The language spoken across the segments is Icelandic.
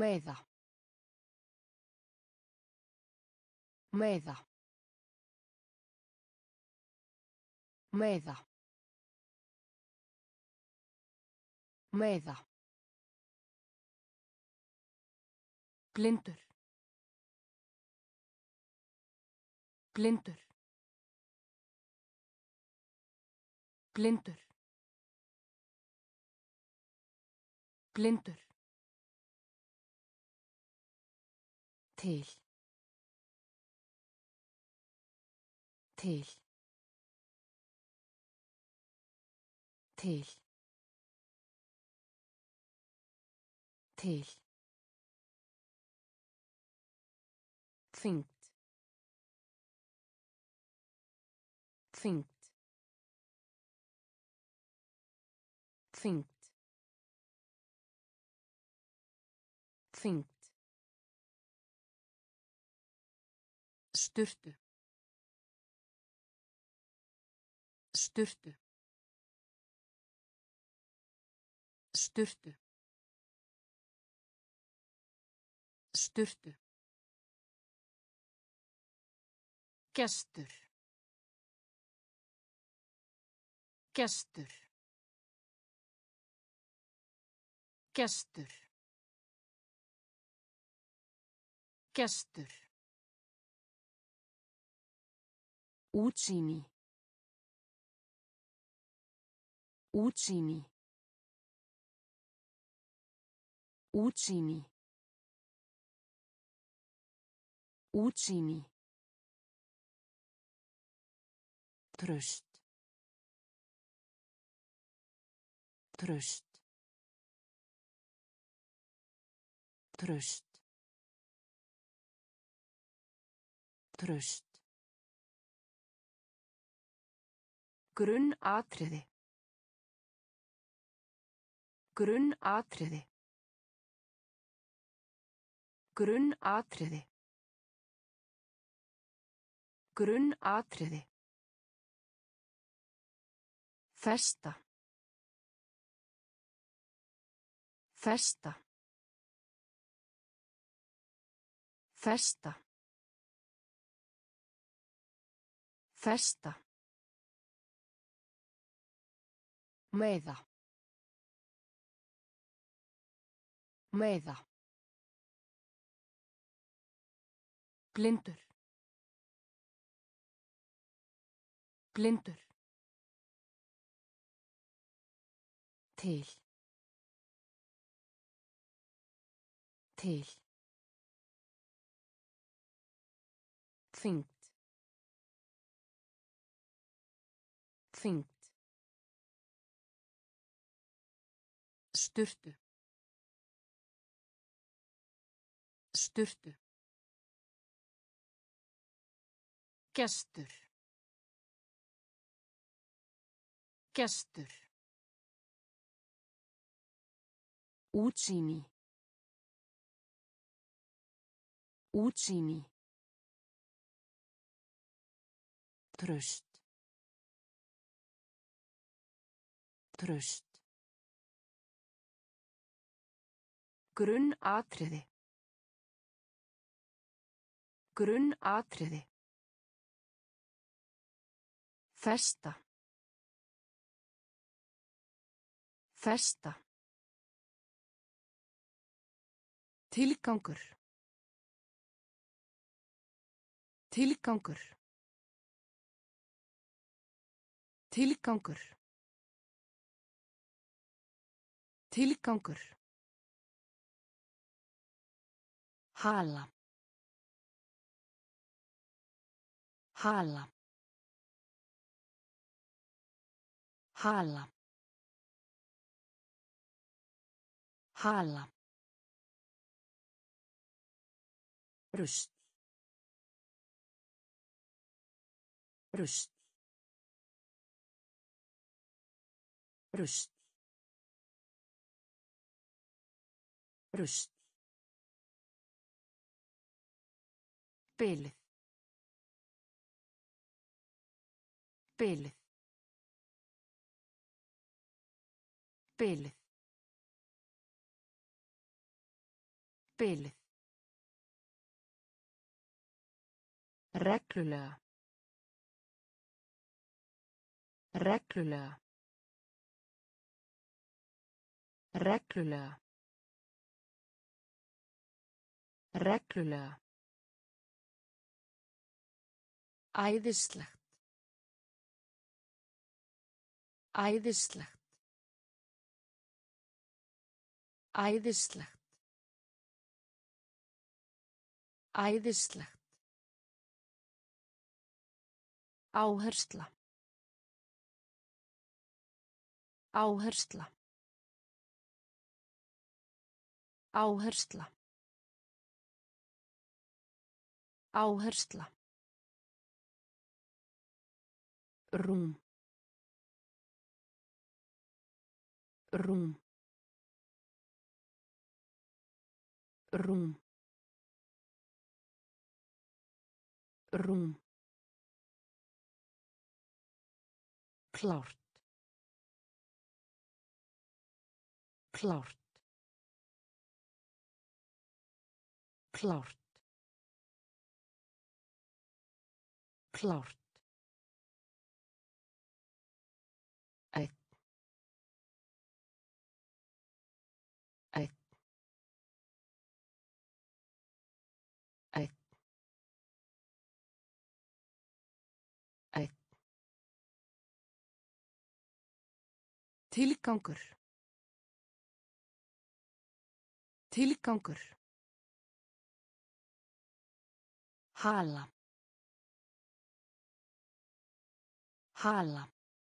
Meiða. Meiða. Meiða. Meiða. Blindur. Blindur. Blindur. Blindur. Til. Til. Til. Til. Þyngd. Þyngd. Þyngd. Þyngd. Sturtu. Sturtu. Sturtu. Sturtu. Gestur. Gestur. Gestur. Gestur. Útsýni. Útsýni. Útsýni. Útsýni. Traust. Traust. Traust. Traust. Grunnatriði. Grunnatriði. Grunnatriði. Grunnatriði. Festa. Festa. Festa. Festa. Meiða. Meiða. Blindur. Blindur. Til. Til. Þyngd. Þyngd. Sturtu. Sturtu. Gestur. Gestur. Útsýni. Útsýni. Traust. Traust. Grunnatriði. Grunnatriði. Festa. Festa. Tilgangur. Tilgangur. Tilgangur. Tilgangur. Hala. Hala. Hala. Hala. Rusl. Rusl. Rusl. Rusl. Bilið. Bilið. Bilið. Bilið. Reglulega. Reglulega. Reglulega. Reglulega. Æðislegt. Æðislegt. Æðislegt. Æðislegt. Áhersla. Áhersla. Áhersla. Áhersla. Rúm. Rúm. Rúm. Rúm. Klárt. Klárt. Klárt. Klárt. Einn. Einn. Einn. Einn. Tilgangur. Tilgangur. Hala. Hala.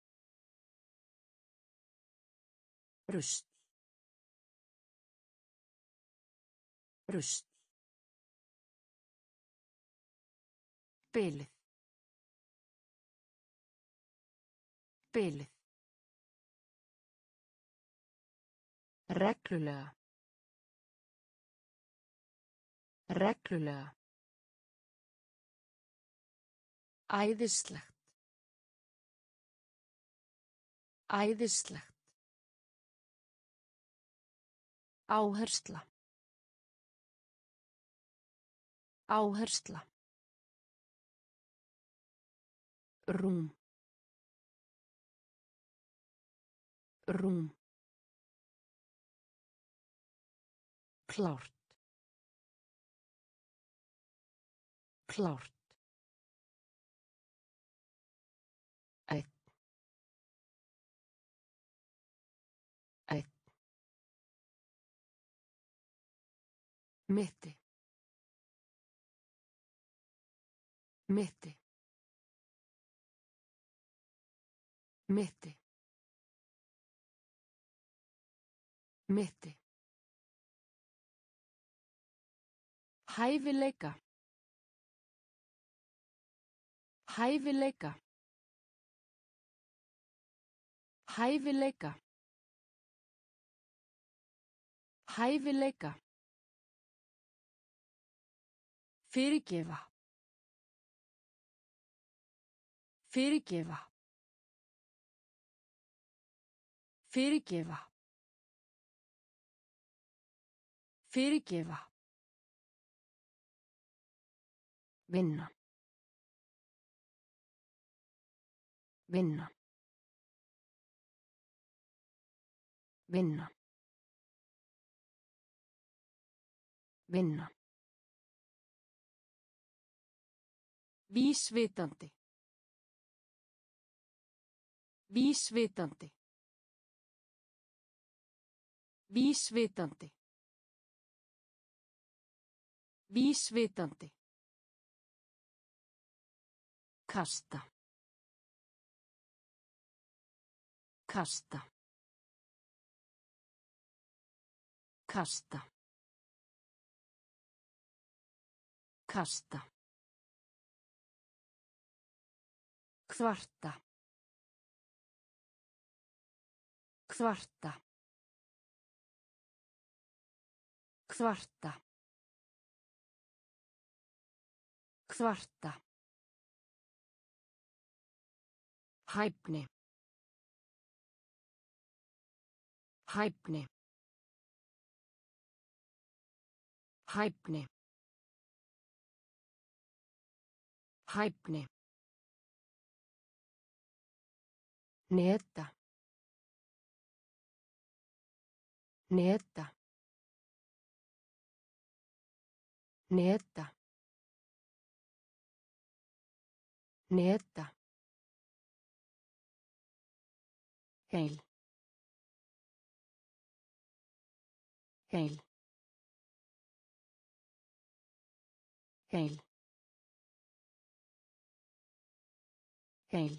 Rusl. Rusl. Bilið. Bilið. Reglulega. Reglulega. Æðislegt. Æðislegt. Áhersla. Áhersla. Rúm. Rúm. Klárt. Klárt. Einn. Einn. Mitti. Mitti. Mitti. Mitti. Hæfileika. Hæfileika. Hæfileika. Hæfileika. Fyrirgefa. Fyrirgefa. Fyrirgefa. Fyrirgefa. Vinna. Vinna. Vinna. Vinna. Vísvitandi. Vísvitandi. Vísvitandi. Vísvitandi. Kasta. Kasta. Kasta. Kasta. Kvarta. Kvarta. Kvarta. Kvarta. Hæfni. Hæfni. Hæfni. Hæfni. Neta. Neta. Neta. Neta. Heil. Heil. Heil. Heil.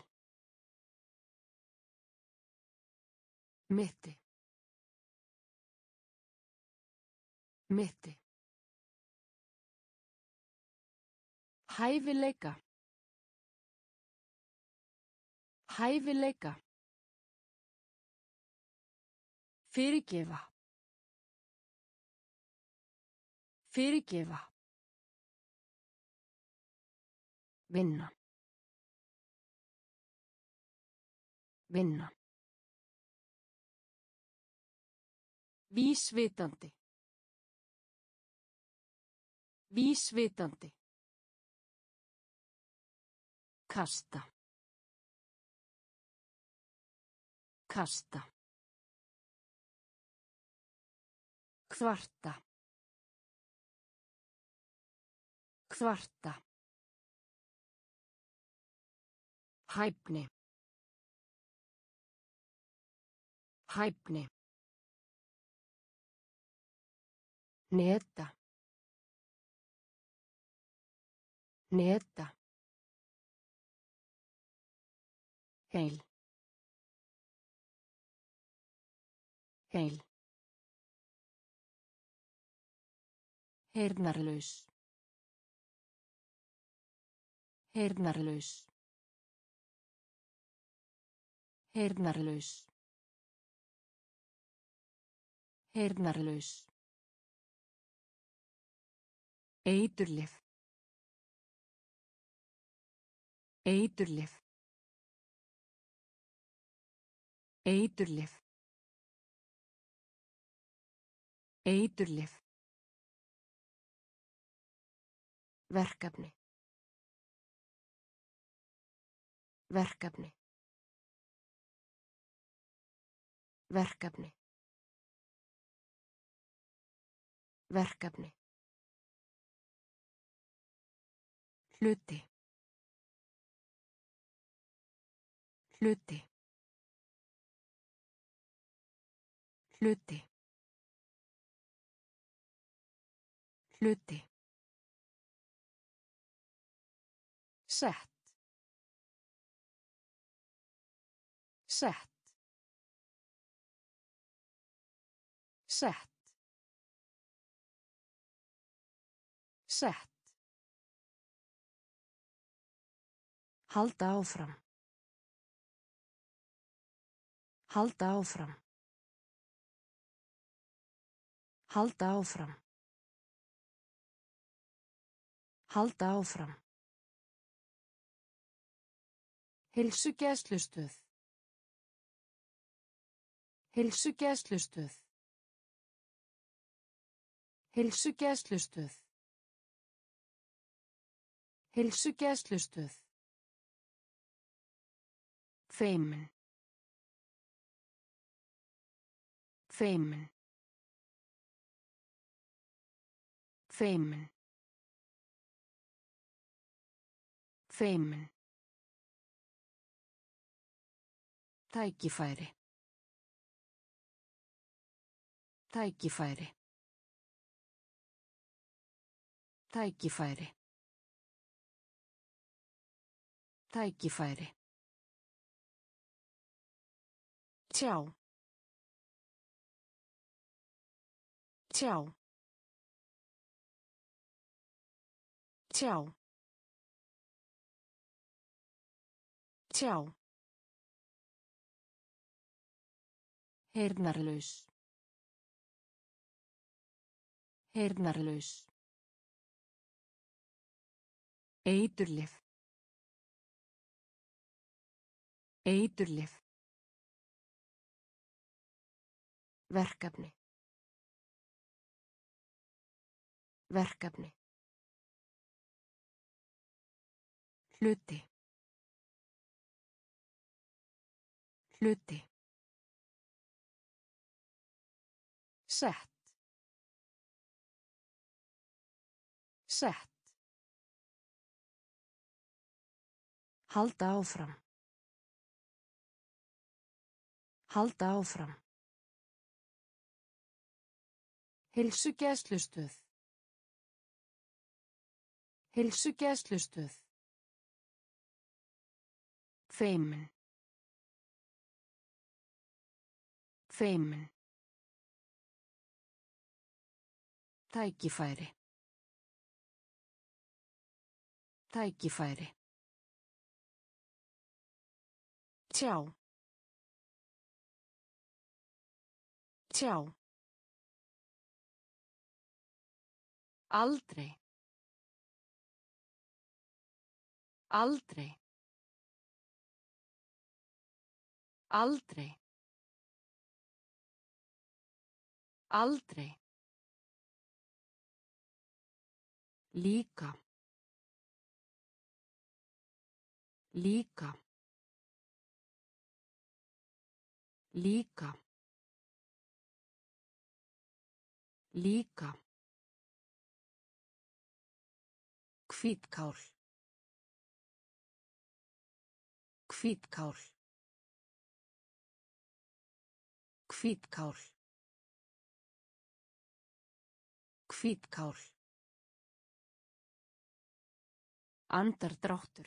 Mitti. Mitti. Hæfileika. Hæfileika. Fyrirgefa. Fyrirgefa. Vinna. Vinna. Vísvitandi. Vísvitandi. Kasta. Kasta. Kvarta. Kvarta. Hæfni. Hæfni. Neta. Neta. Heil. Heil. Heyrnarlaus. Heyrnarlaus. Heyrnarlaus. Heyrnarlaus. Eiturlyf. Eiturlyf. Eiturlyf. Eiturlyf. Verkefni. Verkefni. Verkefni. Verkefni. Hluti. Hluti. Hluti. Hluti. Sett. Sett. Sett. Sett. Halda áfram. Halda áfram. Halda áfram. Halda áfram. Heilsugæslustöð. Heilsugæslustöð. Heilsugæslustöð. Heilsugæslustöð. Feimin. Feimin. Feimin. Feimin. Tækifæri. Tækifæri. Tækifæri. Tækifæri. Tjá. Tjá. Tjá. Tjá. Heyrnarlaus. Heyrnarlaus. Eiturlyf. Eiturlyf. Verkefni. Verkefni. Hluti. Hluti. Sett. Sett. Halda áfram. Halda áfram. Heilsugæslustöð. Heilsugæslustöð. Feimin. Feimin. Tækifæri. Tækifæri. Tjá. Tjá. Aldrei. Aldrei. Aldrei. Aldrei. Líka. Líka. Líka. Líka. Hvítkál. Hvítkál. Hvítkál. Hvítkál. Andardráttur.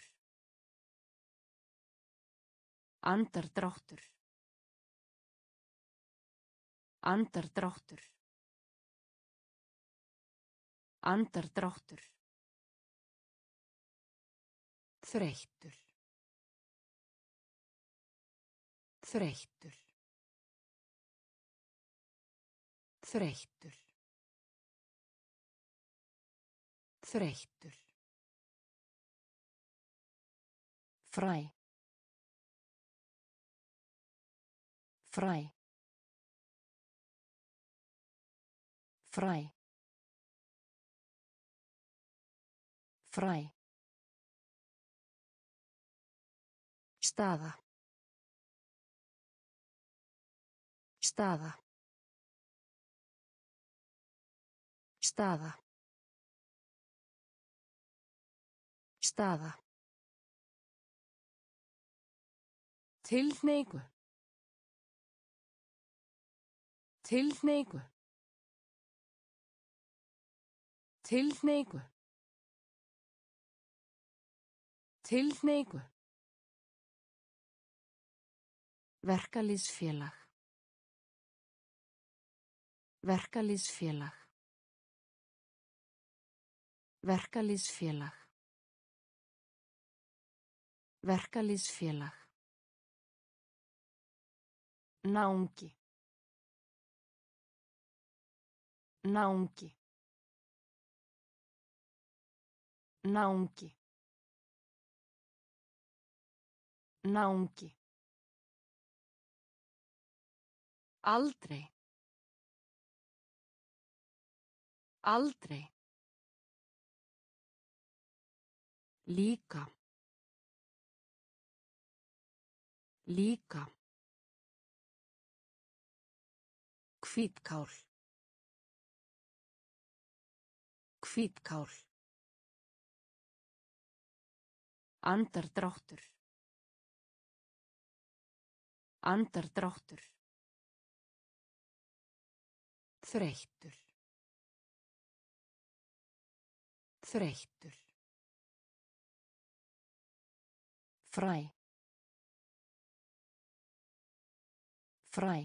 Andardráttur. Andardráttur. Andardráttur. Þreyttur. Þreyttur. Þreyttur. Þreyttur. Fræ. Fræ. Fræ. Fræ. Staða. Staða. Staða. Staða. Tilhneigu. Tilhneigu. Tilhneigu. Tilhneigu. Verkalýðsfélag. Verkalýðsfélag. Verkalýðsfélag. Verkalýðsfélag. Náungi. Náungi. Náungi. Náungi. Aldrei. Aldrei. Líka. Líka. Hvítkál. Hvítkál. Andardráttur. Andardráttur. Þreyttur. Þreyttur. Fræ. Fræ.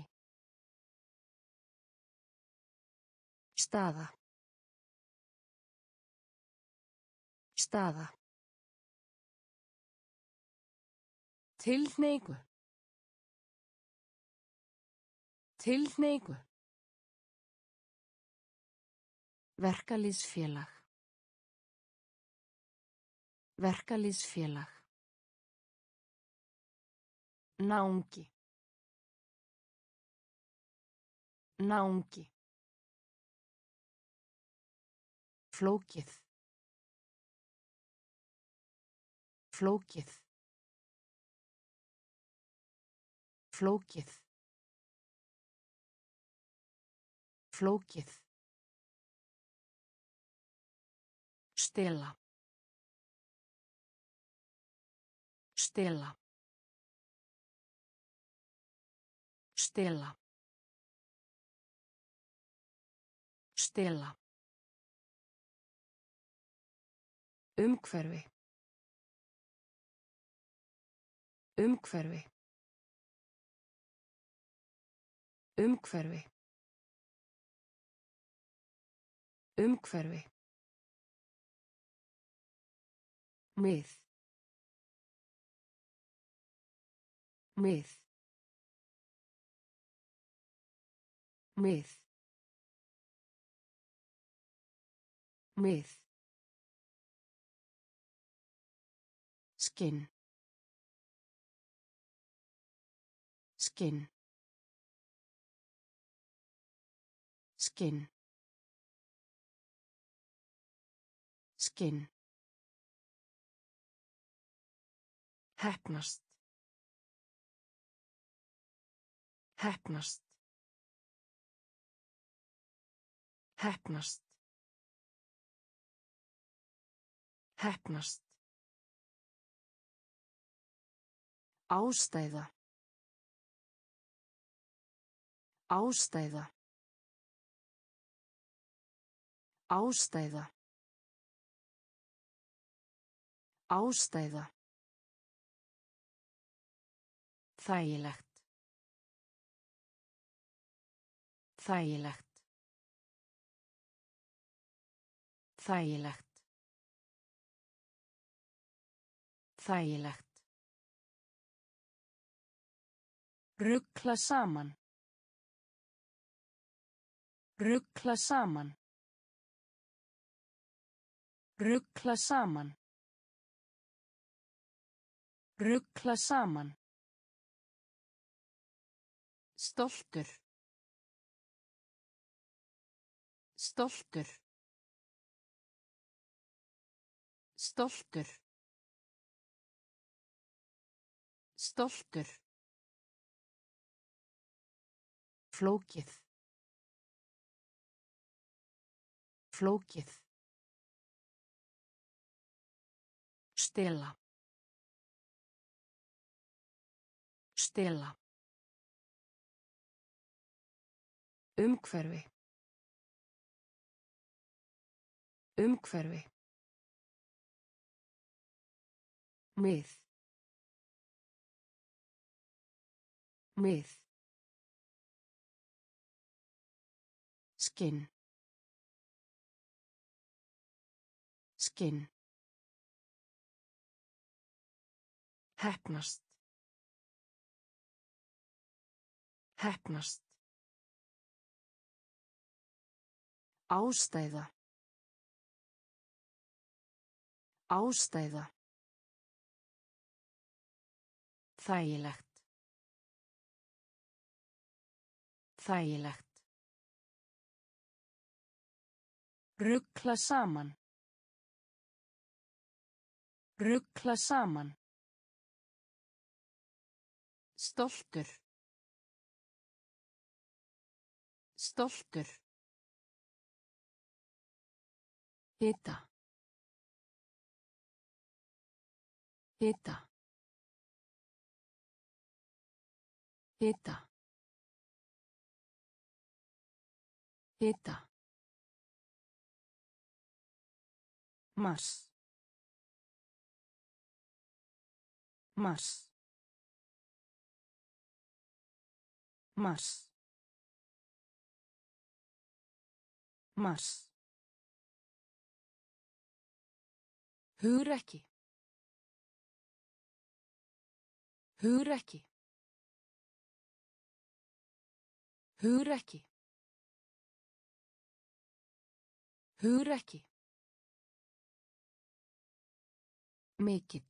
Staða. Staða. Tilhneigu. Tilhneigu. Verkalýðsfélag. Verkalýðsfélag. Náungi. Náungi. Flókið. Flókið. Flókið. Flókið. Stela. Stela. Stela. Stela. Umhverfi. Umhverfi. Umhverfi. Umhverfi. Mið. Mið. Mið. Mið. Skinn. Skinn. Skinn. Skinn. Heppnast. Heppnast. Heppnast. Heppnast. Ástæða. Ástæða. Ástæða. Ástæða. Þægilegt. Þægilegt. Þægilegt. Þægilegt. Rugla saman. Rugla saman. Rugla saman. Rugla saman. Stoltur. Stoltur. Stoltur. Stoltur. Flókið. Flókið. Stela. Stela. Umhverfi. Umhverfi. Mið. Mið. Skinn. Skinn. Heppnast. Heppnast. Ástæða. Ástæða. Þægilegt. Þægilegt. Rugla saman. Rugla saman. Stoltur. Stoltur. Hita. Hita. Hita. Hita. Mars. Mars. Mars. Mars. Hugrekki. Hugrekki. Hugrekki. Hugrekki. Mikill.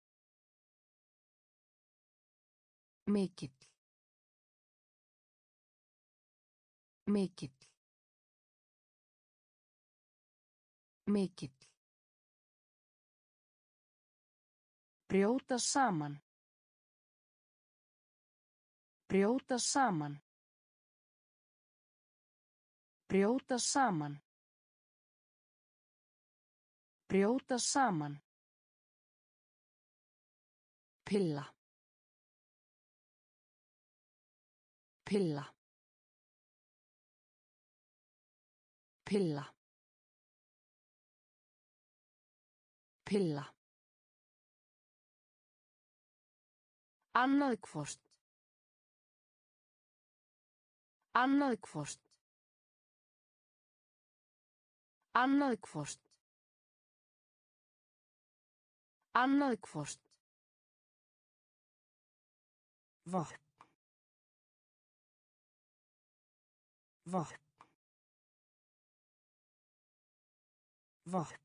Mikill. Mikill. Mikill. Brjóta saman. Brjóta saman. Brjóta saman. Brjóta saman. Pilla. Pilla. Pilla. Pilla. Annað hvort. Annað hvort. Annað hvort. Annað hvort. Vopn. Vopn. Vopn.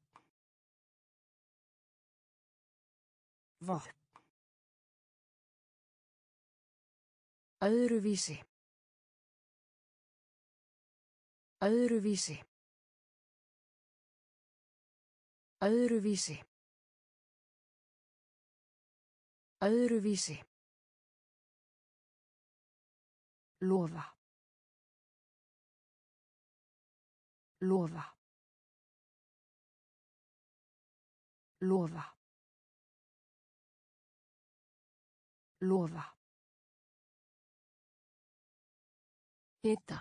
Vopn. Öðruvísi. Öðruvísi. Öðruvísi. Öðruvísi. Lofa. Lofa. Lofa. Lofa. Hita.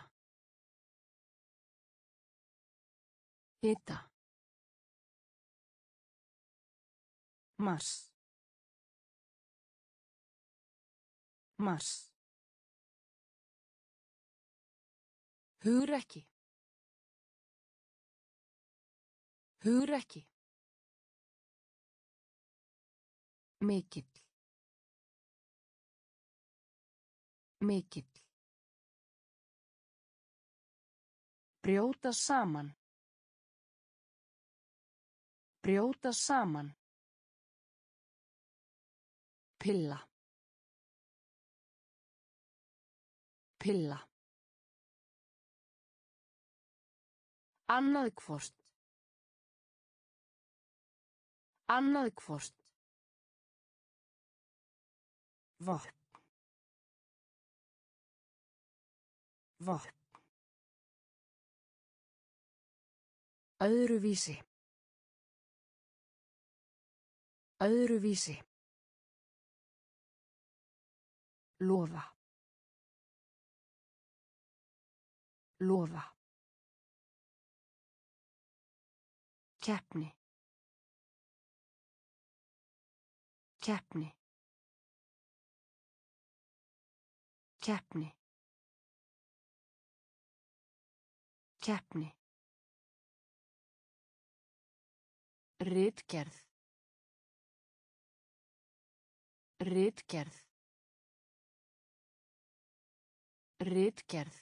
Hita. Mars. Mars. Hugrekki. Hugrekki. Mikill. Mikill. Brjóta saman. Brjóta saman. Pilla. Pilla. Annað hvort. Annað hvort. Vopn. Vopn. Öðruvísi. Öðruvísi. Lofa. Lofa. Keppni. Keppni. Keppni. Keppni. Ritgerð. Ritgerð. Ritgerð.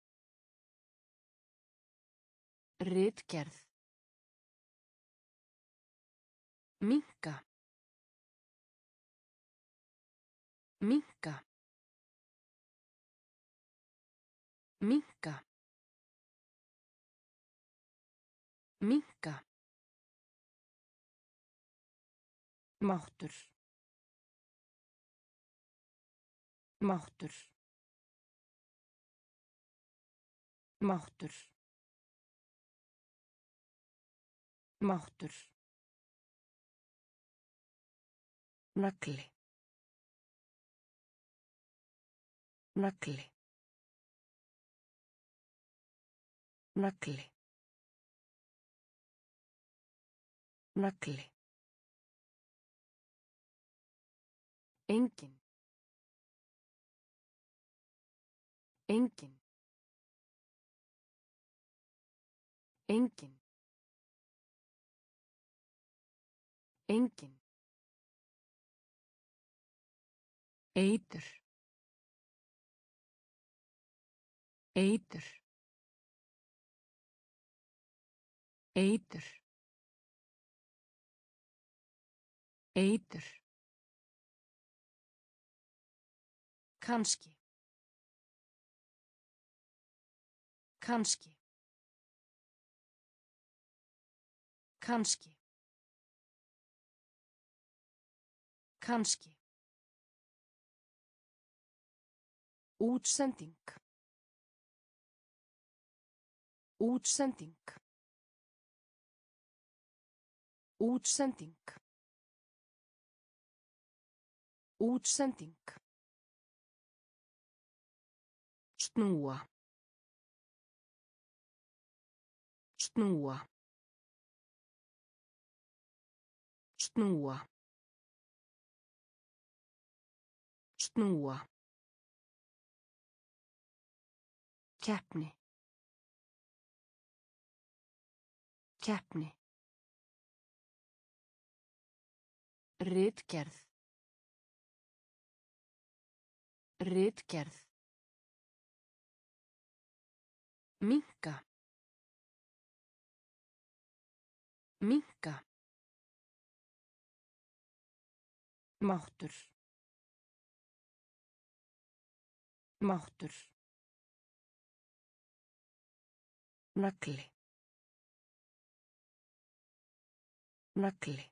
Ritgerð. Minnka. Minnka. Minnka. Minnka. Máttur. Máttur. Máttur. Máttur. Nagli. Nagli. Nagli. Nagli. Engin. Engin. Engin. Engin. Eitur. Eitur. Eitur. Eitur. Kannski. Kannski. Kannski. Kannski. Útsending. Útsending. Útsending. Útsending. Snúa. Snúa. Snúa. Snúa. Keppni. Keppni. Ritgerð. Ritgerð. Minnka. Minnka. Máttur. Máttur. Nagli. Nagli.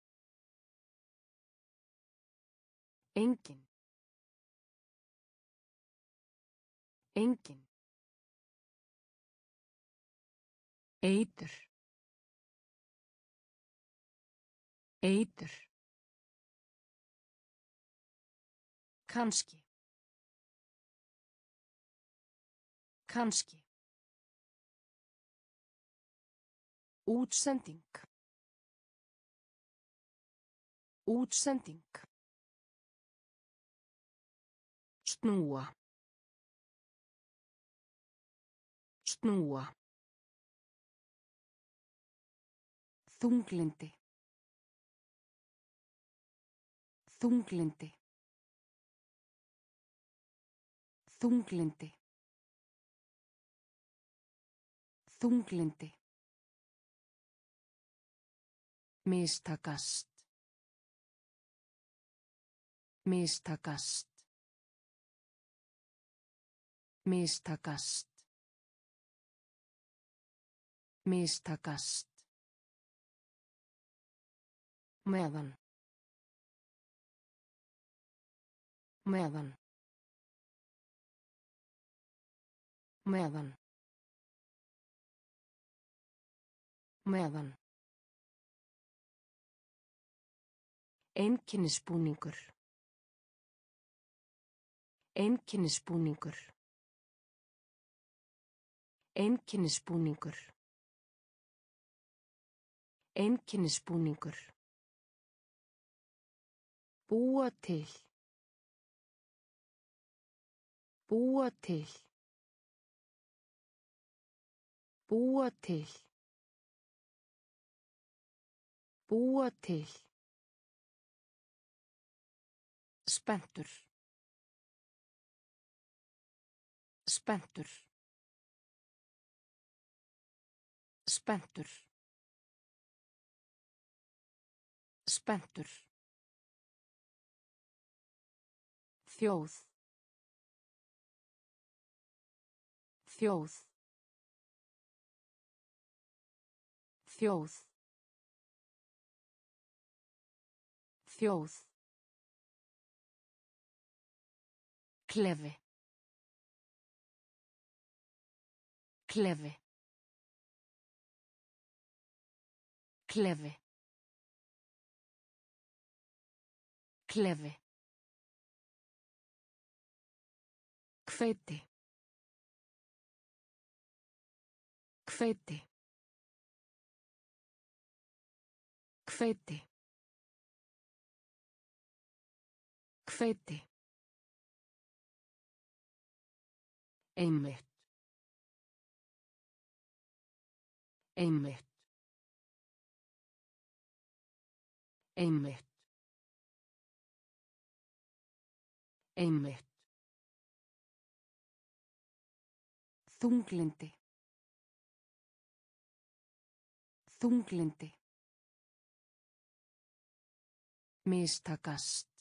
Engin. Engin. Eitur. Eitur. Kannski. Kannski. Útsending. Útsending. Snúa. Snúa. Þunglindi. Þunglindi. Þunglindi. Þunglindi. Mistakast. Mistakast. Mistakast. Mistakast. Meðan. Meðan. Meðan. Meðan. Einkennisbúningur. Einkennisbúningur. Einkennisbúningur. Einkennisbúningur. Búa til. Búa til. Búa til. Búa til. Spenntur. Spenntur. Spenntur. Spenntur. Þjóð. Þjóð. Þjóð. Þjóð. Klefi. Klefi. Klefi. Klefi. Hveiti. Hveiti. Hveiti. Hveiti. Einmitt. Einmitt. Einmitt. Einmitt. Þunglindi. Þunglindi. Mistakast.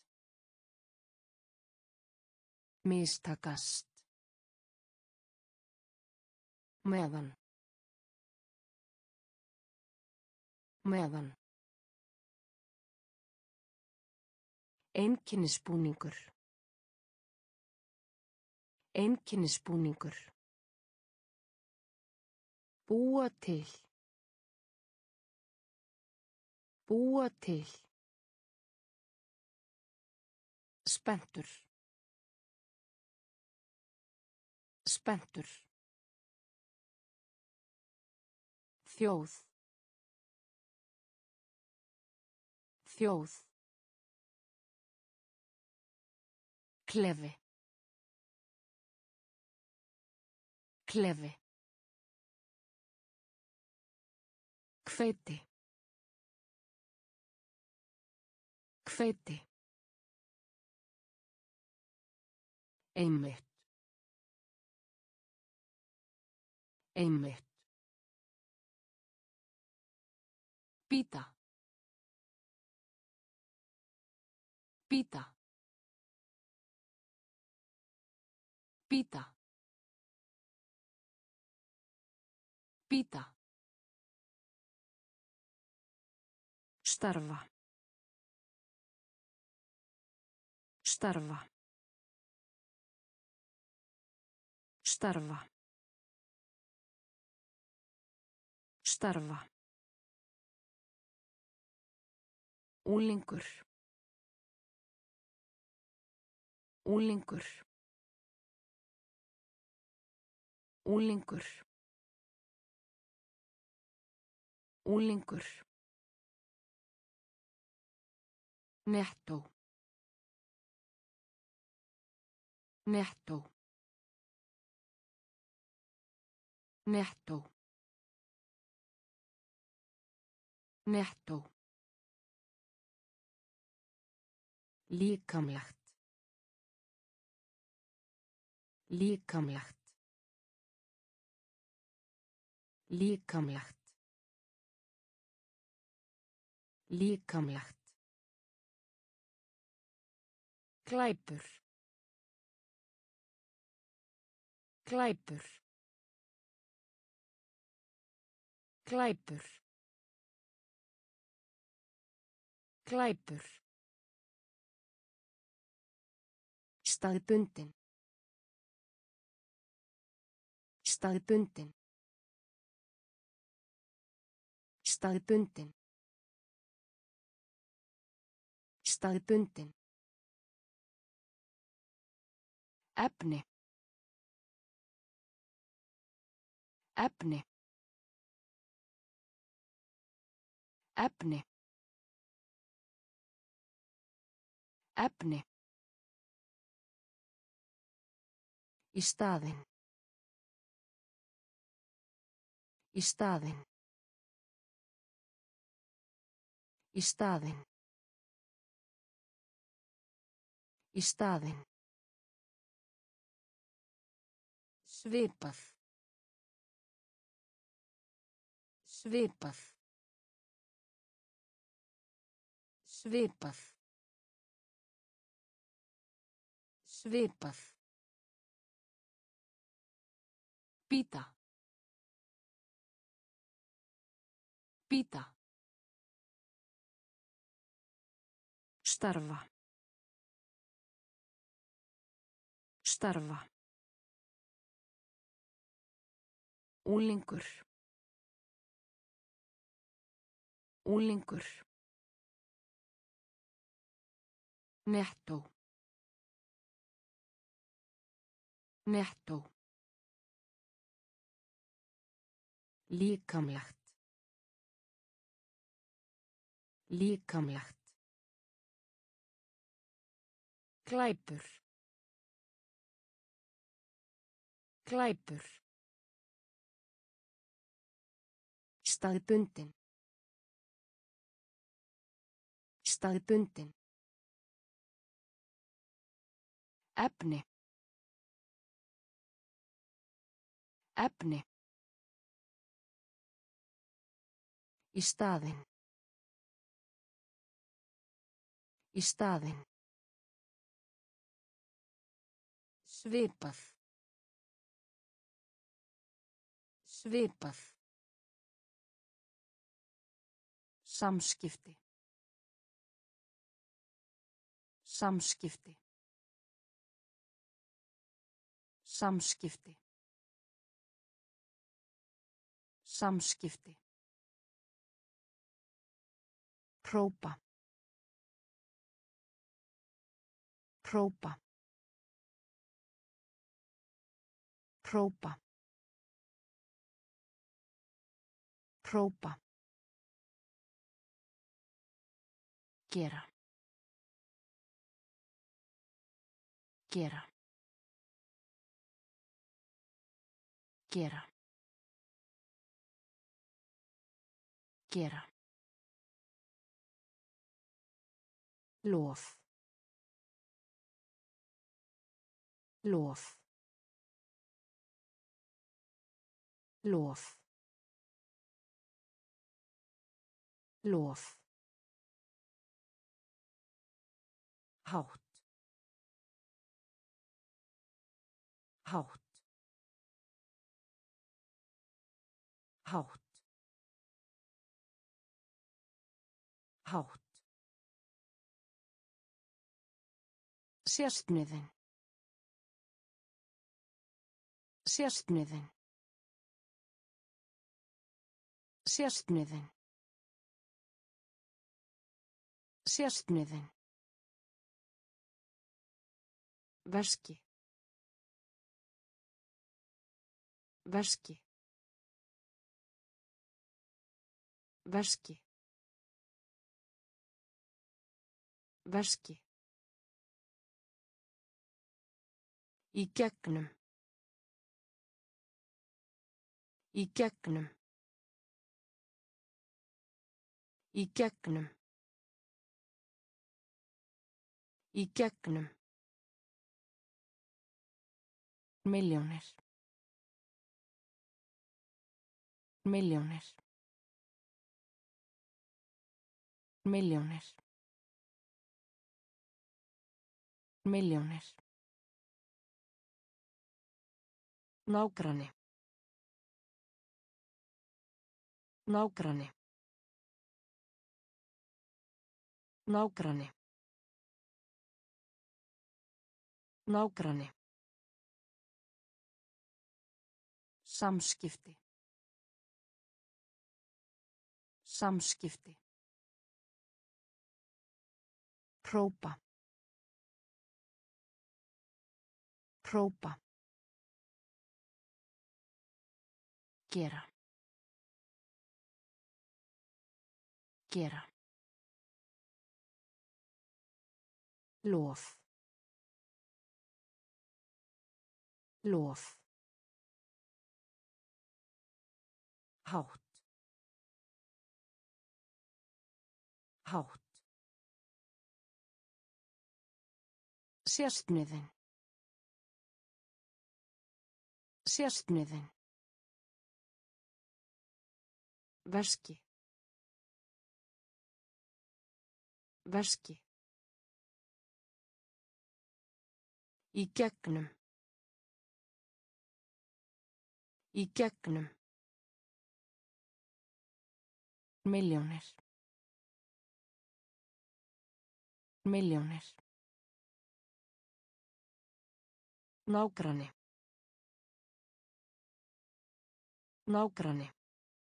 Mistakast. Meðan. Meðan. Einkennisbúningur. Einkennisbúningur. Búa til. Búa til. Spenntur. Spenntur. Þjóð. Þjóð. Klefi. Klefi. Hveiti. Hveiti. Einmitt. Einmitt. Pita. Pita. Pita. Pita. Starfa. Starfa. Starfa. Starfa. Unglingur. Unglingur. Unglingur. Unglingur. Nettó. Nettó. Nettó. Nettó. Líkamlegt. Líkamlegt. Líkamlegt. Líkamlegt. Glæpur. Glæpur. Glæpur. Glæpur. Staðbundin. Staðbundin. Staðbundin. Staðbundin. Efni. Efni. Efni. Efni. Í staðinn. Í staðinn. Í staðinn. Í staðinn. Svipað. Svipað. Svipað. Svipað. Pita. Pita. Starfa. Starfa. Unglingur. Unglingur. Nettó. Nettó. Líkamlegt. Líkamlegt. Glæpur. Glæpur. Staðbundin. Staðbundin. Efni. Efni. Í staðinn. Í staðinn. Svipað. Svipað. Samskipti. Samskipti. Samskipti. Samskipti. Hrópa. Hrópa. Hrópa. Hrópa. Gera. Gera. Gera. Gera. Lof. Lof. Lof. Lof. Hátt. Hátt. Hátt. Hátt. Sérstniðin. Sérstniðin. Sérstniðin. Sérstniðin. Veski. Veski. Veski. Veski. Í gegnum. Í gegnum. Í gegnum. Í gegnum. Milljónir. Milljónir. Milljónir. Milljónir. Nágranni. Nágranni. Nágranni. Nágranni. Samskipti. Samskipti. Hrópa. Hrópa. Gera. Gera. Lof. Lof. Hátt. Hátt. Sérstniðin. Sérstniðin. Veski. Veski. Í gegnum. Í gegnum. Milljónir. Milljónir. Nágranni. Nágranni.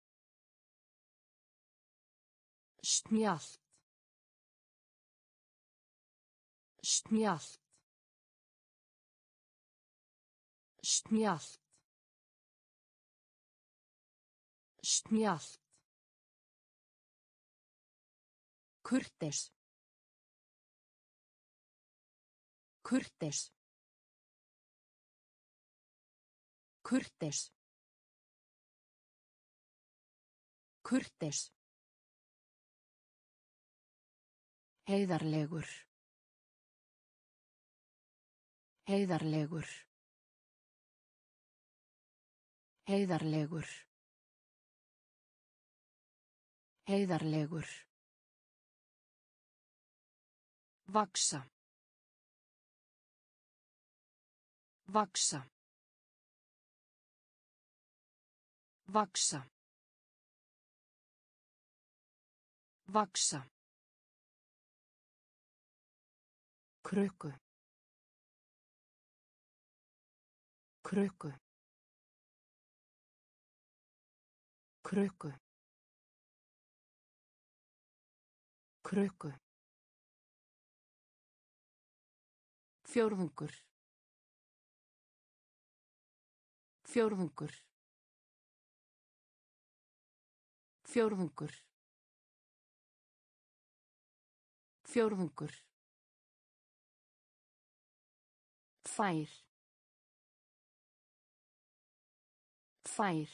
Snjallt. Snjallt. Snjallt. Snjallt. Kurteis. Kurteis. Kurteis. Kurteis. Heiðarlegur. Heiðarlegur. Heiðarlegur. Heiðarlegur. Vaxa. Vaxa. Vaxa. Vaxa. Krukku. Krukku. Krukku. Krukku. Fjórðungur. Fjórðungur. Fjórðungur. Fjórðungur. Fær. Fær.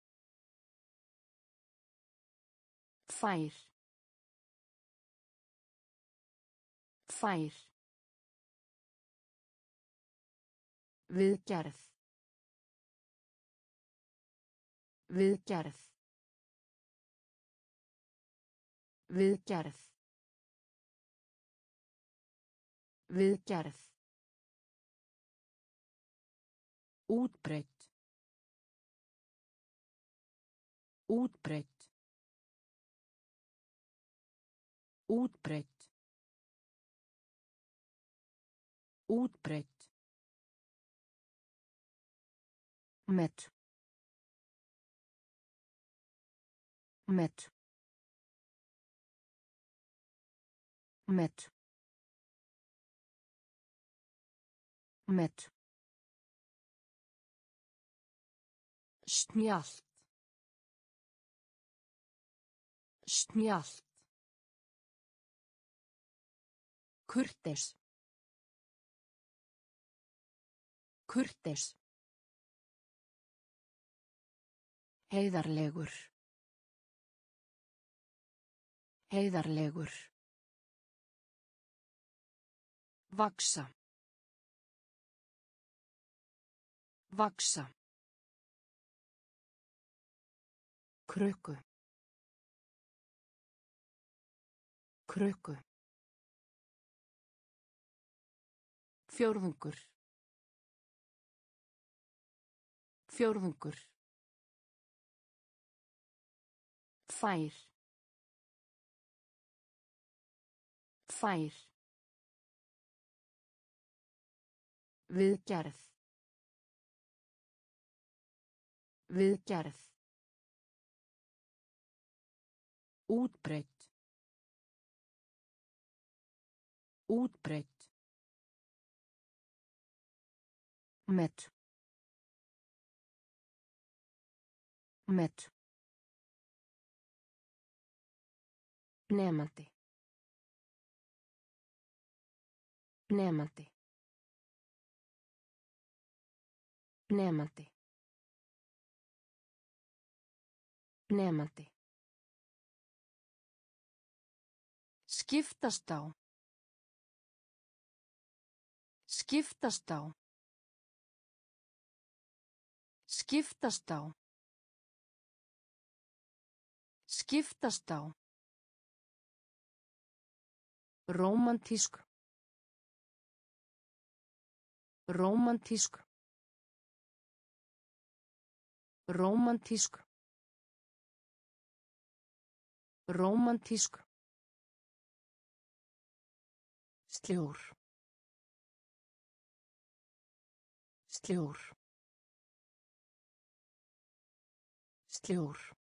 Fær. Fær. Viðgerð. Viðgerð. Viðgerð. Viðgerð. Útbreitt. Útbreitt. Útbreitt. Útbreitt. Met. Met. Met. Met. Snjallt. Snjallt. Kurteis. Kurteis. Heiðarlegur. Heiðarlegur. Vaxa. Vaxa. Krukku. Krukku. Fjórðungur. Fjórðungur. Fær. Fær. Viðgerð. Viðgerð. Útbreitt. Útbreitt. Met. Met. Nemandi. Nemandi. Nemandi. Nemandi. Skiptast á. Skiptast á. Skiptast á. Skiptast á. Rómantísk. Rómantísk. Rómantísk. Rómantísk. Sljór. Sljór. Sljór.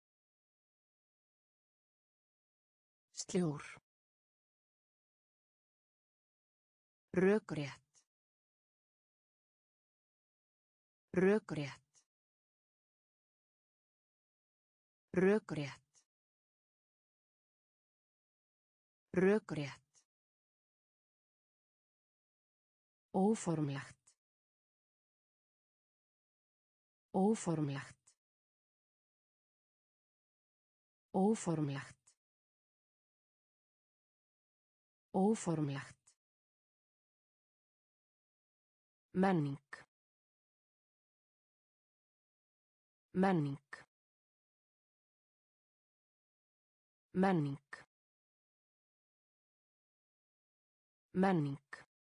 Sljór. Rökrétt. Rökrétt. Rökrétt. Rökrétt. Óformlegt. Óformlegt. Óformlegt. Óformlegt. Menning. Menning. Menning. Menning.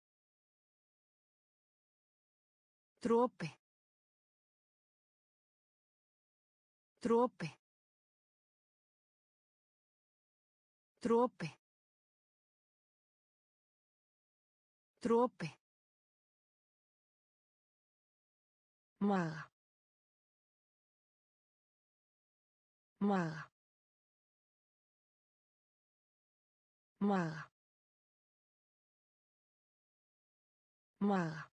Dropi. Dropi. Dropi. Dropi. Maga. Maga. Maga. Maga.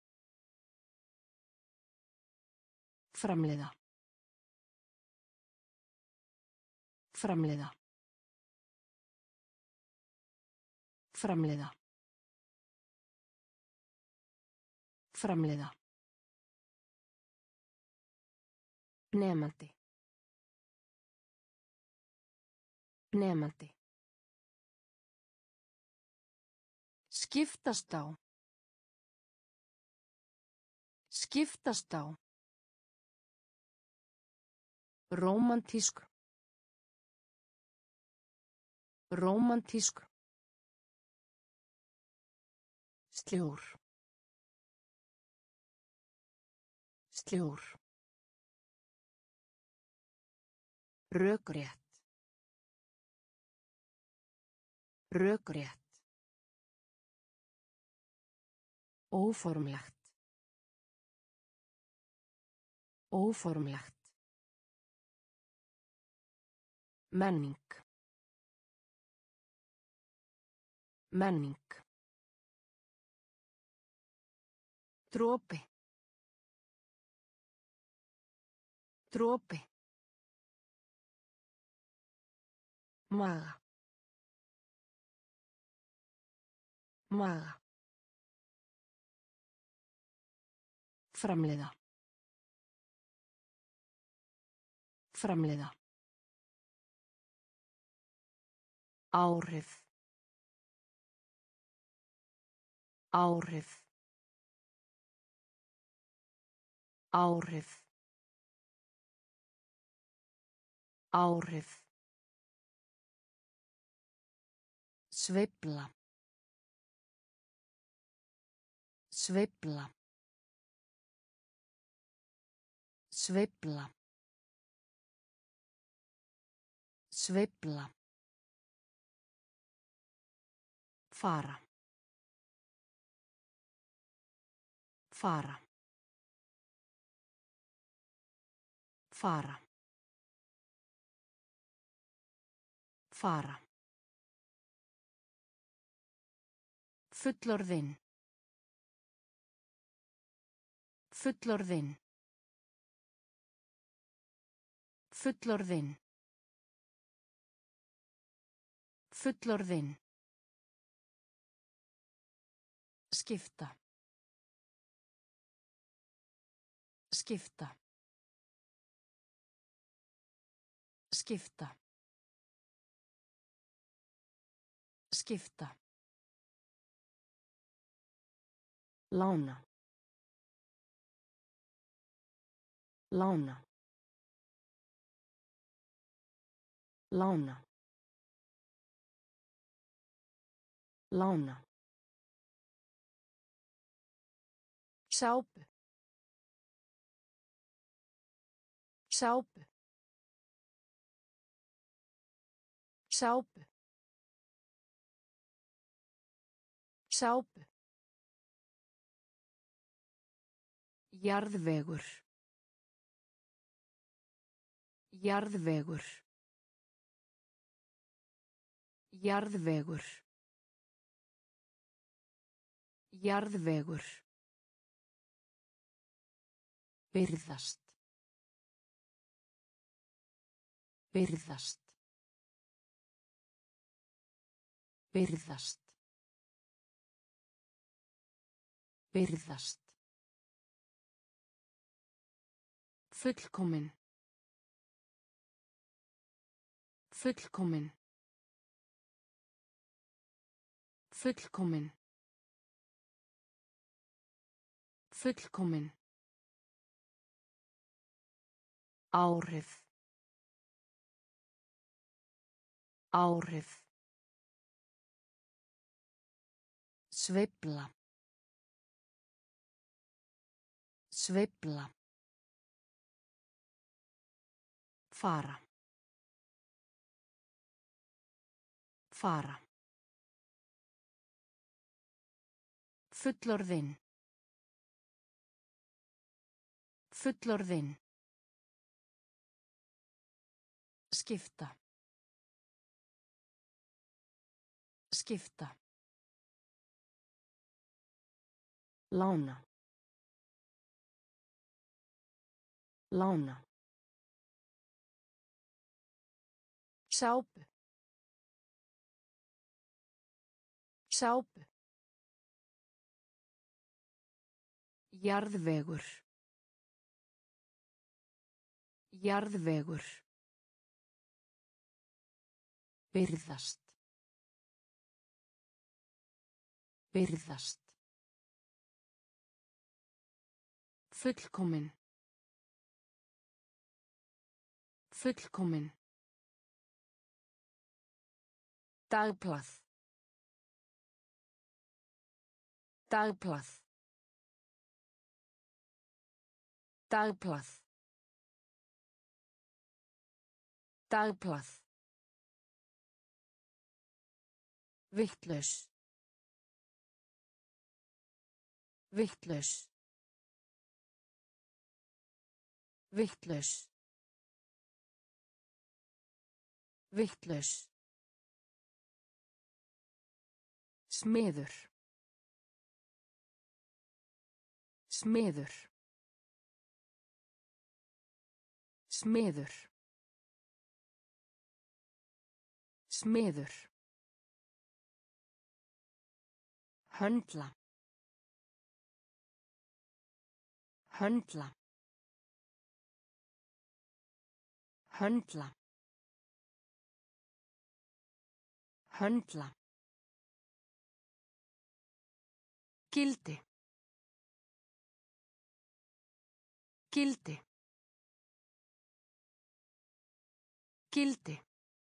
Framleiða. Framleiða. Framleiða. Framleiða. Nemandi. Nemandi. Skiptast á. Skiptast á. Rómantísk. Rómantísk. Sljór. Sljór. Rökrétt. Rökrétt. Óformlegt. Óformlegt. Menning. Menning. Dropi. Dropi. Maga. Maga. Framleiða. Framleiða. Áhrif. Áhrif. Áhrif. Áhrif. Sveifla. Sveifla. Sveifla. Sveifla. Fara. Fara. Fara. Fara. Fullorðinn. Fullorðinn. Fullorðinn. Fullorðinn. Skipta. Skipta. Skipta. Skipta. Lána. Lána. Lána. Lána. Sápu. Sápu. Sápu. Sápu. Jarðvegur. Jarðvegur. Jarðvegur. Jarðvegur. Virðast. Virðast. Virðast. Virðast. Fullkomin. Fullkomin. Fullkomin. Fullkomin. Áhrif. Áhrif. Sveifla. Sveifla. Fara. Fara. Fullorðinn. Fullorðinn. Skipta. Skipta. Lána. Lána. Sápu. Sápu. Jarðvegur. Jarðvegur. Virðast. Virðast. Fullkomin. Fullkomin. Dagblað. Dagblað. Dagblað. Dagblað. Vitlaus. Vitlaus. Vitlaus. Vitlaus. Smiður. Smiður. Smiður. Smiður. Höndla. Höndla. Höndla. Höndla. Gildi. Gildi. Gildi.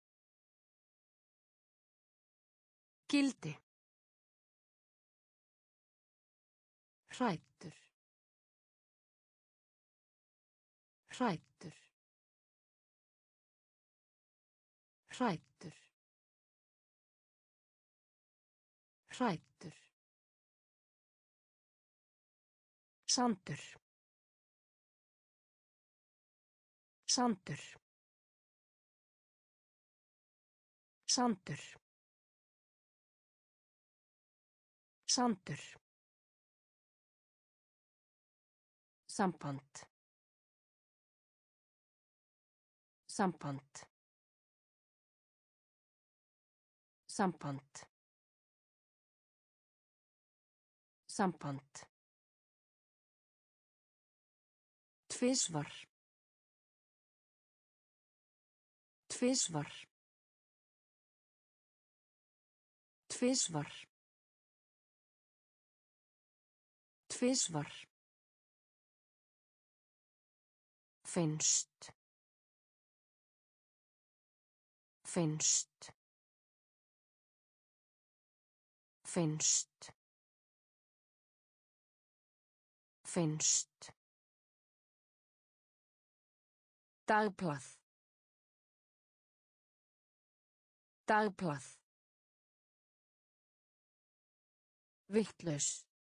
Gildi. Hræddur. Hræddur. Hræddur. Hræddur. Sandur. Sandur. Sandur. Sandur. Samband. Samband. Samband. Samband. Tvisvar. Tvisvar. Tvisvar. Tvisvar. Finnst. Finnst. Finnst. Finnst. Dagblað. Dagblað. Vitlaus.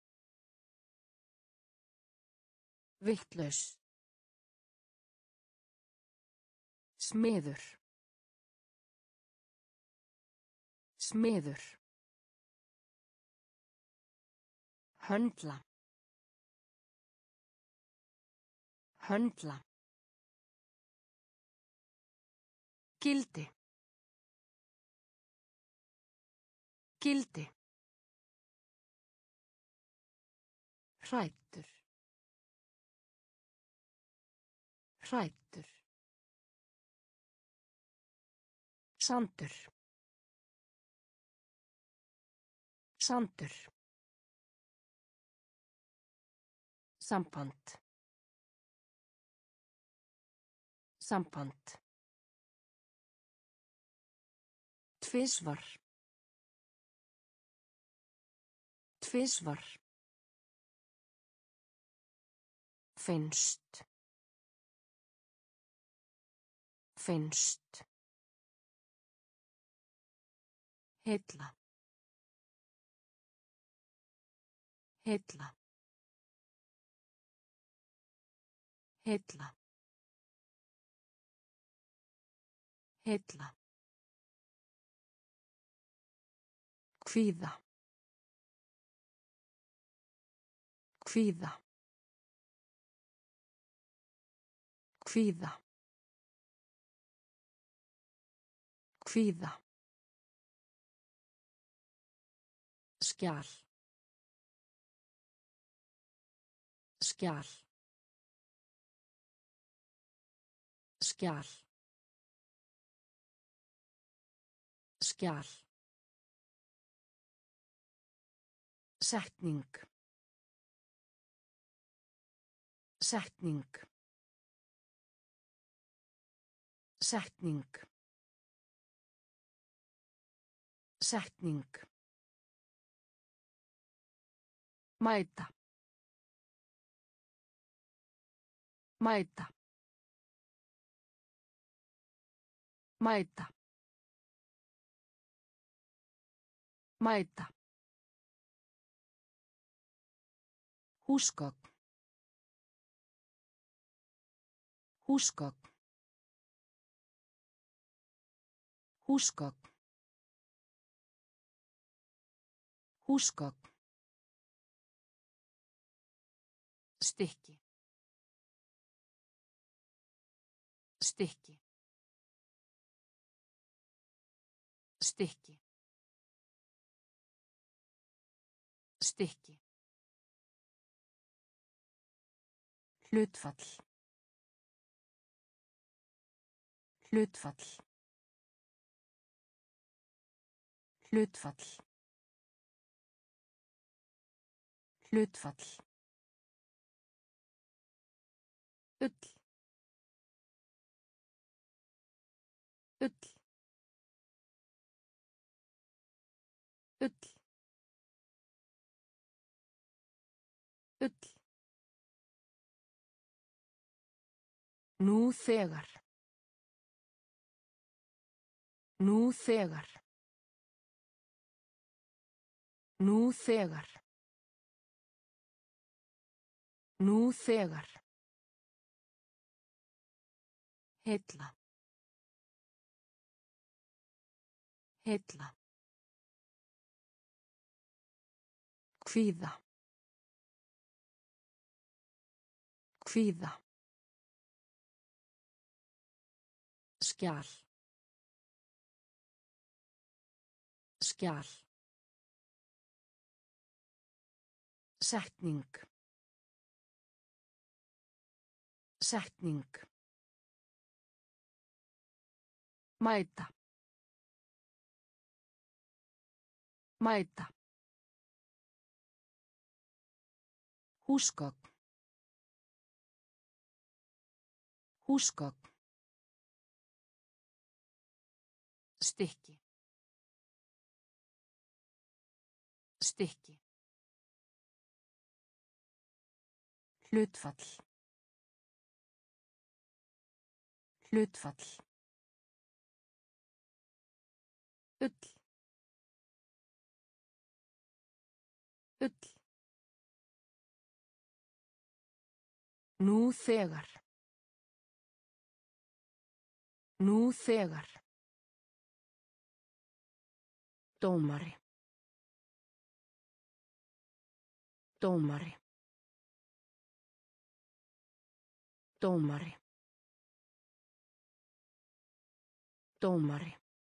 Vitlaus. Smiður. Smiður. Höndla. Höndla. Gildi. Gildi. Hræddur. Hræddur. Sandur. Sandur. Samband. Samband. Tvisvar. Tvisvar. Finnst. Finnst. Heilla. Heilla. Heilla. Heilla. Kvíða. Kvíða. Kvíða. Kvíða. Skjal. Skjal. Skjal. Skjal. Setning. Setning. Setning. Setning. Mæta. Mæta. Mæta. Mæta. Húsgögn. Húsgögn. Húsgögn. Húsgögn. Stykki. Stykki. Stykki. Stykki. Hlutfall. Hlutfall. Hlutfall. Hlutfall. Ull. Ull. Ull. Ull. Nú þegar. Nú þegar. Nú þegar. Nú þegar. Heilla. Heilla. Kvíða. Kvíða. Skjal. Skjal. Setning. Setning. Mæta. Mæta. Húsgögn. Húsgögn. Stykki. Stykki. Hlutfall. Hlutfall. Ull. Ull. Nú þegar. Nú þegar. Dómari. Dómari. Dómari. Dómari.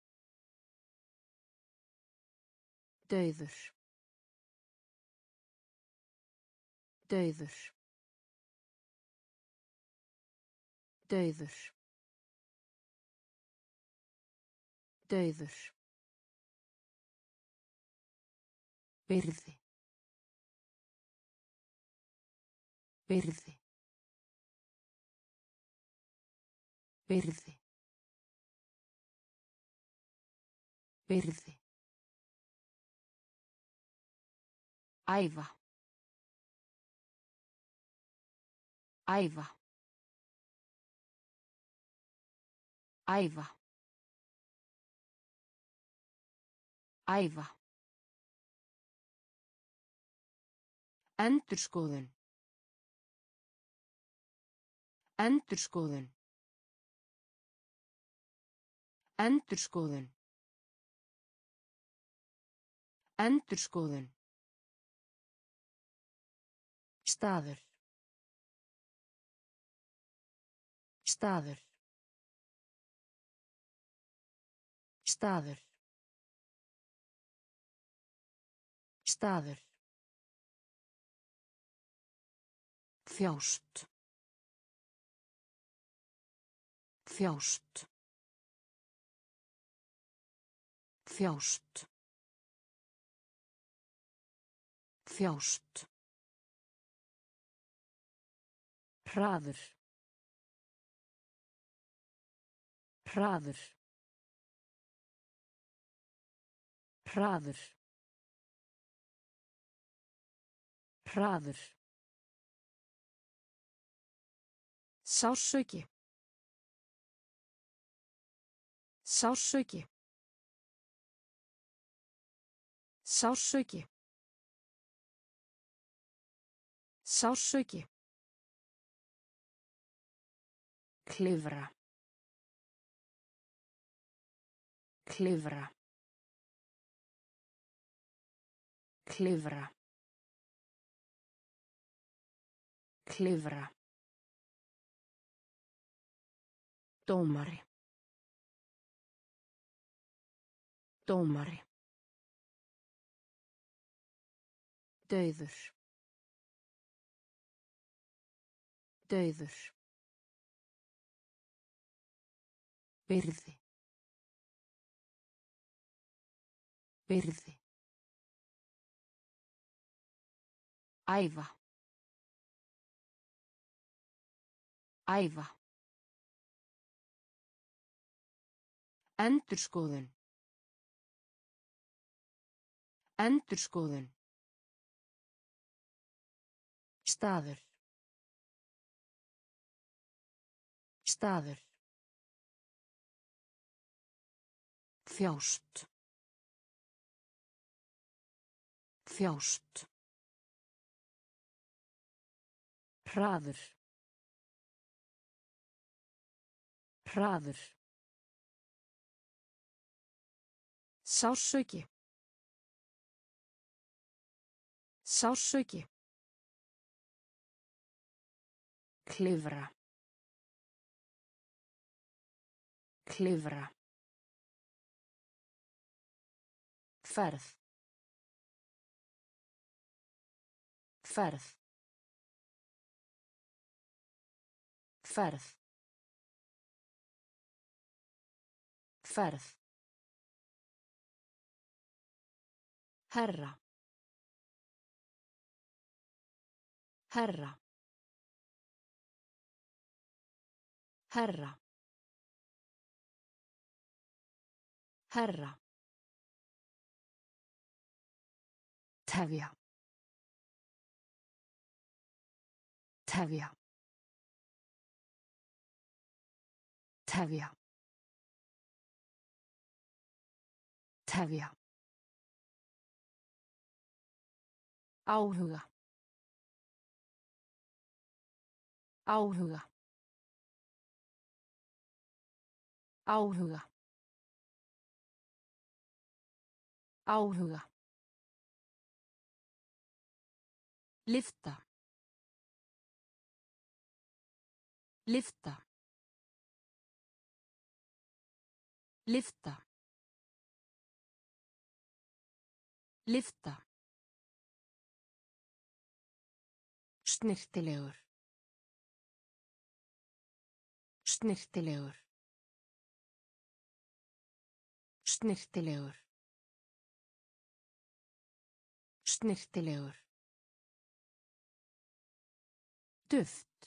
Dauður. Dauður. Dauður. Dauður. Byrði. Byrði. Byrði. Byrði. Æfa. Æfa. Æfa. Æfa. Endurskoðun. Endurskoðun. Endurskoðun. Endurskoðun. Staður. Staður. Staður. Staður. Þjást. Þjást. Þjást. Þjást. Hraður. Hraður. Hraður. Hraður. Sársauki. Sársauki. Sársauki. Sársauki. Klifra. Klifra. Klifra. Klifra. Dómari. Dómari. Dauður. Dauður. Byrði. Byrði. Æfa. Æfa. Endurskoðun. Endurskoðun. Staður. Staður. Þjást. Þjást. Hraður. Hraður. Sársauki. Sársauki. Klifra. Klifra. Ferð. Ferð. Ferð. Ferð. Herra. Herra. Herra. Herra. Tefja. Tefja. Tefja. Tefja. Áhuga. Áhuga. Áhuga. Áhuga. Lyfta. Lyfta. Lyfta. Lyfta. Snyrtilegur. Snyrtilegur. Snyrtilegur. Snyrtilegur. Duft.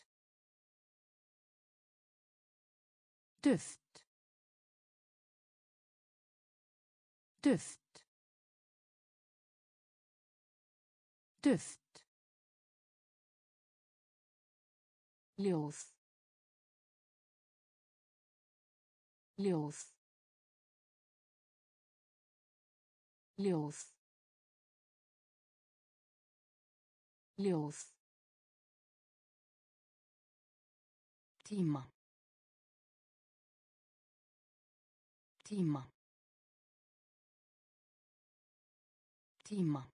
Duft. Duft. Duft. Ljóð. Ljóð. Ljós. Ljós. Tíma. Tíma. Tíma.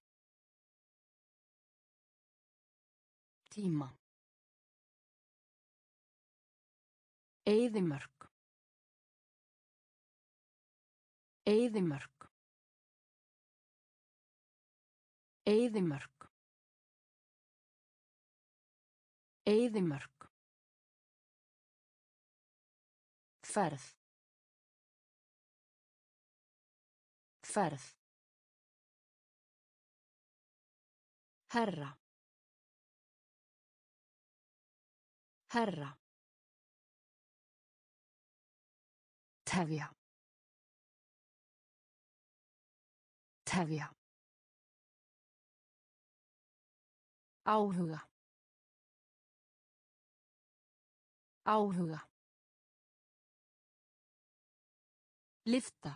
Tíma. Eyðimörk. Eyðimörk. Eyðimörk. Eyðimörk. Ferð. Ferð. Herra. Herra. Tefja. Tefja. Áhuga. Áhuga. Lyfta.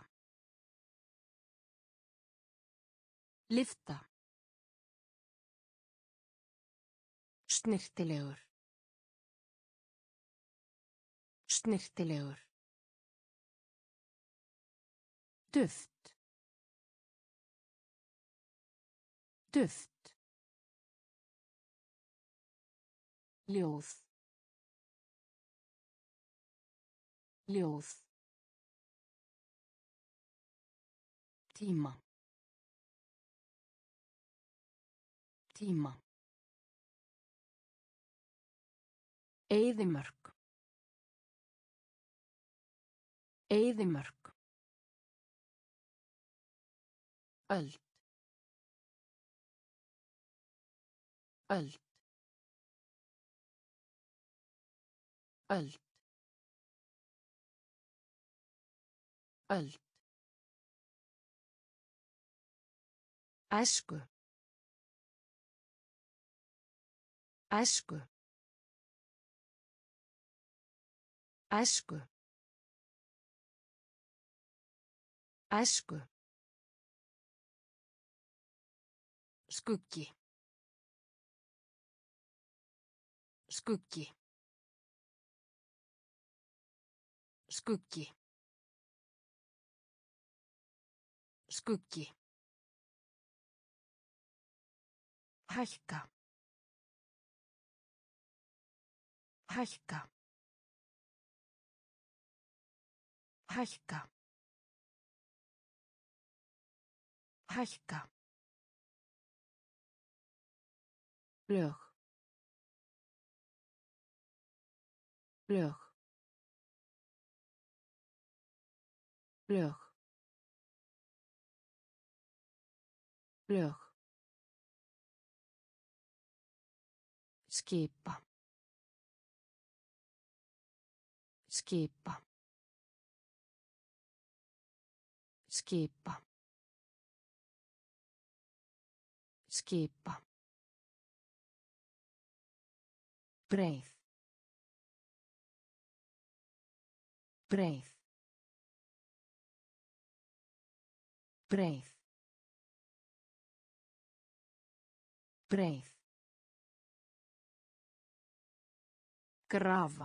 Lyfta. Snyrtilegur. Snyrtilegur. Duft. Duft. Ljós. Ljós. Tíma. Tíma. Eyðimörk. Eyðimörk. Öld. Öld. Öld. Öld. Æsku. Æsku. Æsku. Æsku. Skuggi. Skuggi. Skuggi. Skuggi. Hækka. Hækka. Hækka. Hækka. Lög. Lög. Lög. Lög. Skipa. Skipa. Skipa. Skipa. Breið. Breið. Breið. Breið. Grafa.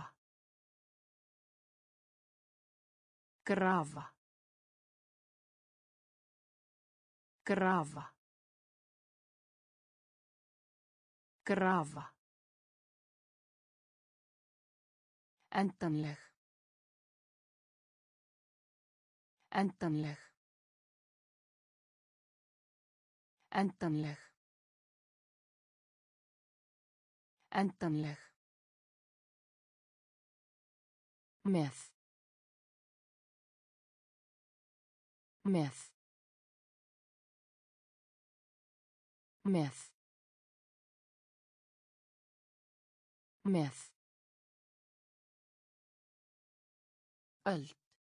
Grafa. Grafa. Grafa. Endanleg. Endanleg. Endanleg. Endanleg. Með. Með. Með. Með. Öld.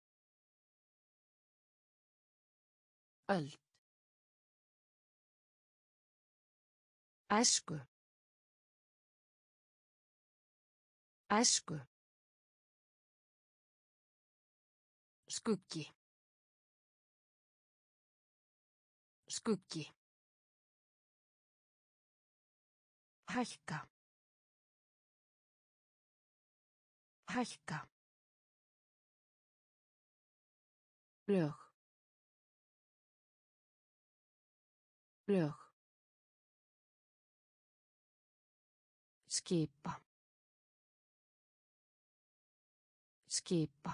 Öld. Æsku. Æsku. Skuggi. Skuggi. Hækka. Hækka. Lög. Lög. Skipa. Skipa.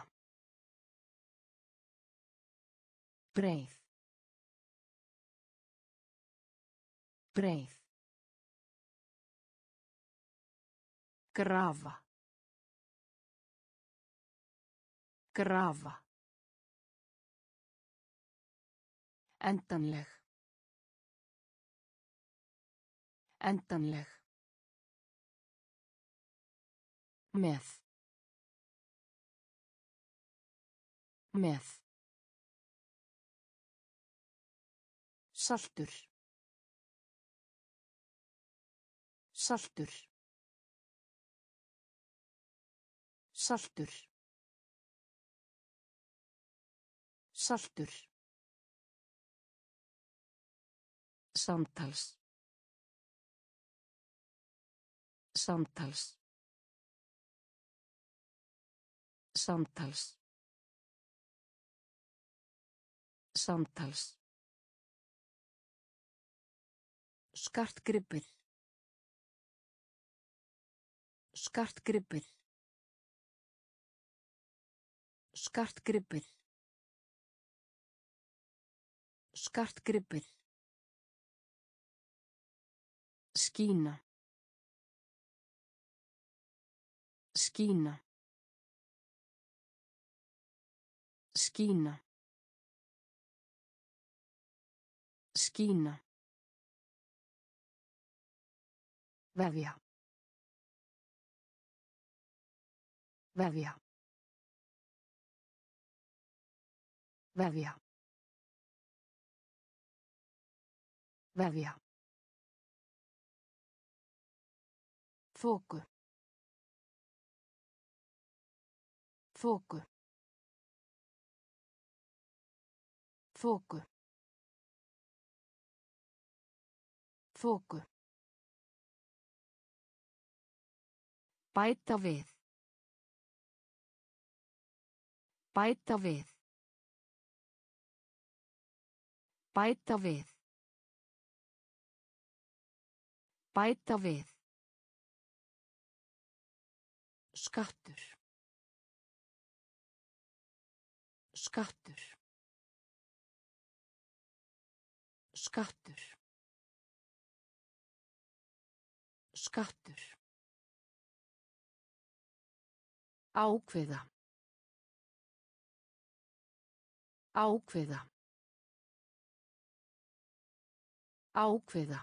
Breið. Breið. Grafa. Grafa. Endanleg. Endanleg. Með. Með. Saltur. Saltur. Saltur. Saltur. Samtals. Samtals. Samtals. Samtals. Skartgripur. Skartgripur. Skartgripur. Skartgripur. Skína. Skína. Skína. Skína. Vefja. Vefja. Vefja. Vefja. Þoku. Þoku. Þoku. Þoku. Bæta við. Bæta við. Bæta við. Bæta við. Skattur. Skattur. Skattur. Skattur. Ákveða. Ákveða. Ákveða.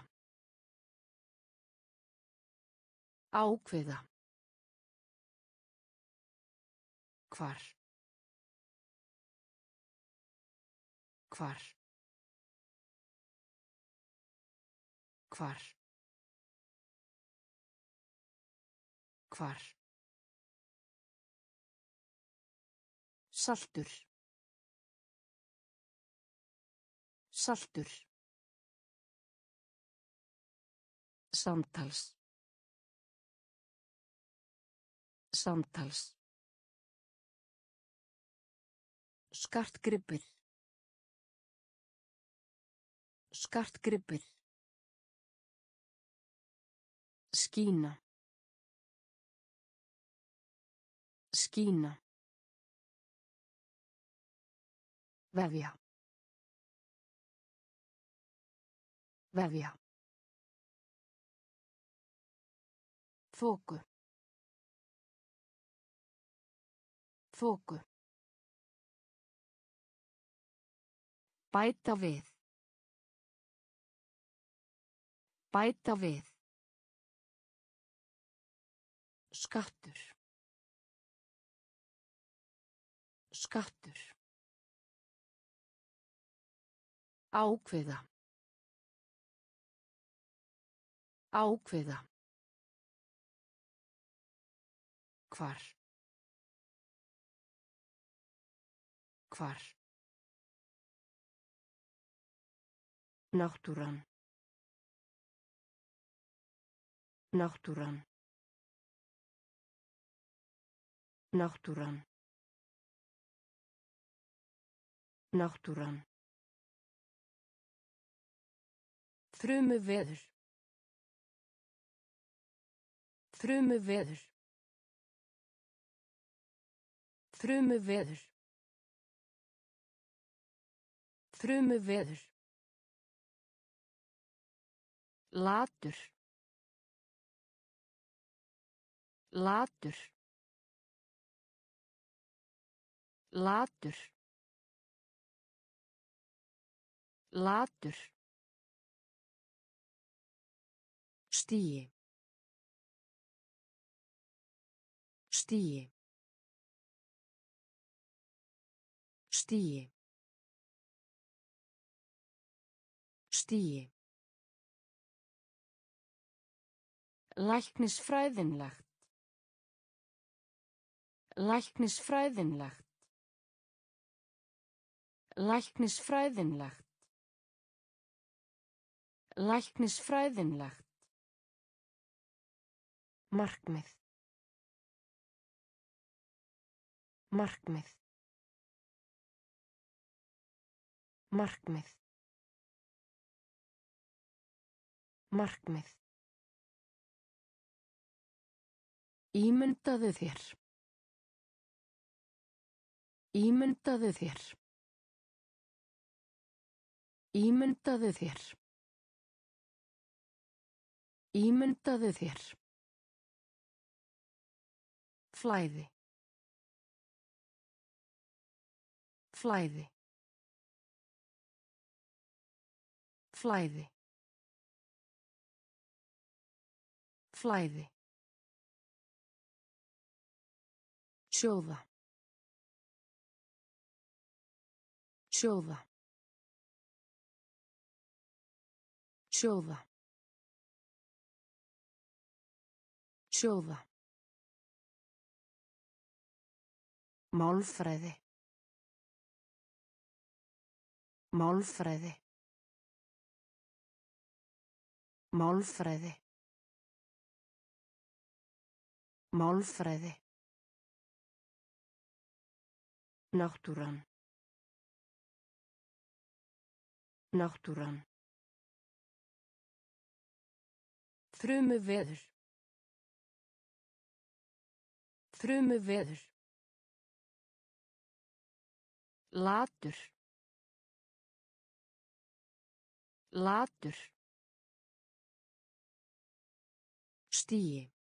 Ákveða. Hvar. Hvar. Hvar. Hvar. Saltur. Saltur. Samtals. Samtals. Skartgripur. Skartgripur. Skína. Skína. Vefja. Vefja. Þoku. Þoku. Bæta við. Bæta við. Skattur. Skattur. Ákveða. Ákveða. Hvar. Hvar. Náttúran. Náttúran. Náttúran. Náttúran. Þrumuveður. Þrumuveður. Þrumuveður. Þrumuveður. Latur. Latur. Latur. Latur. Stigi. Stigi. Stigi. Stigi. Læknisfræðinlegt. Læknisfræðinlegt. Læknisfræðinlegt. Læknisfræðinlegt. Markmið. Markmið. Markmið. Markmið. Ímyndaðu þér. Ímyndaðu þér. Ímyndaðu þér. Ímyndaðu þér. Flæði. Flæði. Flæði. Flæði. Sjóða. Sjóða. Sjóða. Sjóða. Málfræði. Málfræði. Málfræði. Málfræði. Náttúran. Náttúran. Þrumuveður. Þrumuveður. Latur. Latur. Stigi.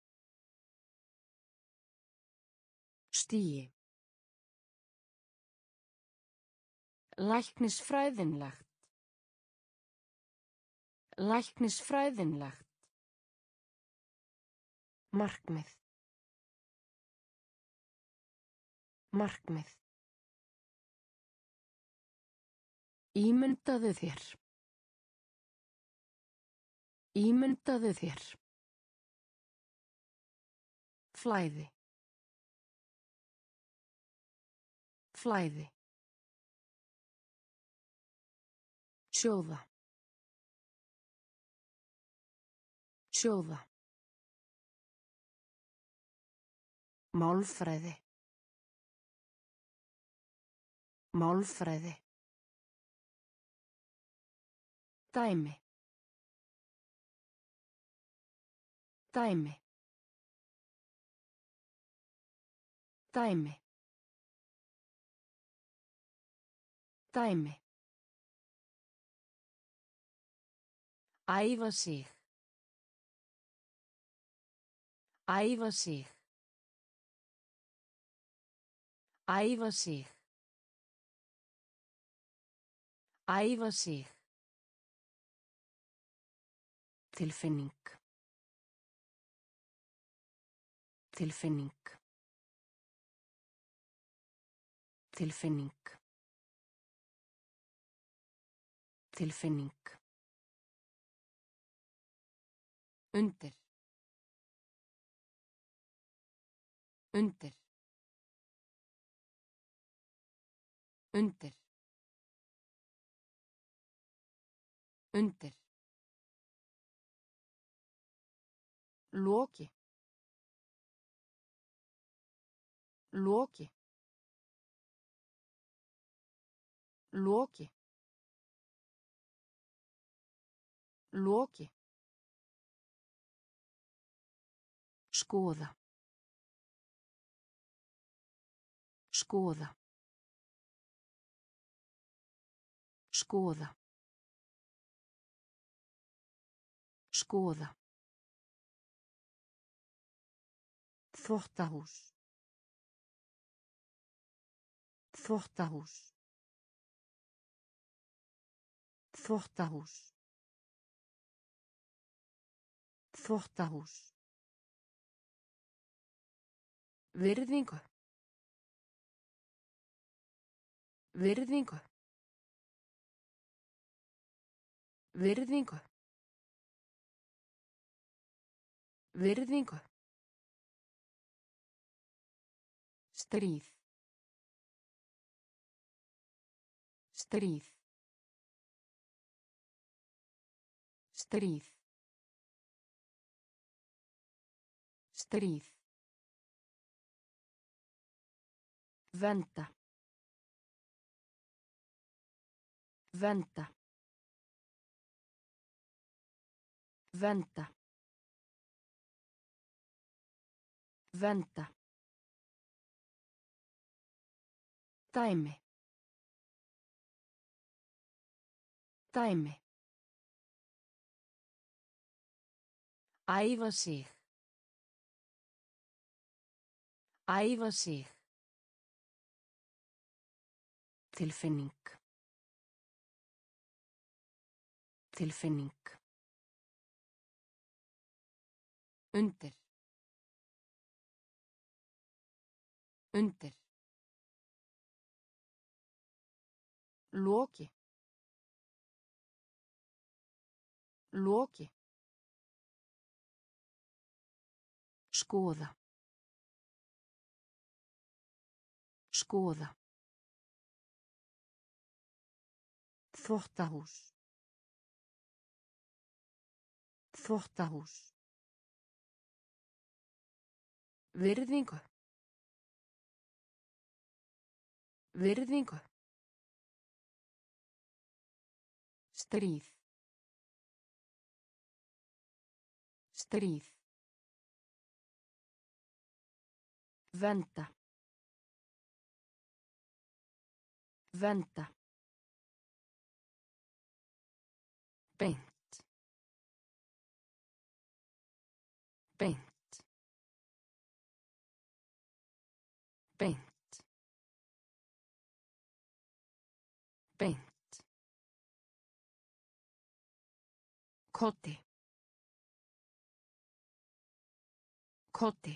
Stigi. Læknisfræðinlegt. Læknisfræðinlegt. Markmið. Markmið. Ímyndaðu þér. Ímyndaðu þér. Flæði. Flæði. Sjóða. Sjóða. Málfræði. Málfræði. Dæmi. Dæmi. Dæmi. Dæmi. Æfa sig. Æfa sig. Æfa sig. Æfa sig. Tilfinning. Tilfinning. Tilfinning. Tilfinning. Undir. Undir. Undir. Undir. Loki. Loki. Loki. Loki. Skoða. Skoða. Skoða. Skoða. Þvottahús. Þvottahús. Þvottahús. Þvottahús. Virðingu. Virðingu. Virðingu. Virðingu. Stríð. Stríð. Stríð. Stríð. Venda. Venda. Venda. Venda. Dæmi. Dæmi. Æfa sig. Æfa sig. Tilfinning. Tilfinning. Undir. Undir. Loki. Loki. Skoða. Skoða. Þvottahús. Þvottahús. Virðingu. Virðingu. Stríð. Stríð. Venda. Venda. Beint. Beint. Beint. Beint. Koti. Koti.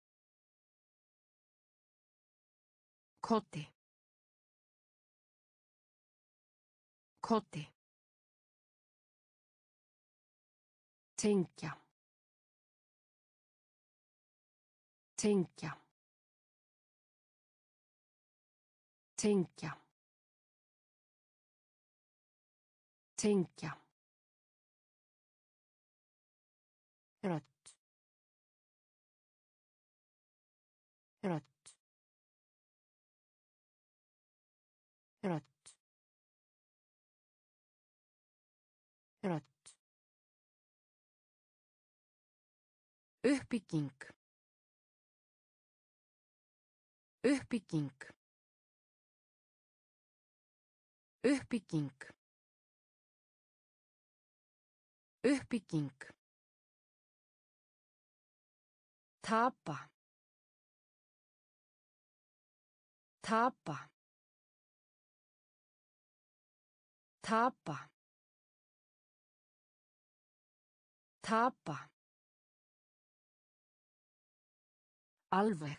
Koti. Koti. Tengja. Tengja. Tengja. Tengja. Rödd. Rödd. Rödd. Rödd. Uppbygging. Uppbygging. Uppbygging. Uppbygging. Tapa. Tapa. Tapa. Tapa. Alveg.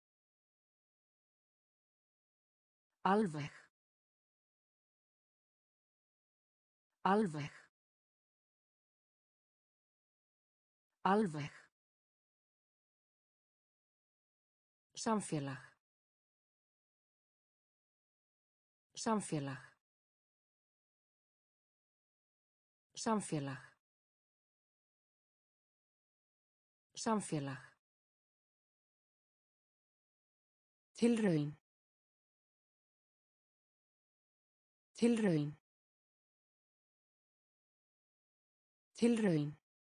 Alveg. Alveg. Alveg. Samfélag. Samfélag. Samfélag. Samfélag. Tilraun. Tilraun. Tilraun.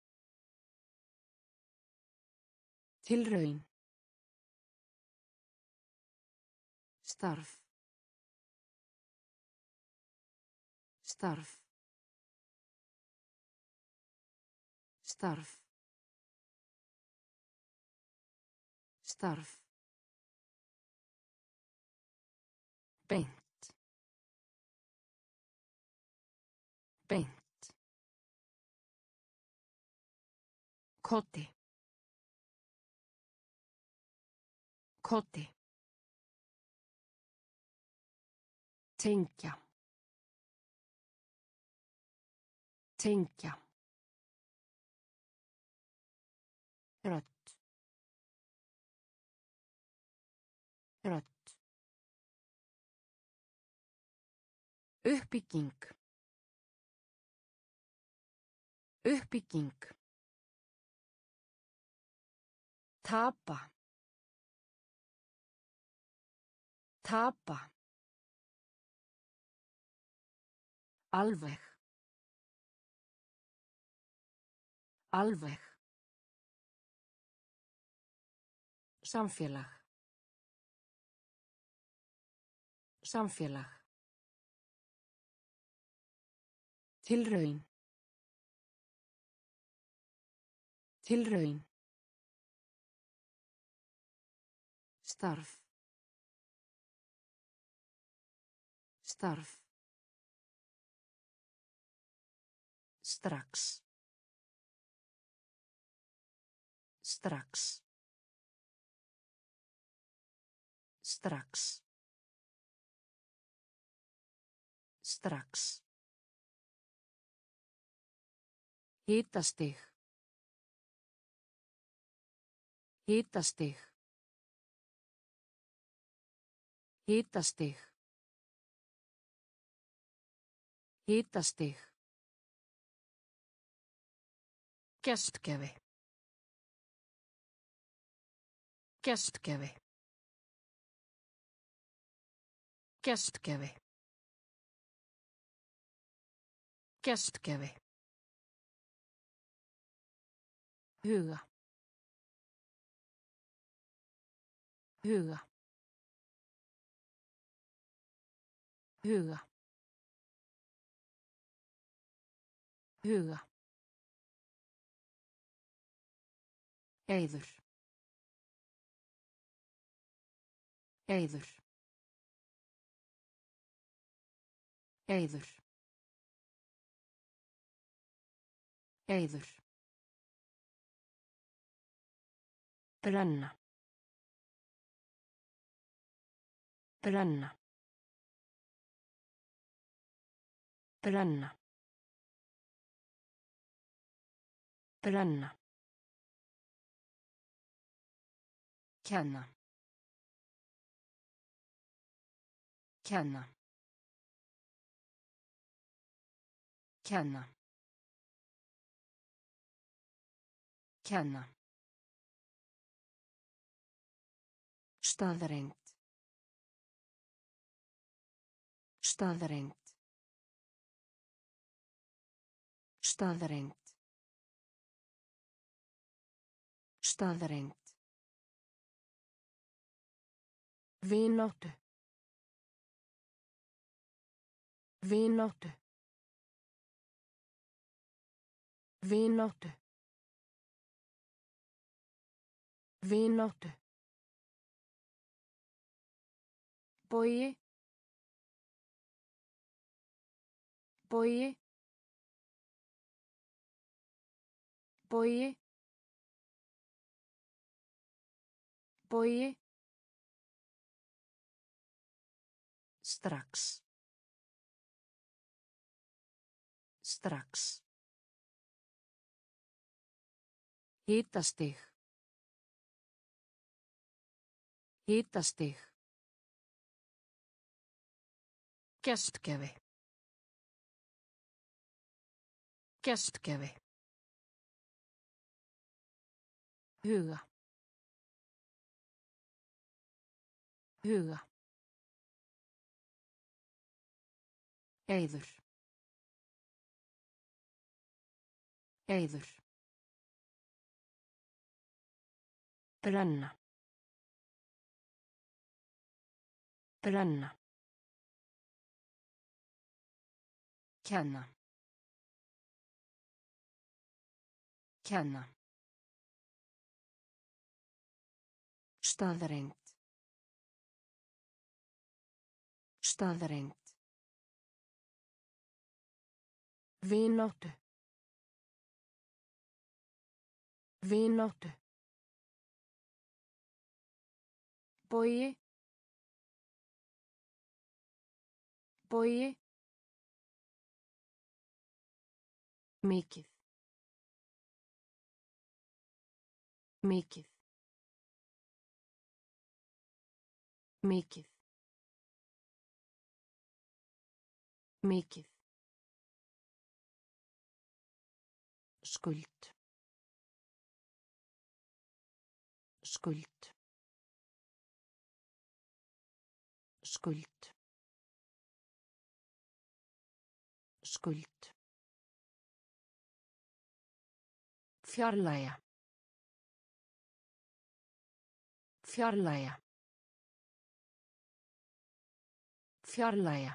Tilraun. Starf. Starf. Starf. Starf. Beint. Beint. Koti. Koti. Tengja. Tengja. Rödd. Rödd. Uppbygging. Uppbygging. Tapa. Tapa. Alveg. Alveg. Samfélag. Samfélag. Tilraun. Tilraun. Starf. Starf. Strax. Strax. Strax. Strax. Hitastig. Hitastig. Hitastig. Hitastig. Gestgjafi. Gestgjafi. Gestgjafi. Gestgjafi. Huga. Huga. Huga. Huga. Eiður. Eiður. Eiður. Eiður. Brenna. Brenna. Brenna. Brenna. Kenna. Kenna. Kenna. Kenna. Staðreynd. Staðreynd. Staðreynd. Staðreynd. Vináttu. Vináttu. Vináttu. Vináttu. Bogi. Bogi. Bogi. Bogi. Strax. Strax. Hitastig. Hitastig. Gestgjafi. Gestgjafi. Huga. Huga. Eiður. Eiður. Brenna. Brenna. Kenna. Kenna. Staðreynd. Staðreynd. Vináttu. Vináttu. Bogi. Bogi. Mikið. Mikið. Mikið. Mikið. Skuld. Skuld. Skuld. Skuld. Fjarlægja. Fjarlægja. Fjarlægja.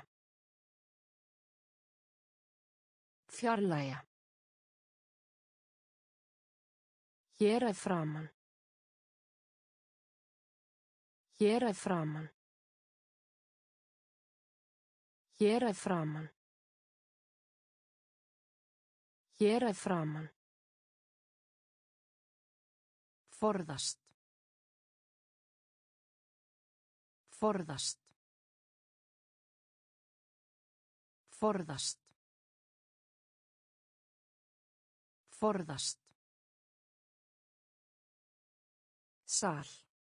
Fjarlægja. Hér að framan. Hér að framan. Hér að framan. Hér að framan. Forðast. Forðast. Forðast. Forðast. Sal.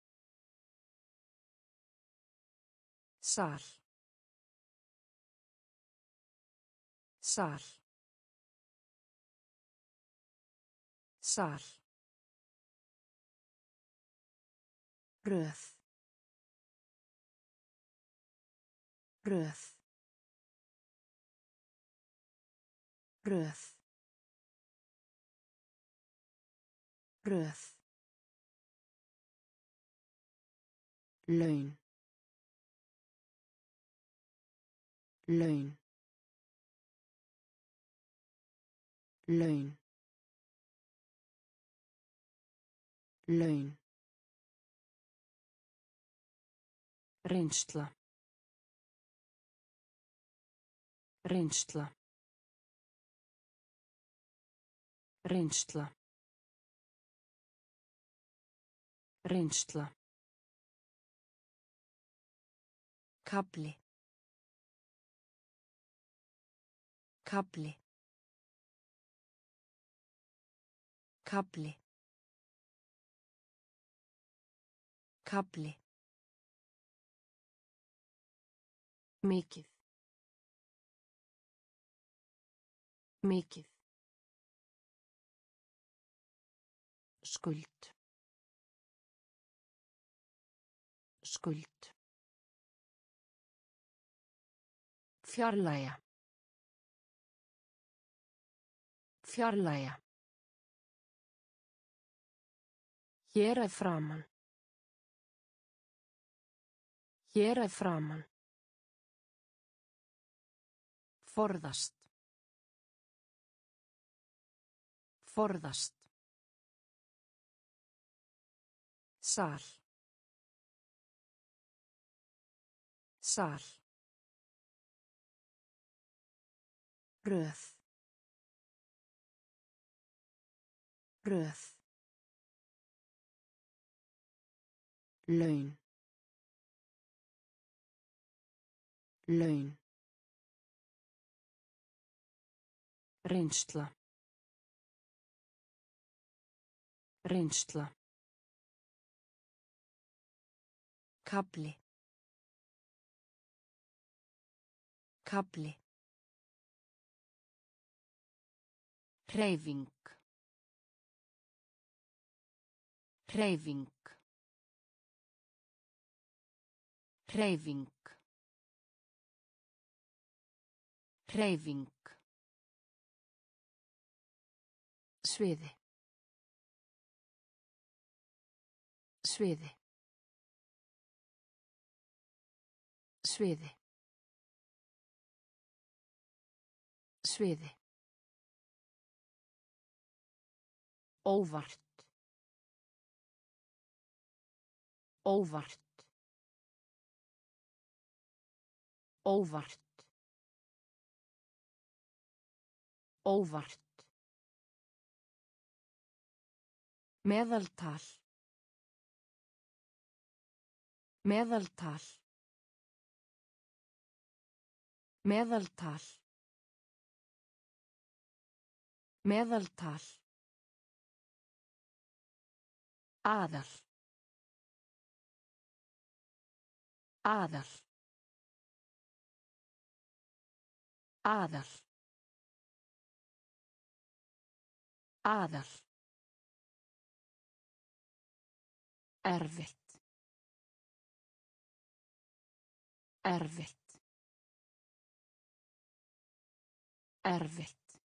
Sal. Sal. Sal. Röð. Röð. Röð. Röð. Laun. Laun. Laun. Laun. Reynsla. Reynsla. Reynsla. Reynsla. Kafli. Kafli. Kafli. Kafli. Mikið. Mikið. Skuld. Skuld. Fjarlægja. Fjarlægja. Hér að framan. Hér að framan. Forðast. Forðast. Sal. Sal. Röð. Röð. Laun. Laun. Reynsla. Reynsla. Kafli. Kafli. Hreyfing. Hreyfing. Hreyfing. Hreyfing. Sviði. Sviði. Sviði. Sviði. Óvart. Óvart. Óvart. Óvart. Meðaltal. Meðaltal. Meðaltal. Meðaltal. Aðal. Aðal. Aðal. Aðal. Erfitt. Erfitt. Erfitt.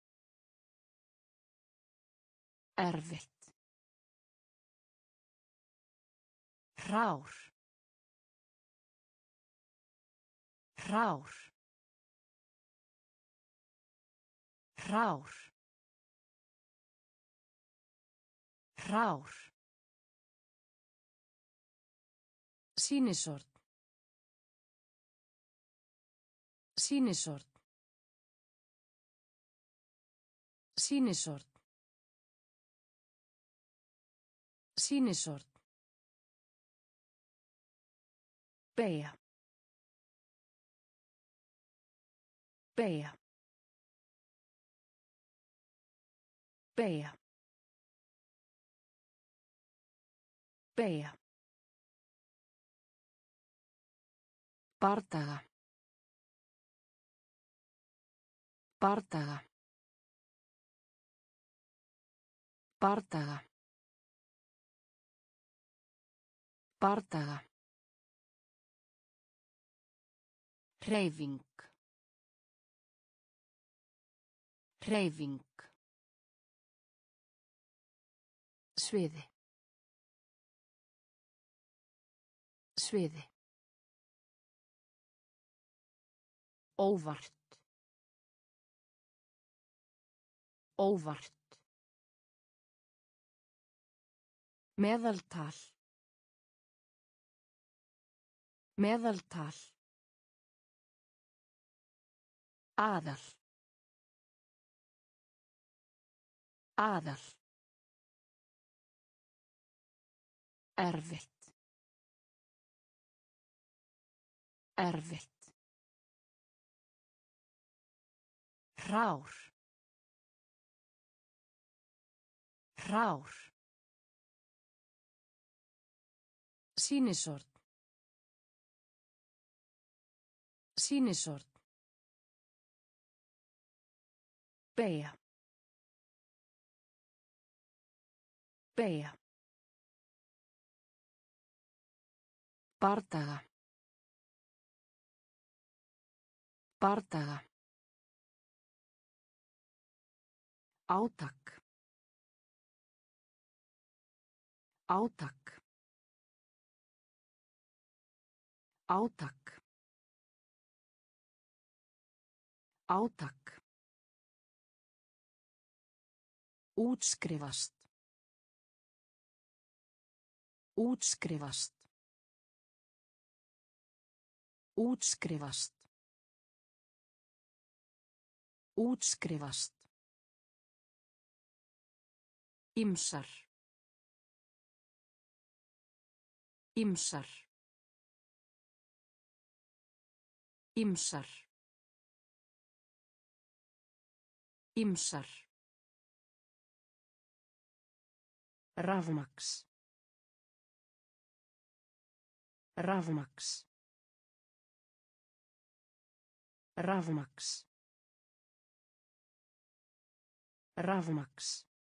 Erfitt. Hrár. Hrár. Hrár. Hrár. Sýnisorn. Sýnisorn. Sýnisorn. Sýnisorn. Beygja. Beygja. Beygja. Beygja. Bardaga. Bardaga. Bardaga. Bardaga. Hreyfing. Hreyfing. Sviði. Sviði. Óvart. Óvart. Meðaltal. Meðaltal. Aðal. Aðal. Erfitt. Erfitt. Hrár. Hrár. Sýnisorn. Sýnisorn. Beygja. Beygja. Bardaga. Bardaga. Átak. Átak. Átak. Átak. Útskrifast. Útskrifast. Útskrifast. Útskrifast. Ýmsar. Ýmsar. Ýmsar. Ýmsar. Rafmaks. Rafmaks. Rafmaks. Rafmaks.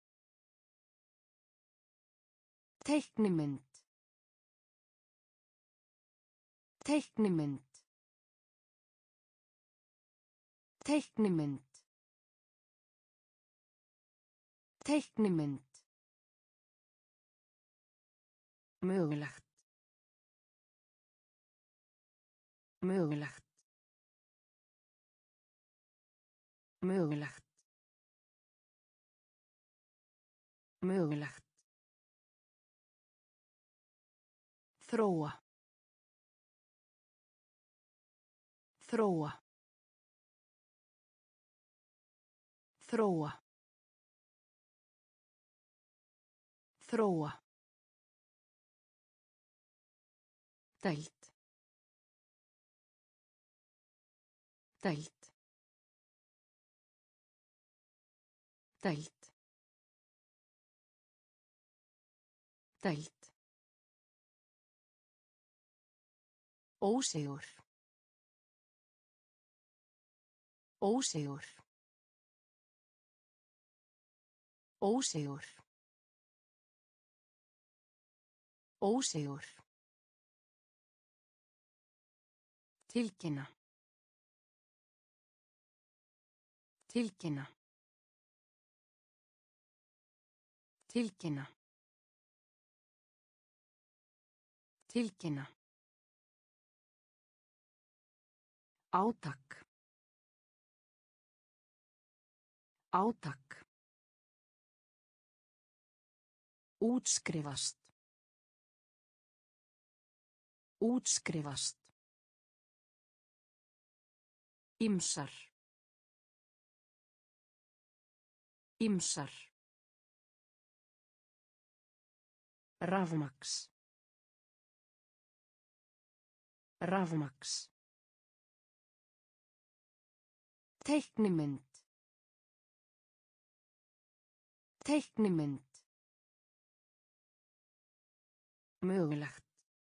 Teiknimynd. Teiknimynd. Teiknimynd. Teiknimynd. Mögulegt. Mögulegt. Mögulegt. Mögulegt. Þróa. Þróa. Þróa. Þróa. Deild. Deild. Deild. Deild. Ósigur. Ósigur. Ósigur. Ósigur. Tilkynna. Tilkynna. Tilkynna. Tilkynna. Átak. Átak. Útskrifast. Útskrifast. Ýmsar. Ýmsar. Rafmaks. Rafmaks. Teiknimynd. Teiknimynd. Mögulegt.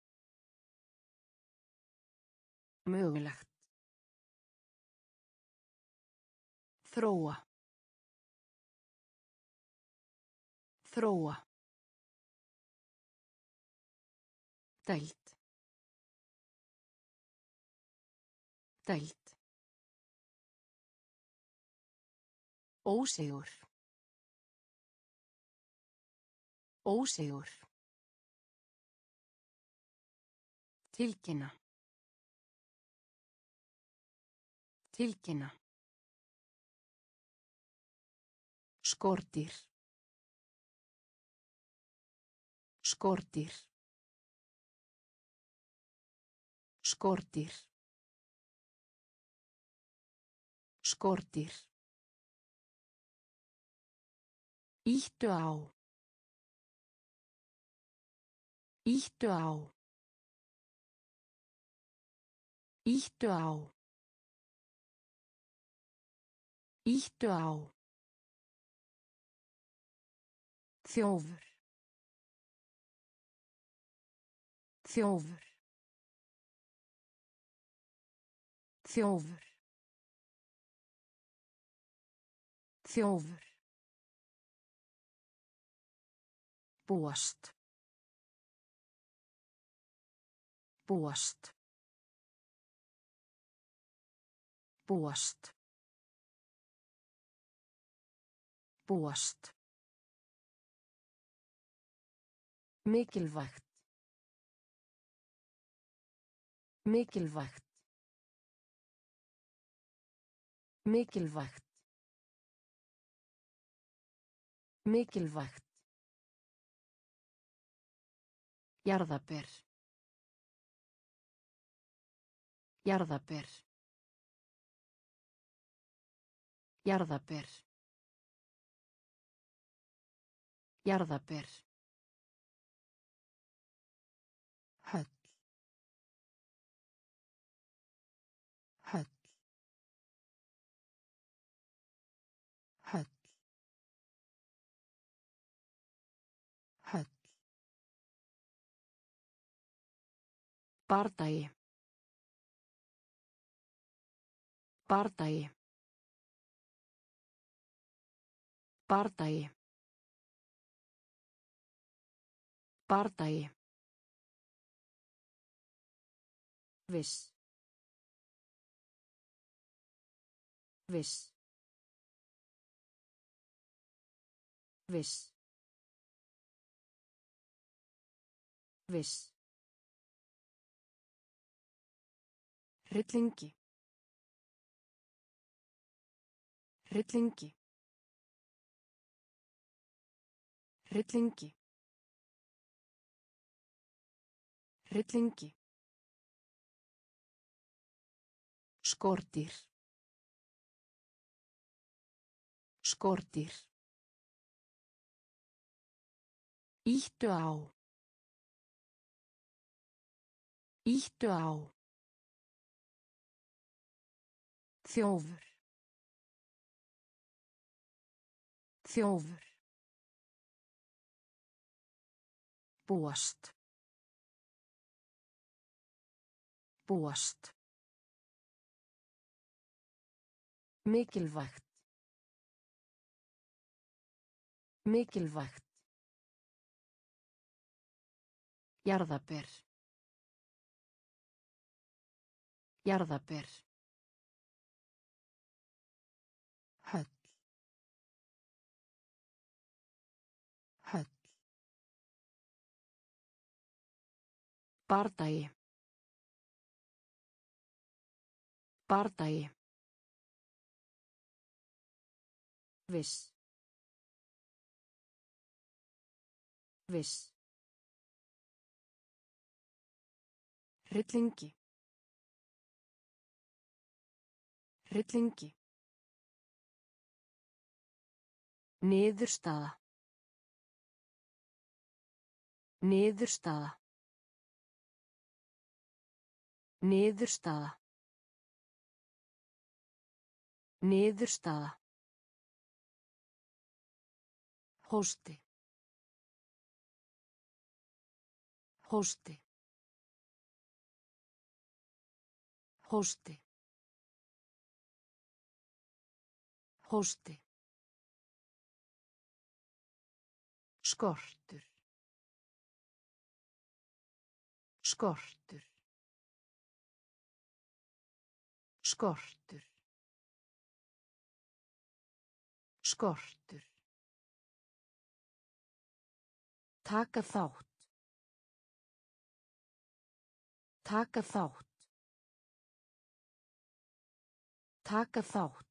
Mögulegt. Þróa. Þróa. Deild. Deild. Ósigur. Ósigur. Tilkynna. Tilkynna. Skordýr. Skordýr. Skordýr. Skordýr. Íttu á. Íttu á. Íttu á. Íttu á. Þjófur. Þjófur. Þjófur. Þjófur. Búast. Búast. Búast. Búast. Mikilvægt. Mikilvægt. Mikilvægt. Mikilvægt. Jarðaber. Jarðaber. Jarðaber. Jarðaber. Höll. Höll. Höll. Höll. Bardagi. Bardagi. Bardagi. Bardagi. Viss. Viss. Viss. Viss. Hryllingi. Hryllingi. Hryllingi. Hryllingi. Skordýr. Skordýr. Íttu á. Íttu á. Þjófur. Þjófur. Búast. Búast. Mikilvægt. Mikilvægt. Jarðaber. Jarðaber. Höll. Höll. Bardagi. Bardagi. Viss. Viss. Hryllingi. Hryllingi. Niðurstaða. Niðurstaða. Niðurstaða. Niðurstaða. Hósti. Hósti. Hósti. Hósti. Skortur. Skortur. Skortur. Skortur. Taka þátt. Taka þátt. Taka þátt.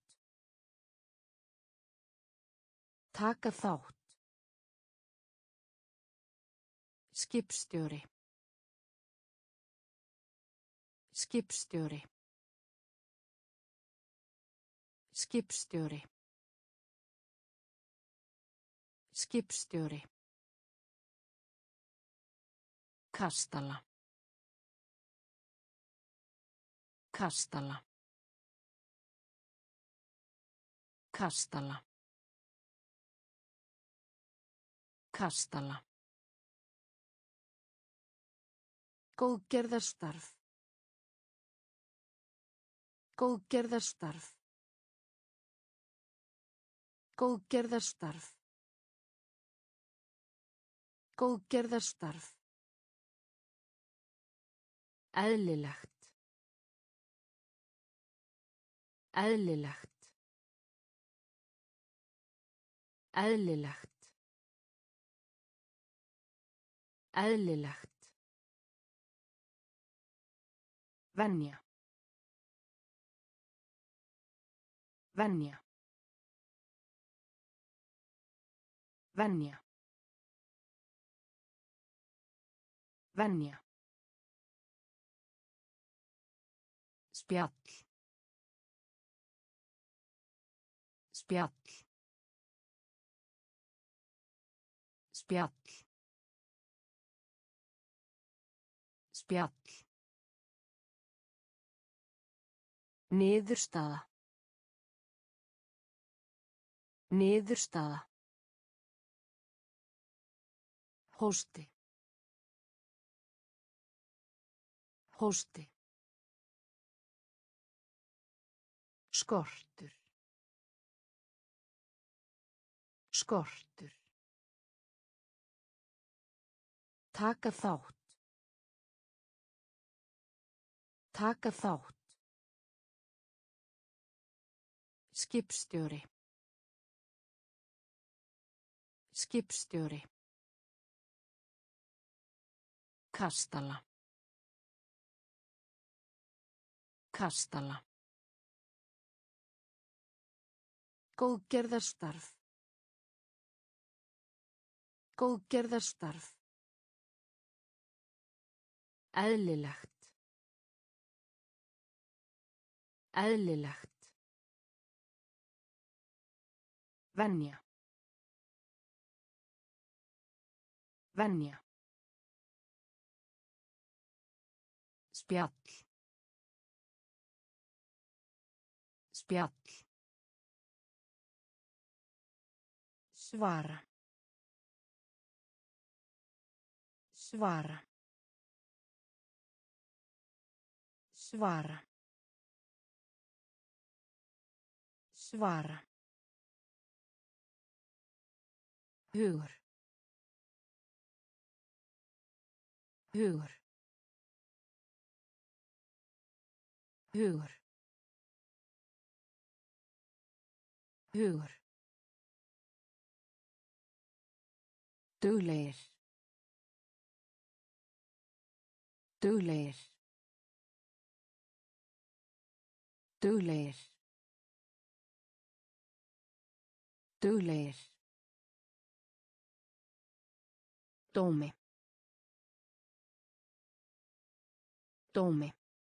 Taka þátt. Skipstjóri. Skipstjóri. Skipstjóri. Skipstjóri. Kastala. Kastala. Kastala. Kastala. Góðgerðarstarf. Góðgerðarstarf. Góðgerðarstarf. Góðgerðarstarf. Eðlilegt. Eðlilegt. Eðlilegt. Eðlilegt. Venja. Venja. Venja. Venja. Spjall. Spjall. Spjall. Spjall. Niðurstaða. Niðurstaða. Hósti. Hósti. Skortur. Skortur. Taka þátt. Taka þátt. Skipstjóri. Skipstjóri. Kastala. Kastala. Góðgerðarstarf. Góðgerðarstarf. Eðlilegt. Eðlilegt. Venja. Venja. Spjall. Spjall. Svara. Svara. Svara. Svara. Hugur. Hugur. Hugur. Hugur. Duglegir. Duglegir. Duglegir. Duglegir. Dómi. Dómi.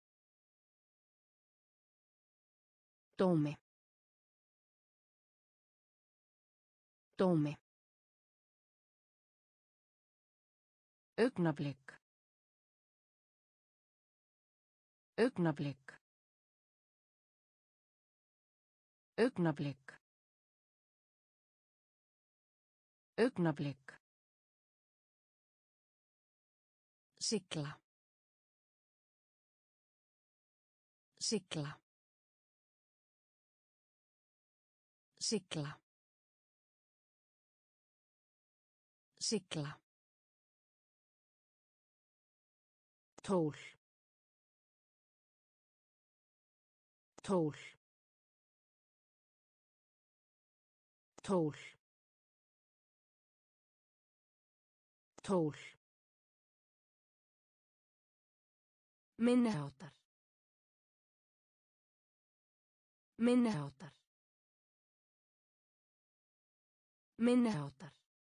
Dómi. Dómi. Augnablik. Augnablik. Augnablik. Augnablik. Sigla. Sigla. Sigla. Sigla. Tól. Tól. Tól. Tól. Minniháttar. Minniháttar. Minniháttar.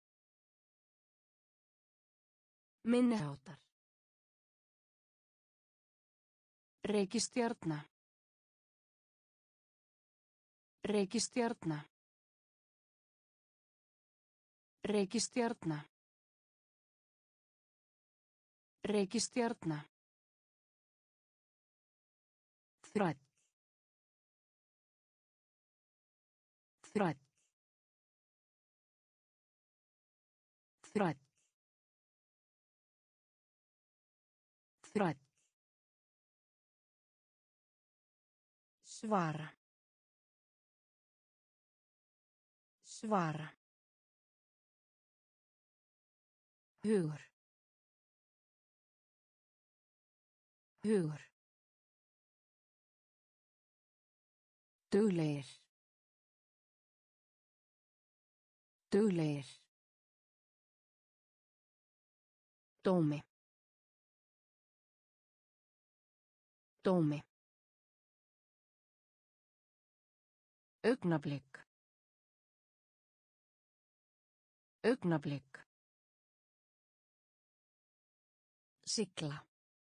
Minniháttar. Reikistjarna. Reikistjarna. Reikistjarna. Reikistjarna. Þræll. Þræll. Þræll. Þræll. Svara. Svara. Hugur. Hugur. Duglegir. Duglegir. Dómi. Dómi. Augnablik. Augnablik. Sigla.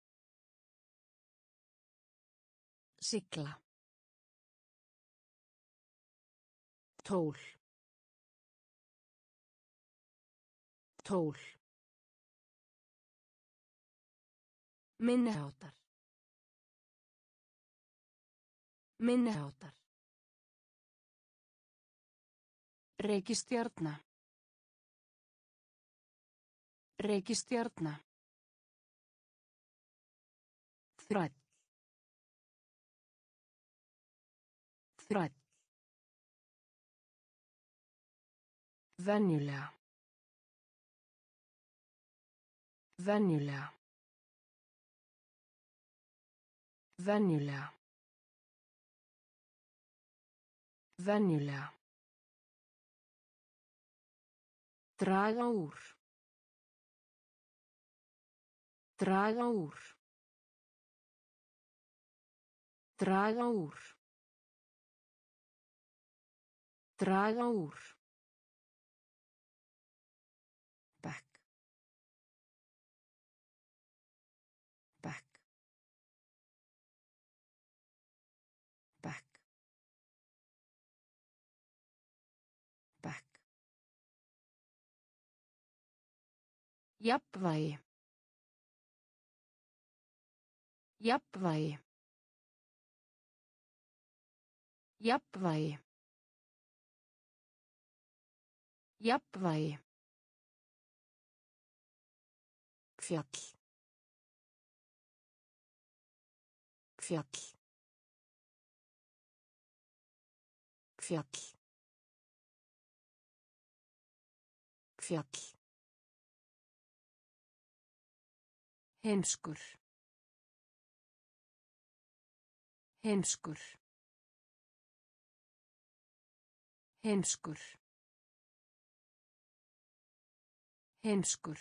Sigla. Tól. Tól. Minniháttar. Minniháttar. Reikistjarna. Reikistjarna. Þræll. Þræll. Venjulega. Venjulega. Venjulega. Venjulega. Draga úr. Draga úr. Draga úr. Draga úr. Bekk. Bekk. Bekk. Bekk. Jafnvægi. Jafnvægi. Jafnvægi. Jafnvægi. Fjall. Fjall. Fjall. Fjall. Heimskur. Heimskur. Heimskur. Heimskur.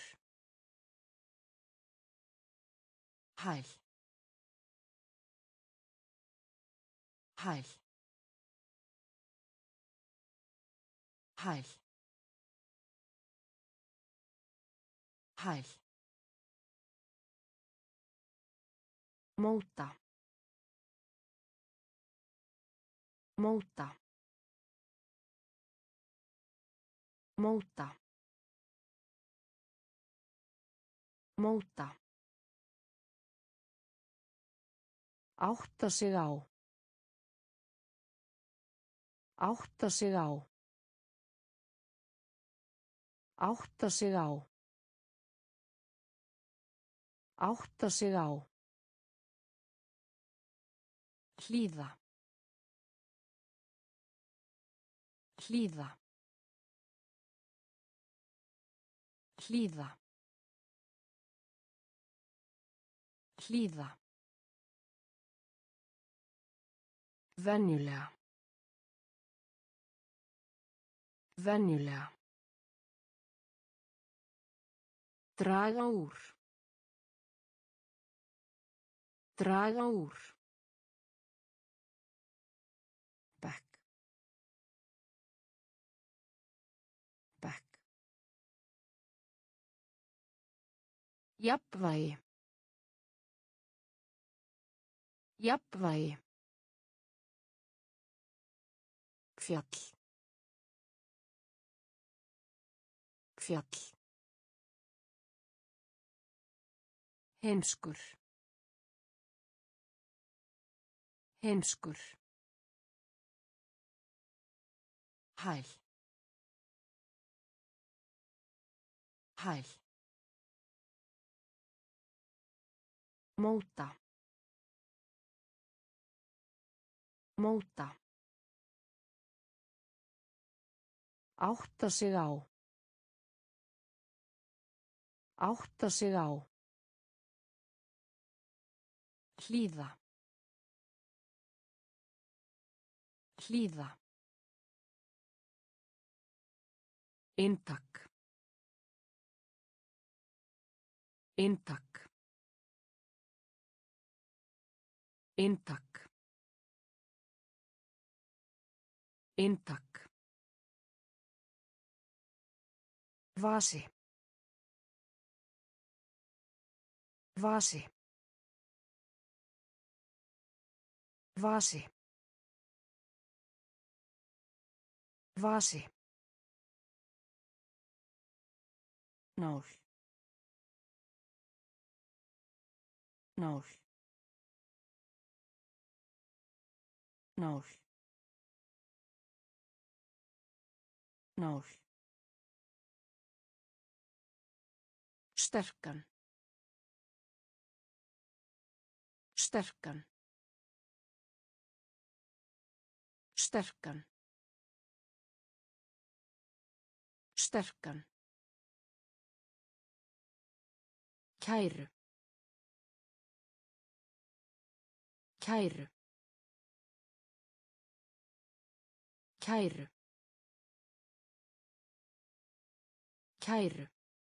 Hæl. Hæl. Hæl. Hæl. Móta. Móta. Móta. Móta. Átta sig á. Átta sig á. Átta sig á. Átta sig á. Hlýða. Hlýða. Hlýða. Hlýða. Venjulega. Venjulega. Draga úr. Draga úr. Bekk. Bekk. Jafnvægi. Jafnvægi. Fjall. Fjall. Heimskur. Heimskur. Hæl. Hæl. Móta. Móta. Átta sig á. Átta sig á. Hlýða. Hlýða. Inntak. Inntak. Inntak. Inntak. Vasi. Vasi. Vasi. Vasi. Nál. Nál. Nál. Nál. Sterkan. Sterkan. Sterkan. Sterkan. Kæru. Kæru. Kæru. Kæru.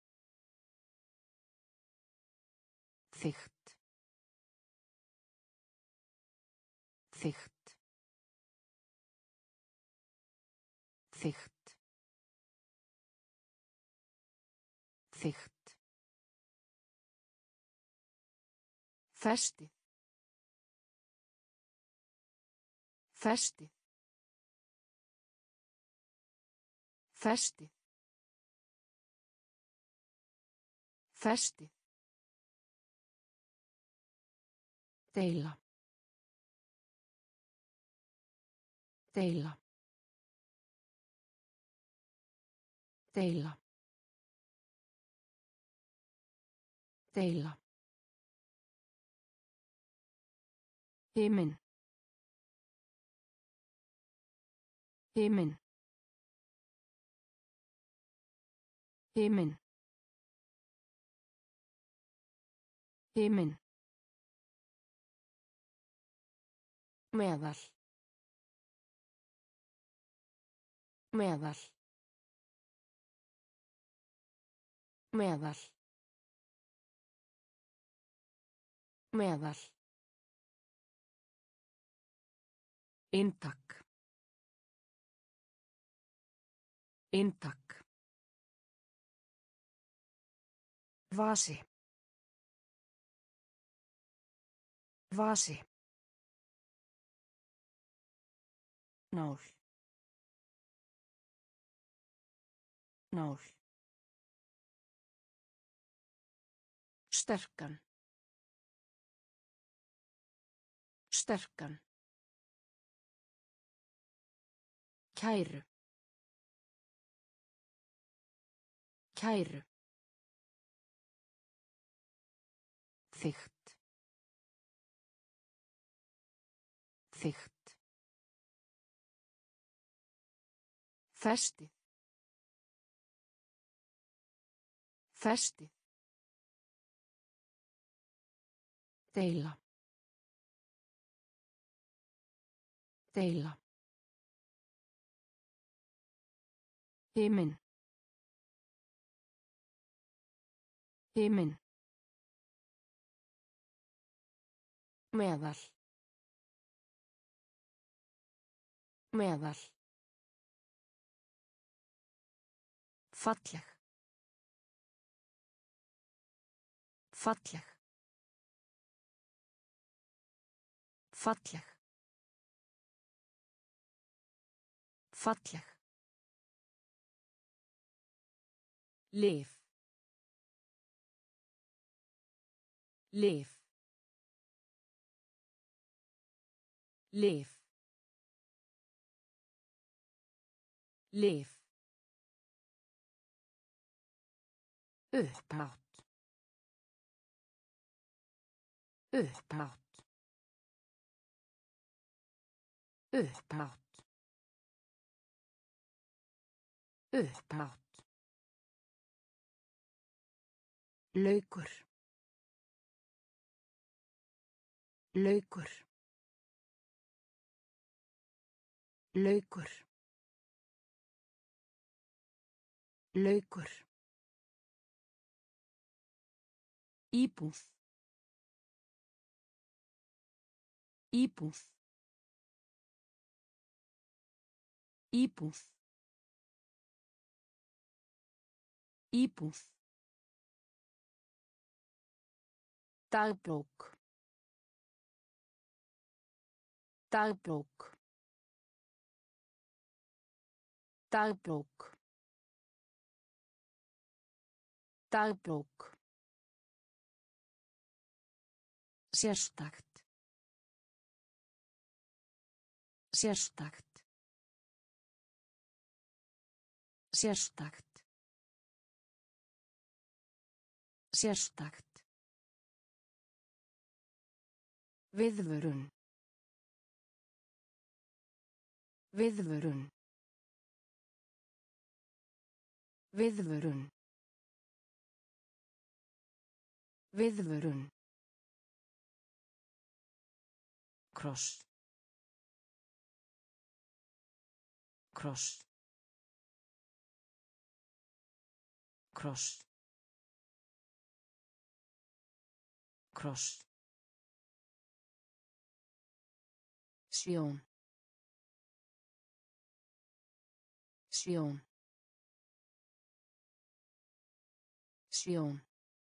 Þykkt. Þykkt. Þykkt. Þykkt. Festið. Festið. Festið. Festið. Deila. Deila. Deila. Deila. Himinn. Himinn. Himinn. Himinn. Meðal. Meðal. Meðal. Meðal. Inntak. Inntak. Vasi. Vasi. Nál. Nál. Sterkan. Sterkan. Kæru. Kæru. Þykkt. Þykkt. Festið. Festið. Deila. Deila. Himinn. Himinn. Meðal. Meðal. Falleg. Falleg. Falleg. Falleg. Lyf. Lyf. Lyf. Lyf. Upphátt. Upphátt. Upphátt. Upphátt. Laukur. Laukur. Laukur. Laukur. Íbúð. Íbúð. Íbúð. Íbúð. Dagbók. Dagbók. Dagbók. Dagbók. Sérstakt. Sérstakt. Sérstakt. Sérstakt. Viðvörun. Viðvörun. Viðvörun. Viðvörun. Kross. Kross. Kross. Kross. Sjón. Sjón. Sjón.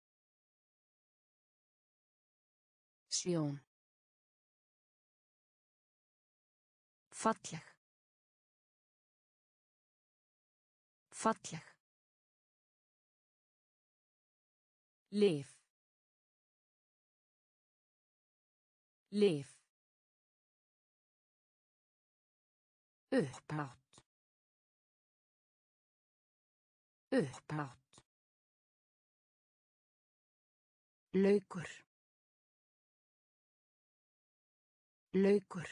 Sjón. Falleg. Falleg. Lyf. Lyf. Upphátt. Upphátt. Laukur. Laukur.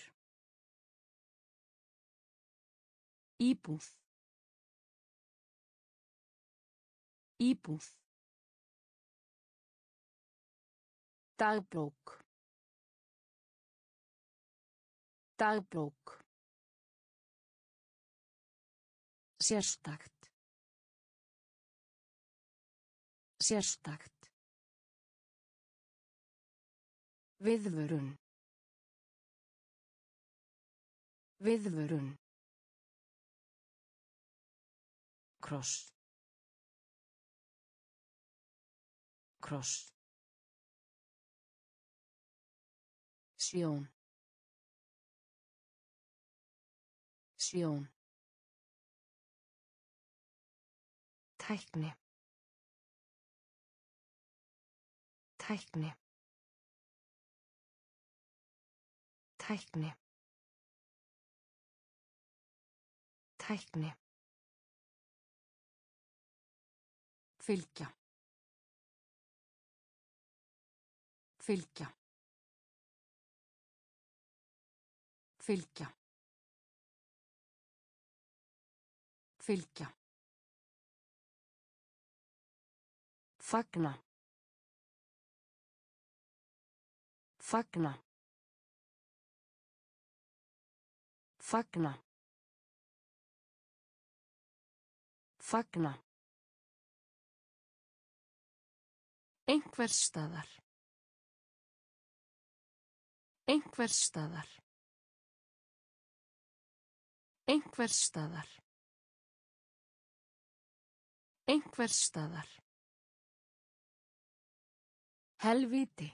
Íbúð. Íbúð. Dagbók. Dagbók. Sérstakt. Sérstakt. Viðvörun. Viðvörun. Kross. Kross. Sjón. Sjón. Tækni. Tækni. Tækni. Tækni. Fylgja. Fylgja. Fylgja. Fylgja. Fagna. Fagna. Fagna. Fagna. Einhvers staðar. Einhvers staðar. Einhvers staðar. Einhvers staðar. Helvíti.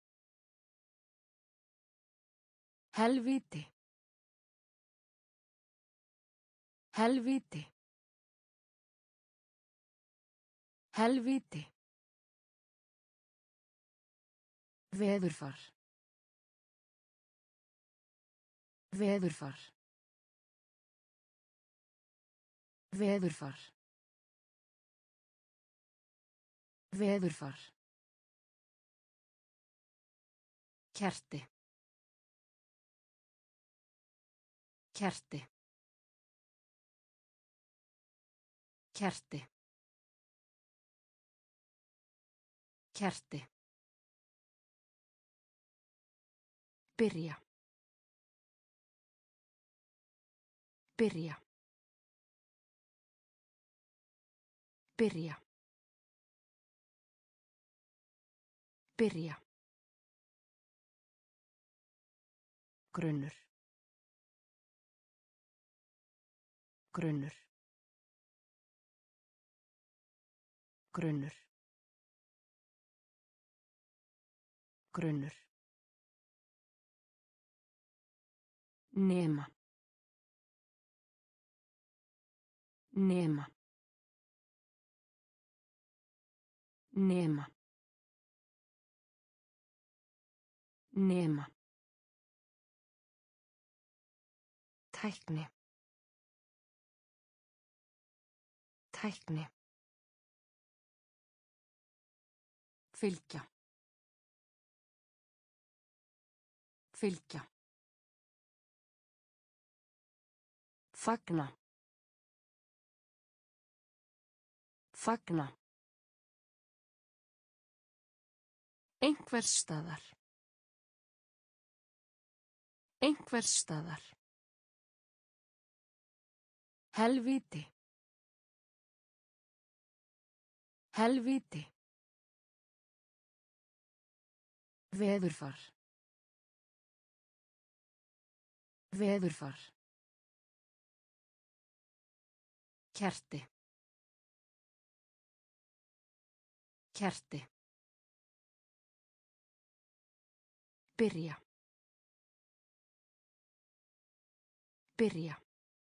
Helvíti. Helvíti. Helvíti. Veðurfar. Veðurfar. Veðurfar. Veðurfar. Kerti. Kerti. Kerti. Kerti. Byrja. Byrja. Byrja. Byrja. Grunnur. Grunnur. Grunnur. Grunnur. Nema. Nema. Nema. Nema. Tækni. Tækni. Fylgja. Fylgja. Fagna. Fagna. Einhvers staðar. Einhvers staðar. Helvíti. Helvíti. Veðurfar. Veðurfar. Kerti. Kerti. Byrja. Byrja.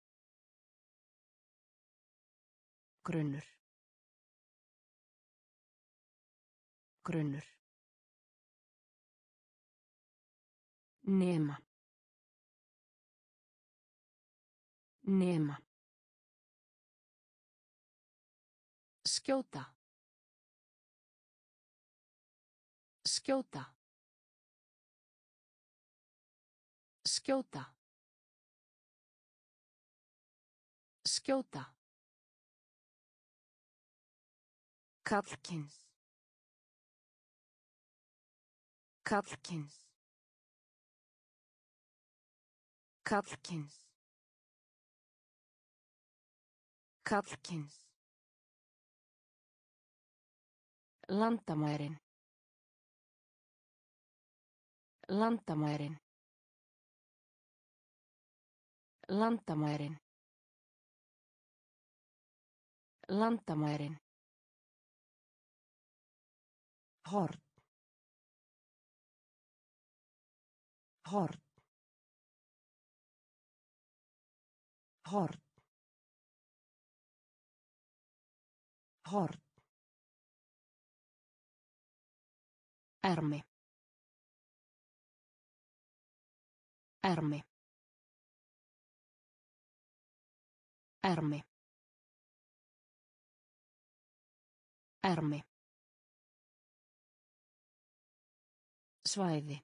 Grunnur. Grunnur. Nema. Nema. Skjóta. Skjóta. Skjóta. Skjóta. Karlkyns. Karlkyns. Karlkyns. Karlkyns. Landamærin. Landamærin. Landamærin. Landamærin. Horn. Horn. Horn. Horn. Ermi. Ermi. Ermi. Ermi. Svæði.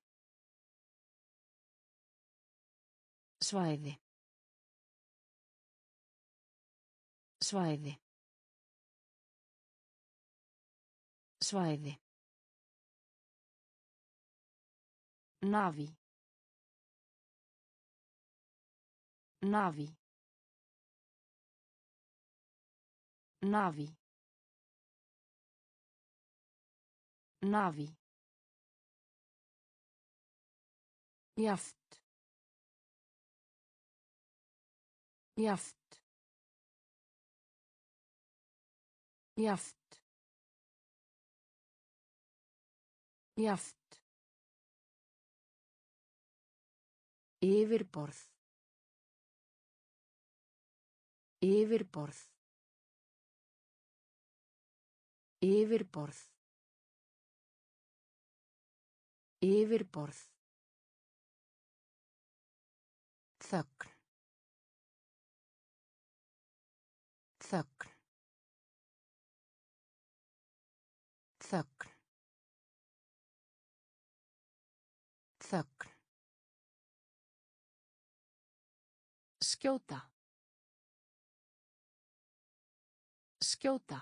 Svæði. Svæði. Svæði. Navi. Navi. Navi. Navi. Jaft. Jaft. Jaft. Jaft. Yfirborð. Yfirborð. Yfirborð. Yfirborð. Þögn. Þögn. Þögn. Þögn. Skjóta. Skjóta.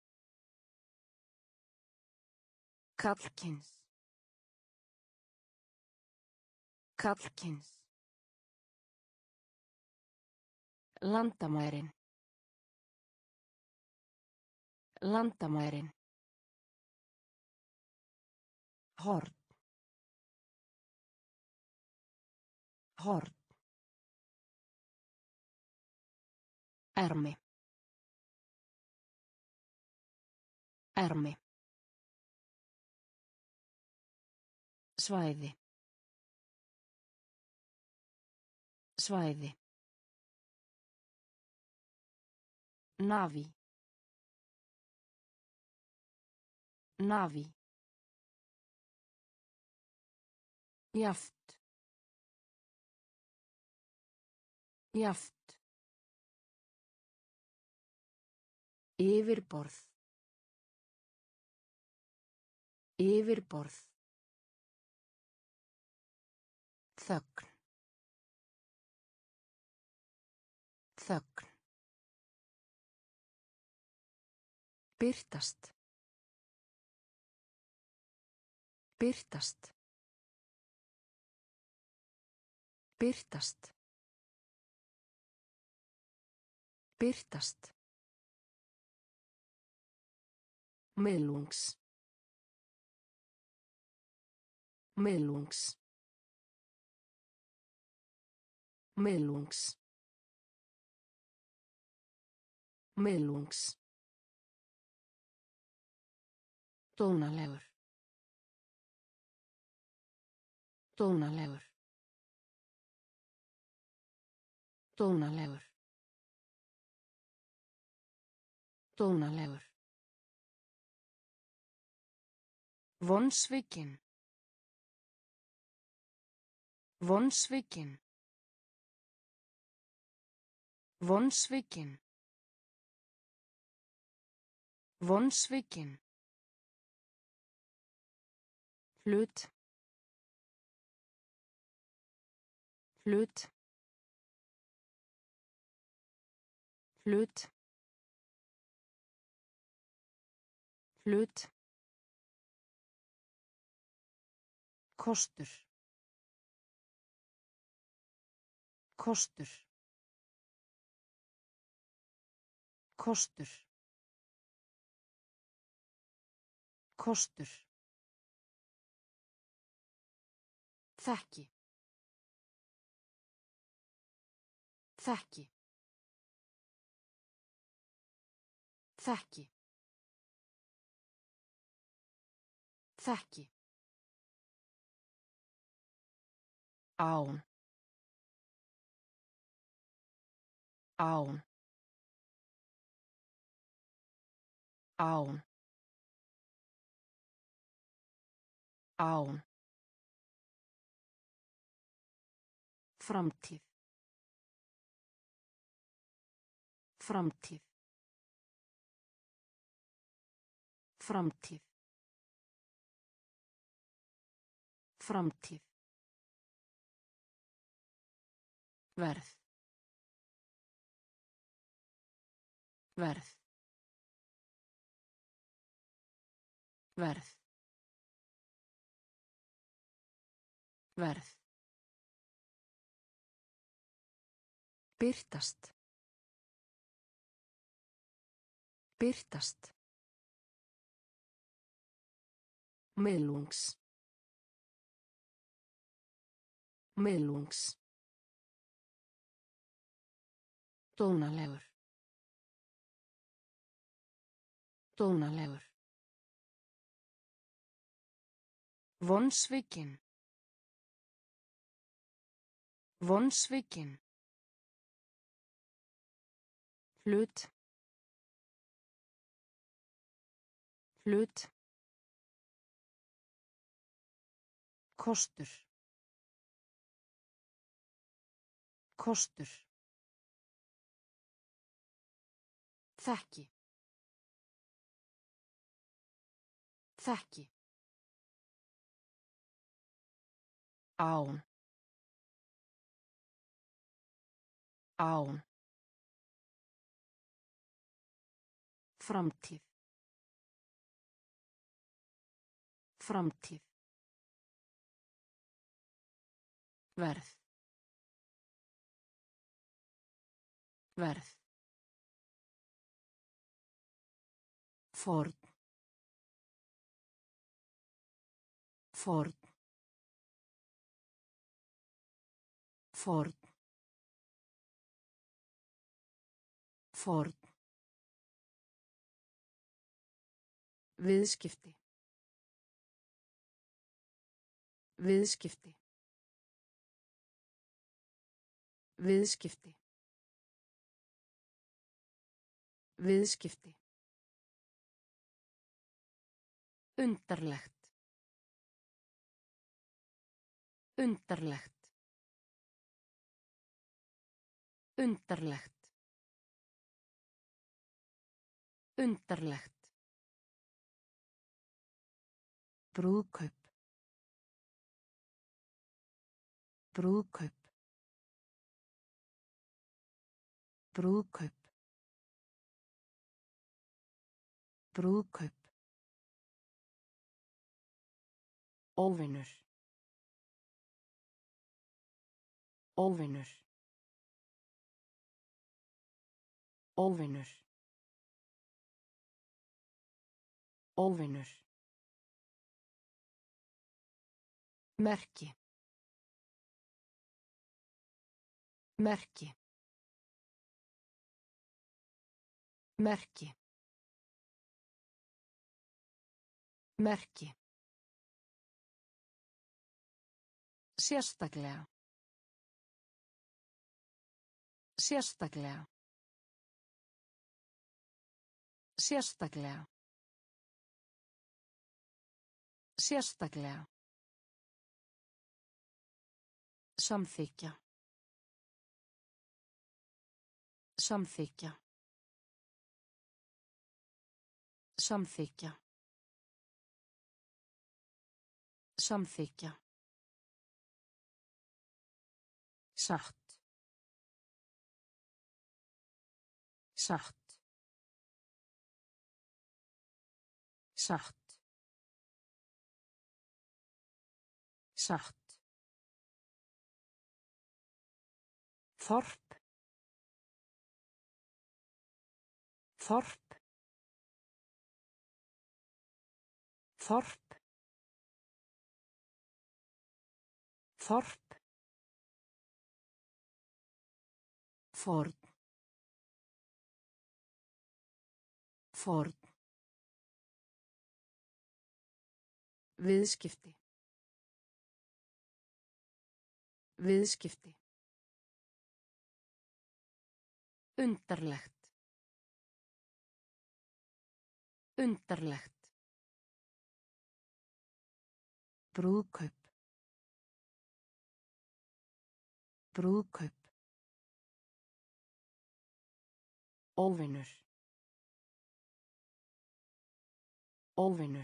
Karlkyns. Karlkyns. Landamærin. Landamærin. Horn. Horn. Ermi. Ermi. Svæði. Svæði. Navi. Navi. Jaft. Jaft. Yfirborð. Yfirborð. Þögn. Þögn. Birtast. Birtast. Birtast. Birtast. Miðlungs. Miðlungs. Miðlungs. Miðlungs. Dónalegur. Dónalegur. Dónalegur. Dónalegur. Vonsvikinn. Vonsvikinn. Vonsvikinn. Vonsvikinn. Hlut. Hlut. Hlut. Hlut. Kostur. Kostur. Kostur. Kostur. Þekki. Þekki. Þekki. Þekki. Án. Án. Án. Án. Framtíð. Framtíð. Framtíð. Framtíð. Verð. Verð. Verð. Verð. Birtast. Birtast. Miðlungs. Miðlungs. Dónalegur. Dónalegur. Vonsvikinn. Vonsvikinn. Hlut. Hlut. Kostur. Kostur. Þekki. Þekki. Án. Án. Framtíð. Framtíð. Verð. Verð. Fórn. Fórn. Fórn. Fórn. Viðskipti. Viðskipti. Viðskipti. Viðskipti. Undarlegt. Undarlegt. Undarlegt. Undarlegt. Brúðkaup. Brúðkaup. Brúðkaup. Brúðkaup. Óvinur. Óvinur. Óvinur. Óvinur. Merki. Merki. Merki. Merki. Sérstaklega. Sérstaklega. Sérstaklega. Sérstaklega. Samþykkja. Samþykkja. Samþykkja. Samþykkja. Satt. Satt. Satt. Satt. Þorp. Þorp. Þorp. Þorp. Ford. Ford. Viðskipti. Viðskipti. Undarlegt. Undarlegt. Brúðkaup. Brúðkaup. Óvinur. Óvinur.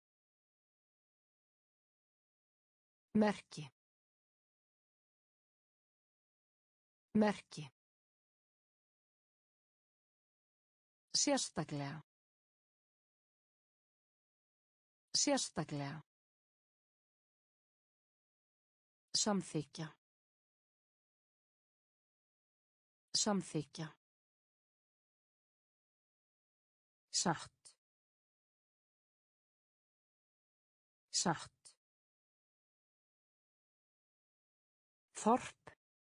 Merki. Merki. Sérstaklega. Sérstaklega. Samþykkja. Samþykkja. Satt. Satt. Þorp.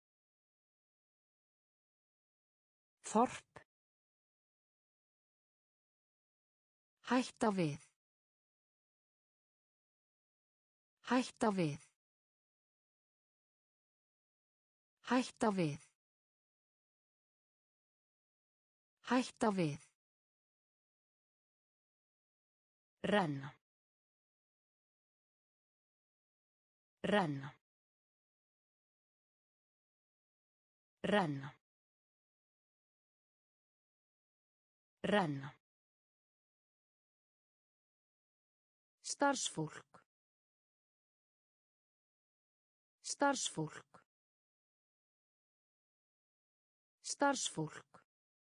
Þorp. Hætta við. Hætta við. Hætta við. Hætta við. Renna. Renna. Renna. Renna. Starfsfólk. Starfsfólk. Starfsfólk.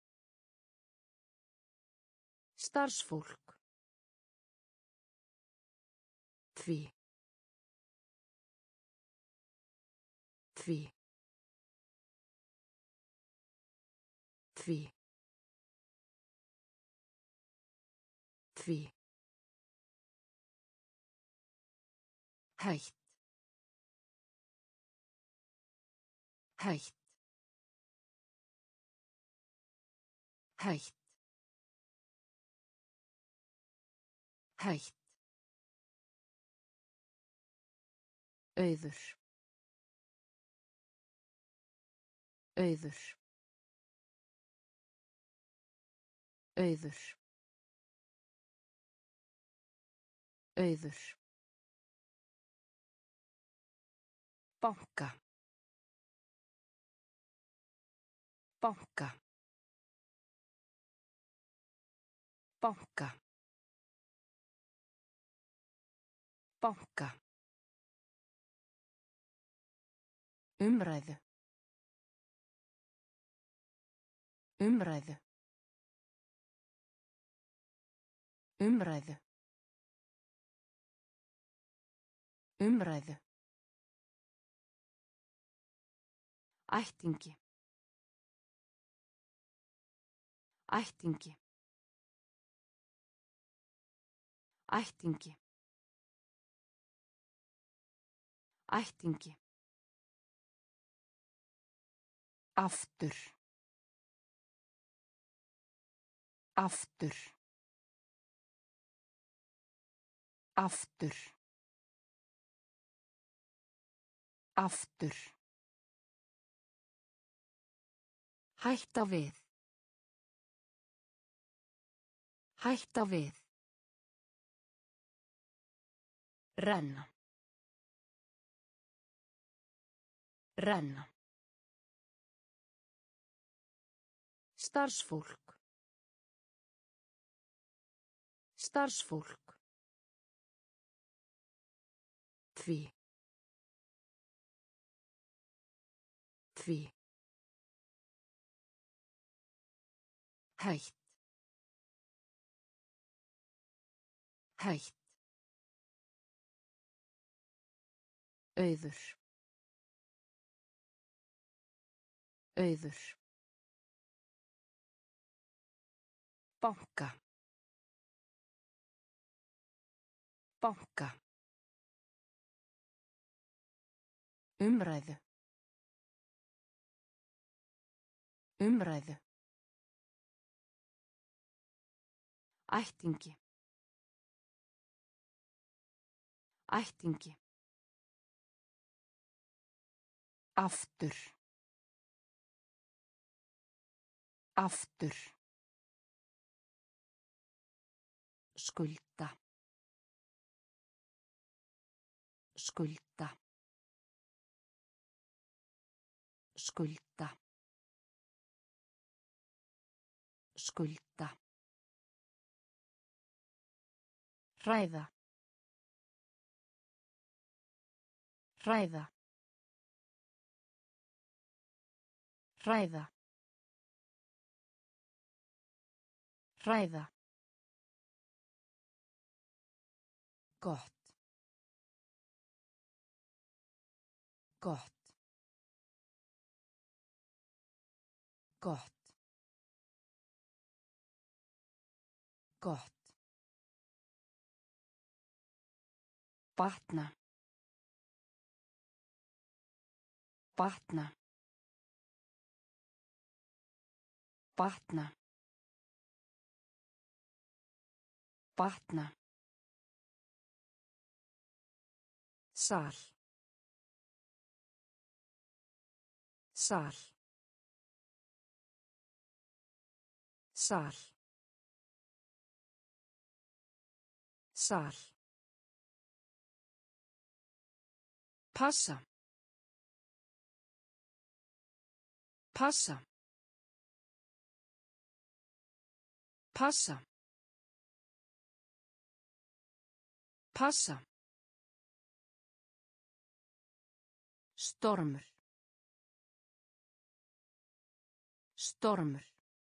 Starfsfólk. Því. Því. Því. Því. Hætt. Hætt. Hætt. Hætt. Auður. Auður. Auður. Auður. Banka. Banka. Banka. Banka. Umræðu. Umræðu. Umræðu. Umræðu. Ættingi. Ættingi. Ættingi. Ættingi. Aftur. Aftur. Aftur. Aftur. Hætta við. Hætta við. Renna. Renna. Starfsfólk. Starfsfólk. Því. Því. Hætt. Hætt. Auður. Auður. Banka. Banka. Umræðu. Umræðu. Ættingi. Ættingi. Aftur. Aftur. Skulda. Skulda. Skulda. Skulda. Hræða. Hræða. Hræða. Hræða. Gott. Gott. Gott. Gott. Batna. Batna. Batna. Batna. Sal. Sal. Sal. Sal. Passa. Passa. Passa. Passa. Stormur. Stormur.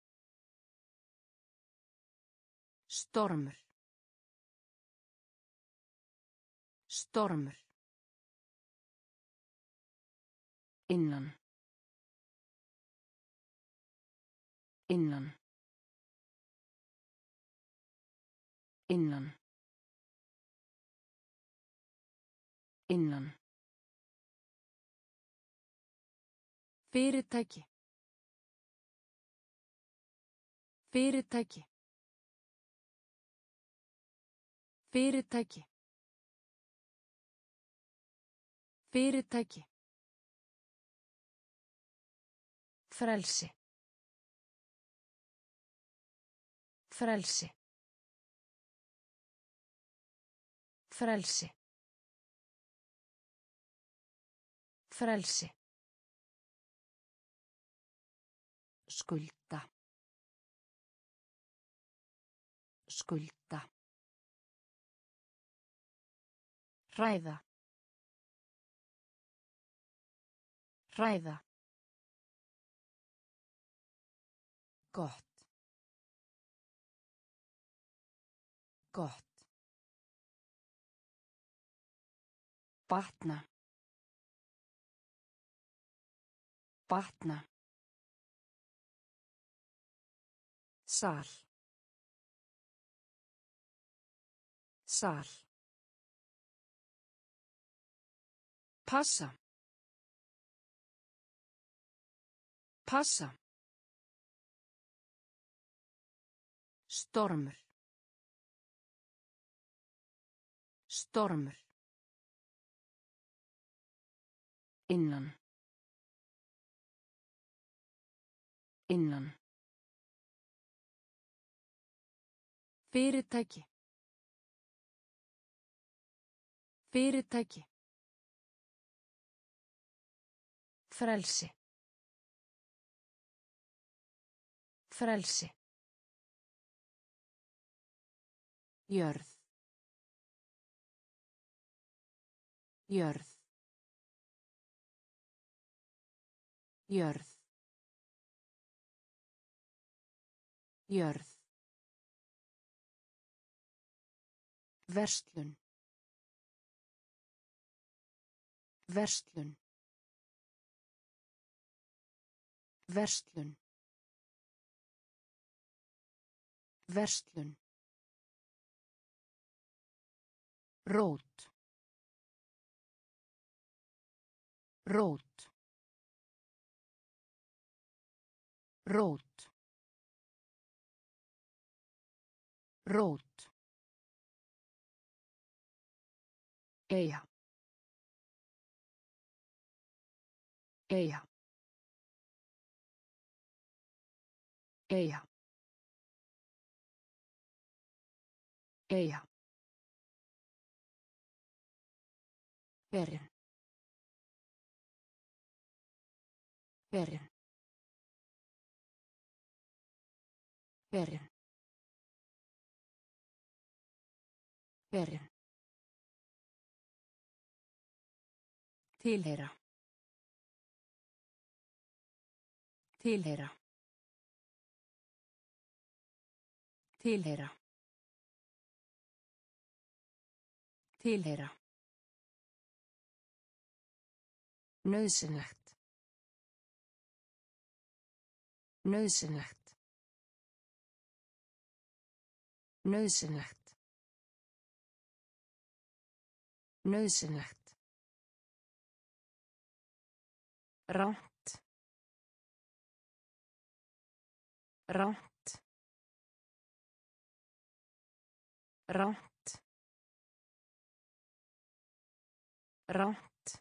Stormur. Stormur. Innan. Innan. Innan. Innan. Fyrirtæki. Fyrirtæki. Fyrirtæki. Fyrirtæki. Frelsi. Frelsi. Frelsi. Frelsi. Skulda. Skulda. Hræða. Hræða. Gott. Gott. Batna. Batna. Sal. Sal. Passa. Passa. Stormur. Stormur. Innan. Innan. Fyrirtæki. Fyrirtæki. Frelsi. Frelsi. Jörð. Jörð. Jörð. Jörð. Verslun. Verslun. Verslun. Verslun. Rót. Rót. Rót. Rót. Eyja. Eyja. Eyja. Eyja. Perin. Perin. Perin. Perin. Tilheyra. Tilheyra. Tilheyra. Tilheyra. Nauðsynlegt. Nauðsynlegt. Nauðsynlegt. Nauðsynlegt. Rangt. Rangt. Rangt. Rangt.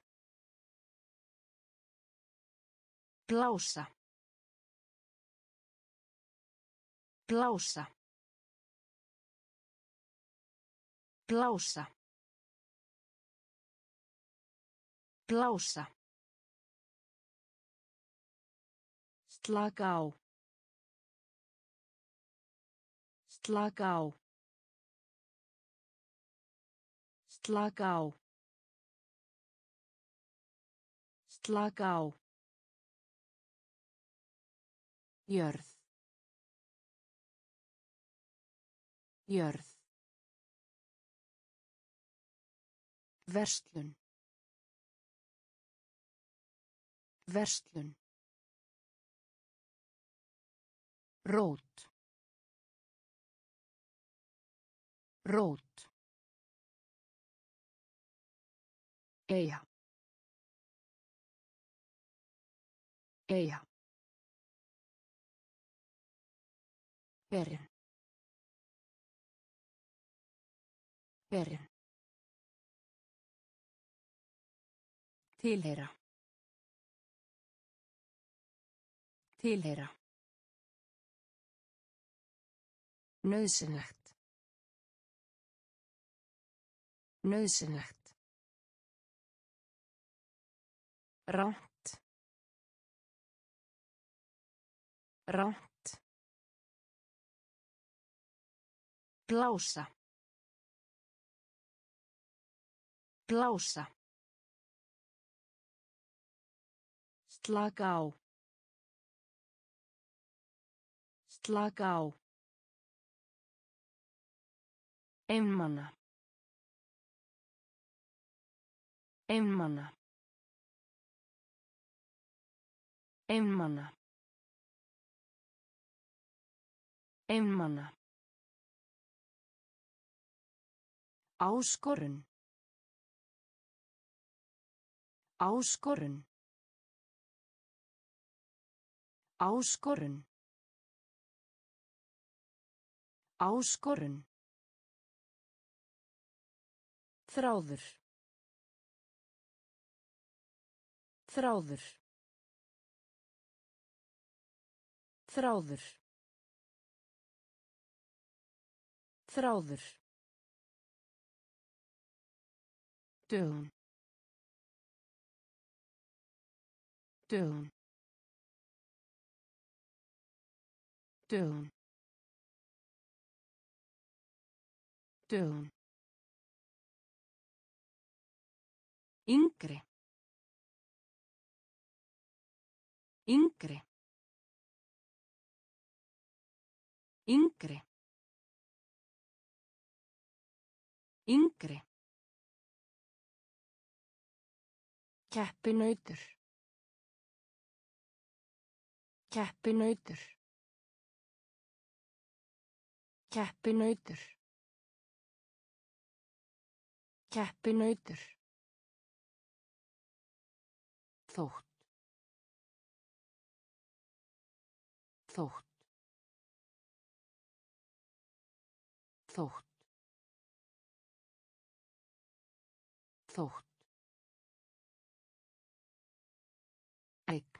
Blása. Blása. Blása. Blása. Slaka á. Slaka á. Slaka á. Slaka á. Jörð. Jörð. Verslun. Verslun. Rót. Rót. Eyja. Eyja. Perin. Perin. Tilheyra. Tilheyra. Nauðsynlegt. Nauðsynlegt. Rangt. Rangt. Blása. Blása. Slaka á. Slaka á. Einmana. Einmana. Einmana. Einmana. Áskorun. Áskorun. Áskorun. Áskorun. Þráður. Þráður. Þráður. Þráður. Dögun. Dögun. Dögun. Dögun. Yngri. Yngri. Yngri. Yngri. Keppinautur. Keppinautur. Keppinautur. Keppinautur. Þótt. Þótt. Þótt. Þótt. Eign.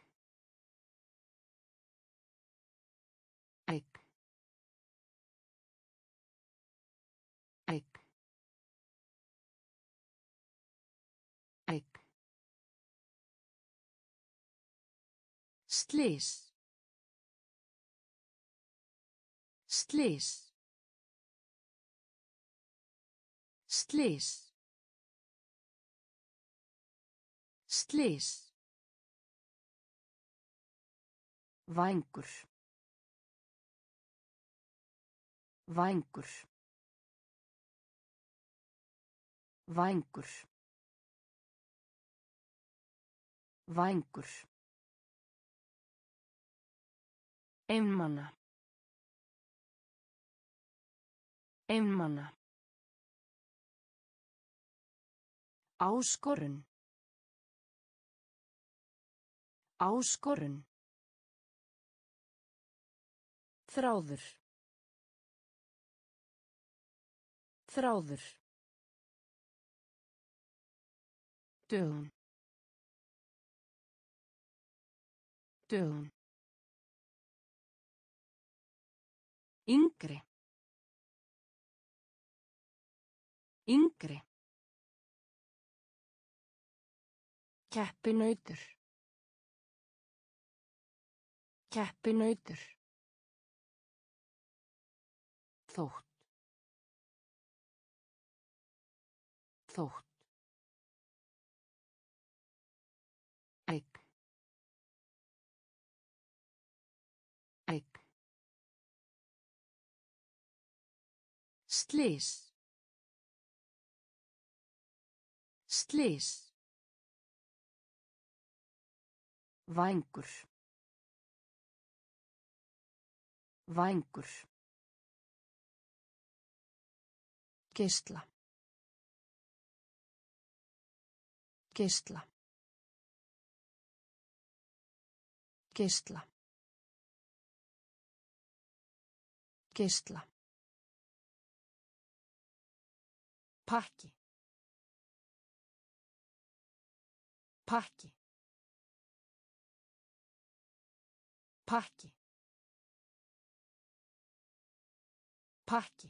Eign. Eign. Eign. Slys. Slys. Slys. Slys. Vængur. Vængur. Vængur. Vængur. Einmana. Einmana. Áskorun. Áskorun. Þráður. Þráður. Dögun. Dögun. Yngri. Yngri. Keppinautur. Keppinautur. Þótt. Þótt. Eign. Eign. Slys. Slys. Vængur. Vængur. Geisla. Geisla. Geisla. Geisla. Pakki. Pakki. Pakki. Pakki.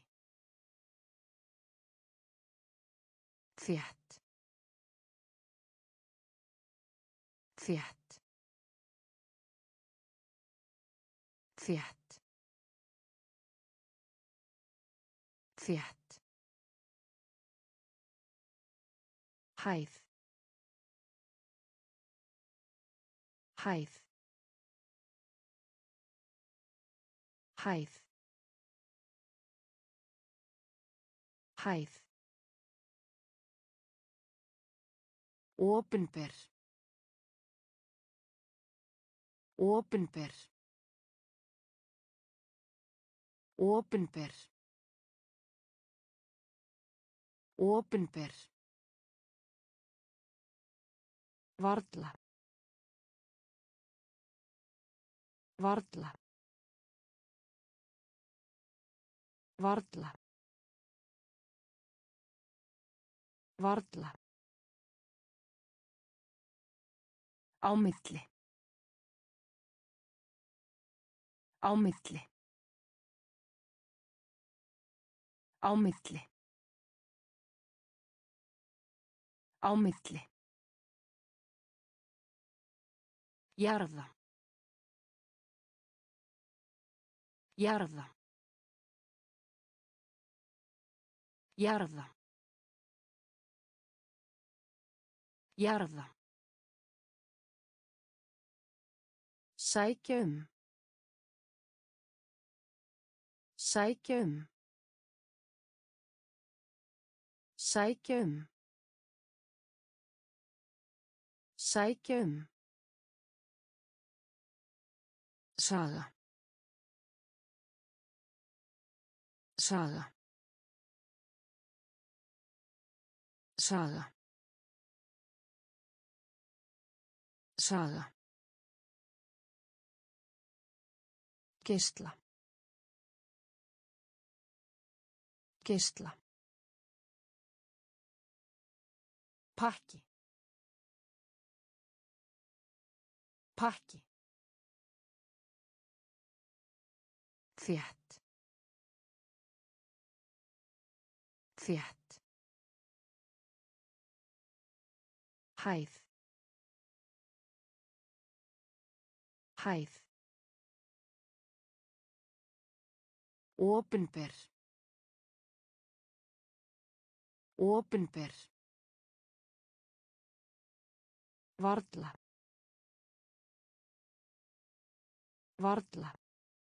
Þétt. Þétt. Þétt. Þétt. Hæð. Hæð. Hæð. Hæð. Opinber. Opinber. Opinber. Opinber. Varla. Varla. Varla. Varla. Á milli. Á milli. Á milli. Á milli. Jarða. Jarða. Jarða. Jarða. Sækja um. Sækja um. Sækja um. Sækja um. Saga. Saga. Saga. Saga. Geisla. Geisla. Pakki. Pakki. Þétt. Þétt. Hæð. Hæð. Opinber. Opinber. Varla. Varla.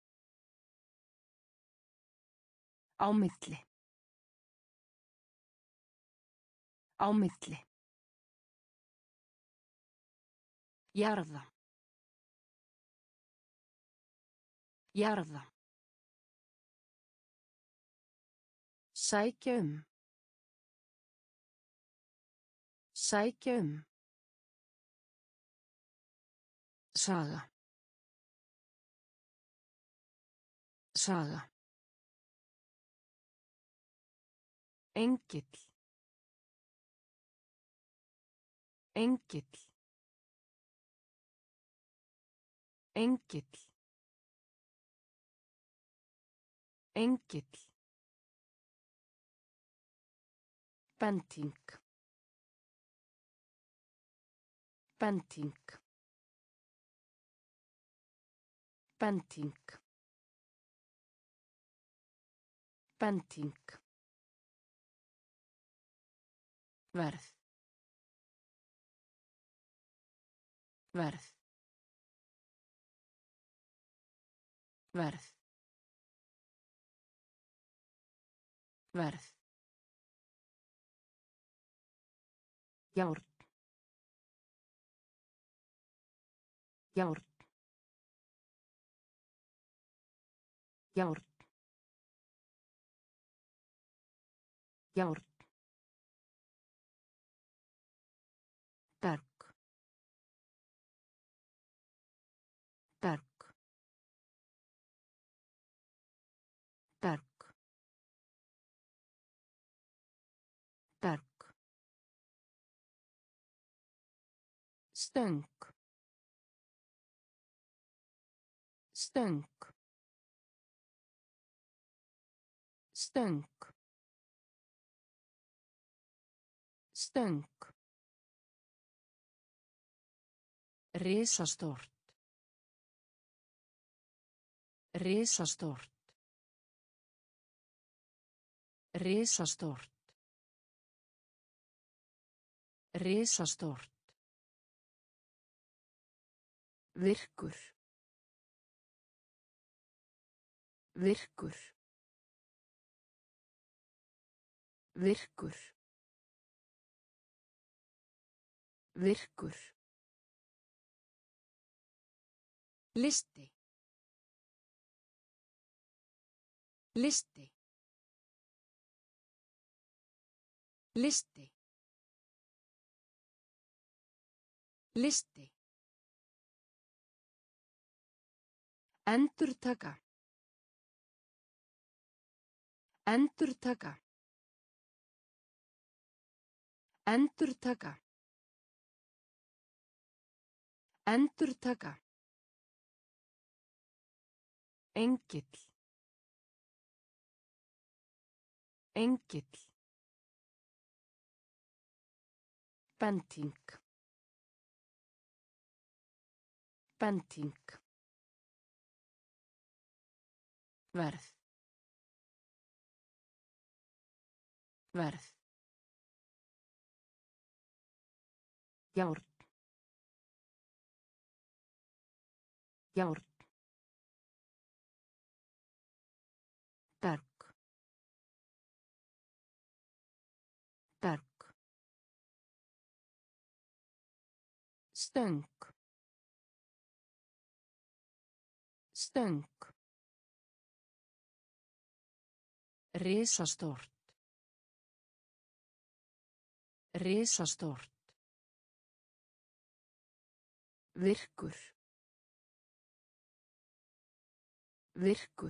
Á milli. Á milli. Jarða. Jarða. Sækja um. Sækja um. Saga. Saga. Engill. Engill. Engill. Engill. Bending. Bending. Bending. Bending. Verð. Verð. Verð. Verð. Járn. Járn. Járn. Járn. Berg. Berg. Berg. Berg. Stöng. Stöng. Stöng. Stöng. Risastórt. Risastórt. Risastórt. Risastórt. Virkur. Virkur. Virkur. Virkur. Listi. Listi. Listi. Listi. Endurtaka. Endurtaka. Endurtaka. Endurtaka. Engill. Engill. Bending. Bending. Verð. Verð. Járn. Járn. Berg. Berg. Stöng. Stöng. Risastórt. Risastórt. Virkur. Virkur.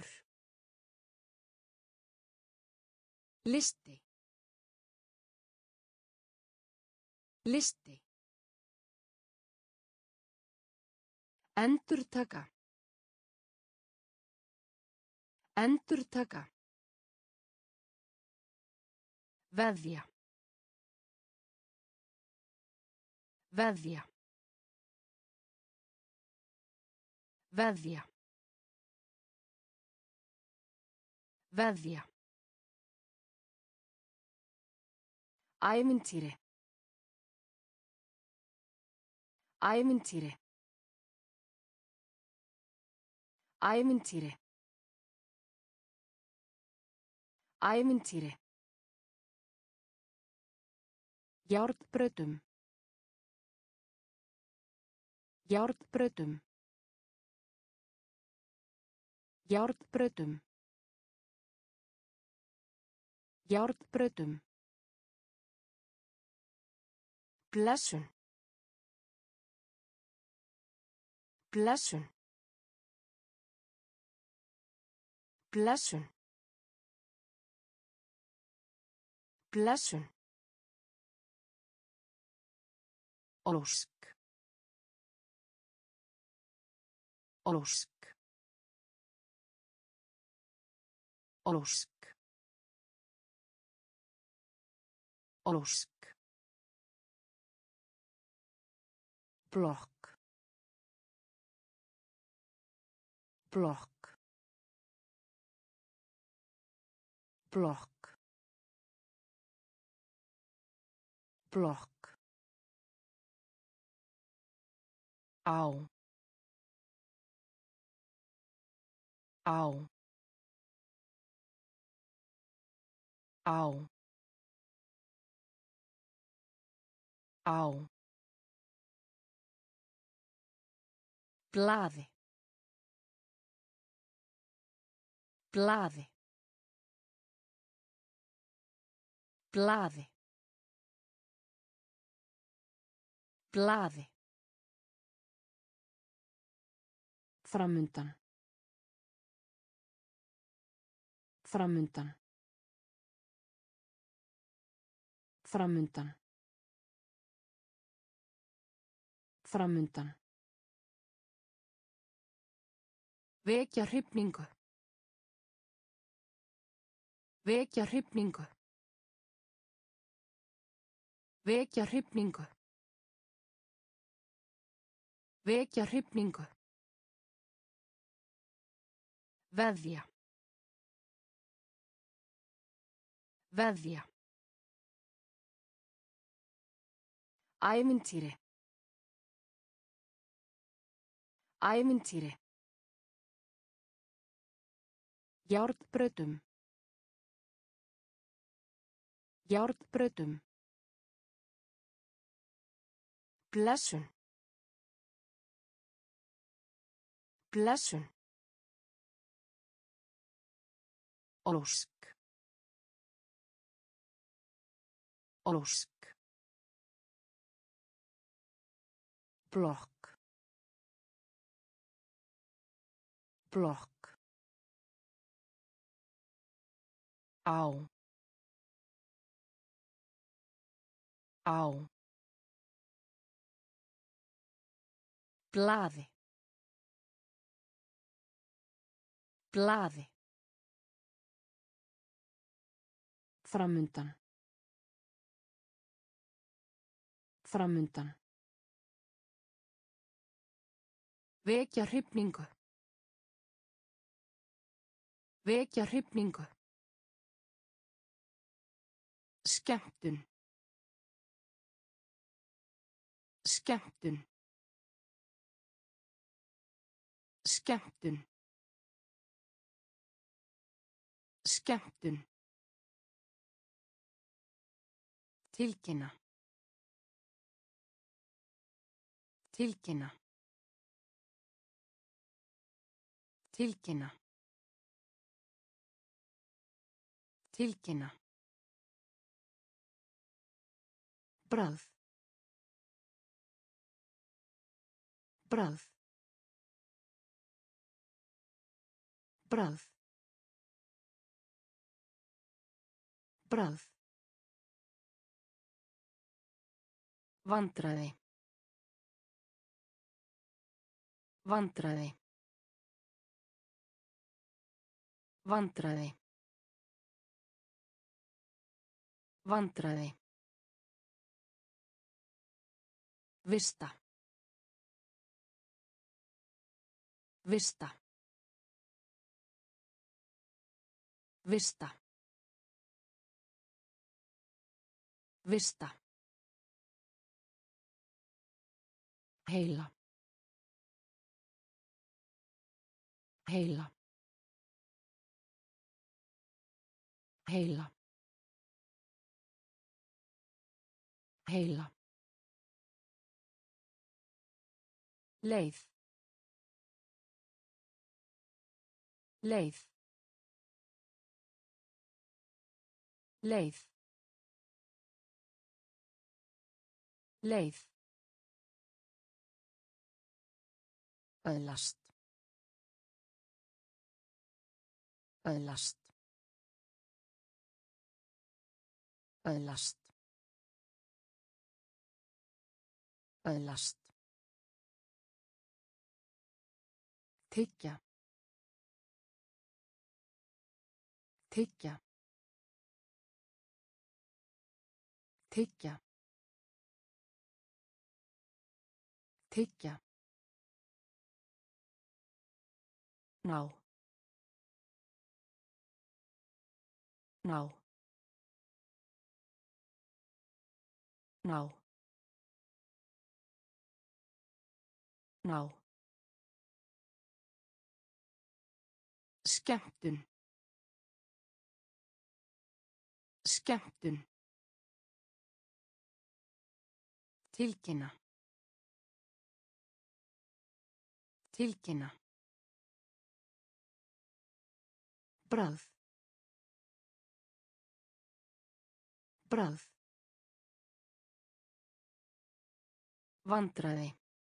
Listi. Listi. Endurtaka. Endurtaka. Veðja. Veðja. Veðja. Veðja. Ævintýri. Ævintýri. Ævintýri. Ævintýri. Járnbrautum. Járnbrautum. Járnbrautum. Járnbrautum. Blessun. Blessun. Blessun. Blessun. Ósk. Ósk. Ósk. Ósk. Blokk. Blokk. Blokk. Blokk. Á. Á. Á. Á. Blaði. Blaði. Blaði. Blaði. Framundan. Framundan. Framundan. Framundan. Vekja hrifningu. Vekja hrifningu. Vekja hrifningu. Vekja hrifningu. Veðja. Veðja. Ævintýri. Ævintýri. Járnbrautum. Járnbrautum. Blessun. Blessun. Ósk. Ósk. Blokk. Blokk. Á. Á. Blaði. Blaði. Framundan. Framundan. Vekja hrifningu. Vekja hrifningu. Skemmtun. Skemmtun. Skemmtun. Skemmtun. Tilkynna. Tilkynna. Tilkynna. Tilkynna. Bragð. Bragð. Bragð. Bragð. Vandræði. Vandræði. Vandræði. Vandræði. Vista. Vista. Vista. Vista. Heila. Heila. Heila. Heila. Leið. Leið. Leið. Leið. Öðlast. Öðlast. Öðlast. Öðlast. Tyggja. Tyggja. Tyggja. Tyggja. Ná. Ná. Ná. Ná. Skemmtun. Skemmtun. Tilkynna. Tilkynna. Bragð. Bragð. Vandræði.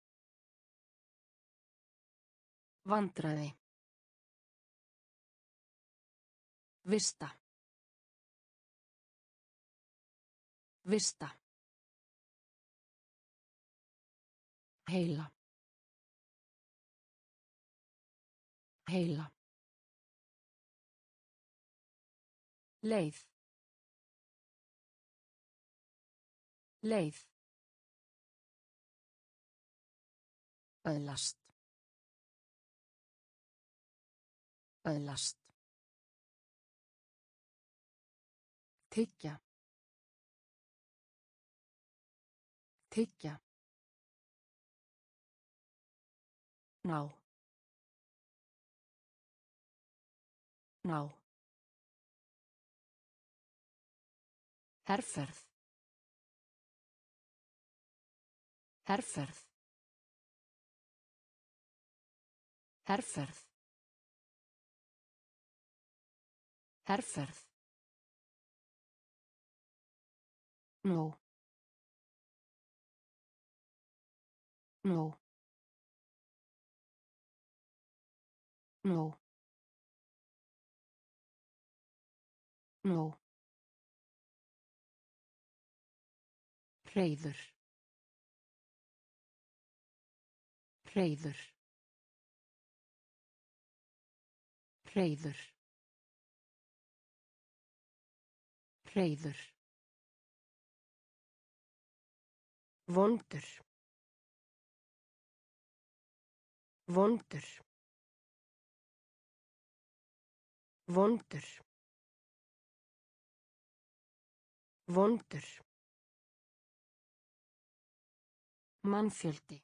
Vandræði. Vista. Vista. Heila. Heila. Leið. Leið. Öðlast. Öðlast. Tyggja. Tyggja. Ná. Ná. Herferð. Herferð. Herferð. Herferð. Nó. Nó. Nó. Nó. Hreiður. Hreiður. Hreiður. Hreiður. Vondur. Vondur. Vondur. Vondur. Mannfjöldi.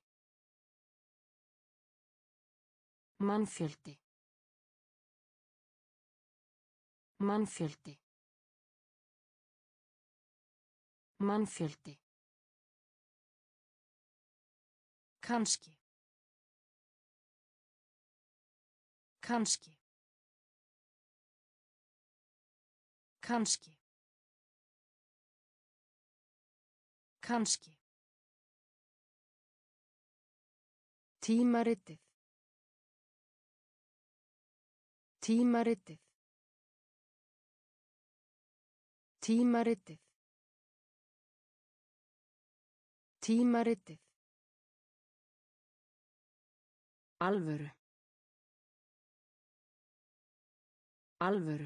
Mannfjöldi. Mannfjöldi. Mannfjöldi. Kannski. Kannski. Kannski. Kannski. Tímaritið. Tímaritið. Tímaritið. Tímaritið. Alvöru. Alvöru.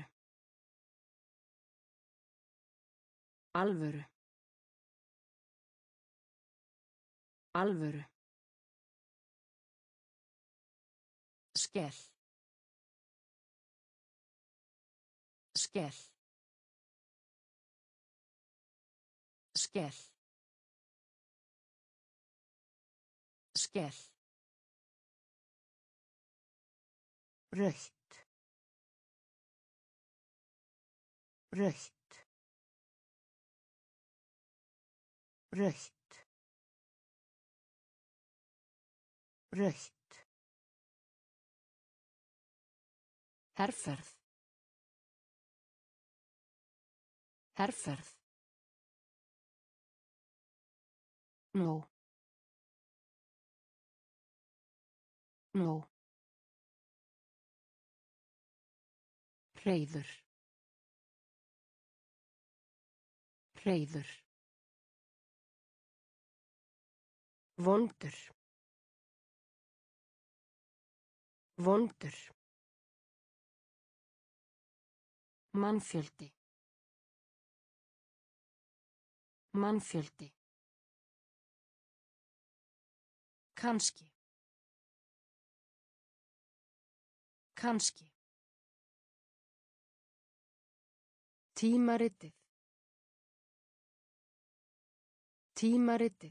Alvöru. Alvöru. Skell. Skell. Skell. Skell. Rautt. Rautt. Rautt. Rautt. Herferð. Herferð. Nó. Nó. Hreiður. Hreiður. Vondur. Vondur. Mannfjöldi. Mannfjöldi. Kannski. Kannski. Tímaritið. Tímaritið.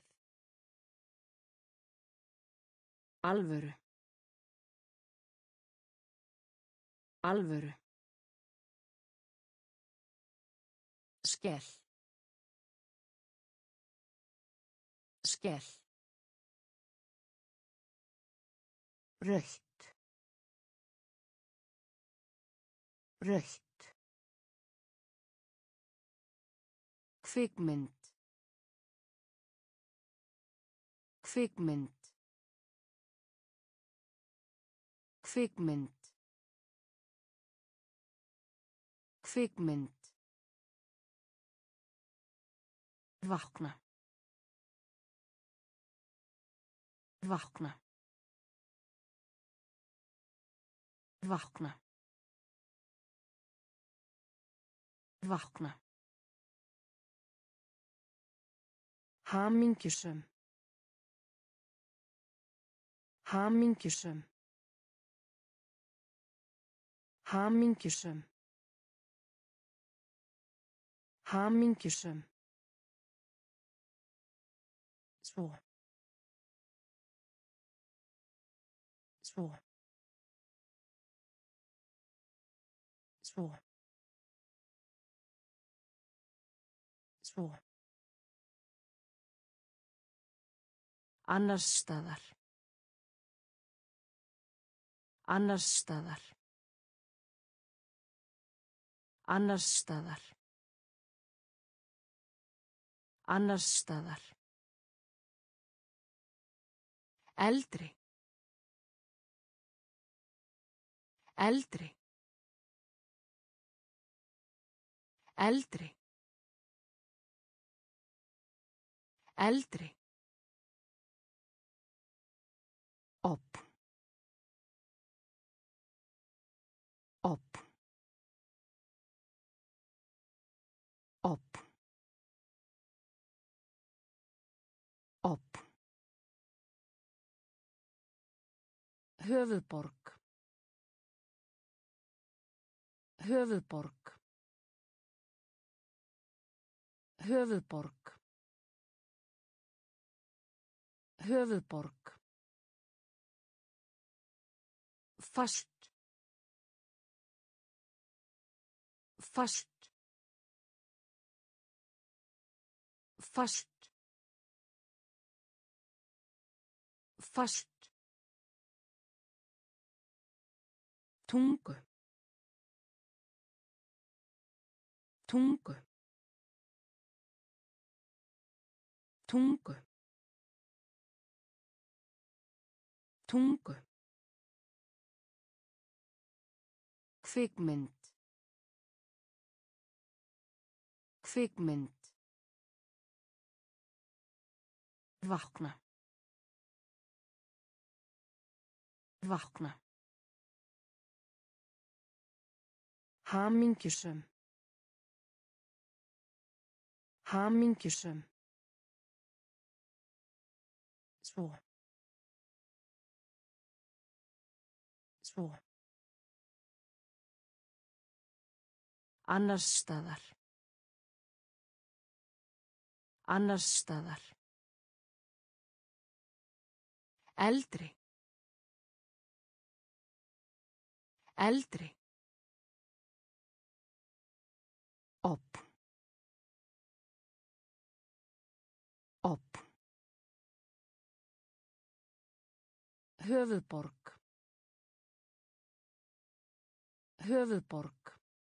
Alvöru. Alvöru. Skell. Skell. Rautt. Rautt. Kvikmynd. Kvikmynd. Kvikmynd. Kvikmynd. Vakna. Vakna. Vakna. Vakna. Hamingjusöm. Hamingjusöm. Hamingjusöm. Hamingjusöm. Svo. Svo. Svo. Svo. Annars staðar. Annars staðar. Annars staðar. Annars staðar. Eldri. Eldri. Eldri. Eldri. Opn. Opn. Opn. Opn. Höfuðborg. Höfuðborg. Höfuðborg. Höfuðborg. Fast. Fast. Fast. Fast. Tungu. Tungu. Tungu. Tungu. Kvikmynd. Kvikmynd. Vakna. Vakna. Hamingjusöm. Hamingjusöm. Svo. Svo. Annars staðar. Annars staðar. Eldri. Eldri. Opn. Opn. Höfuðborg. Höfuðborg.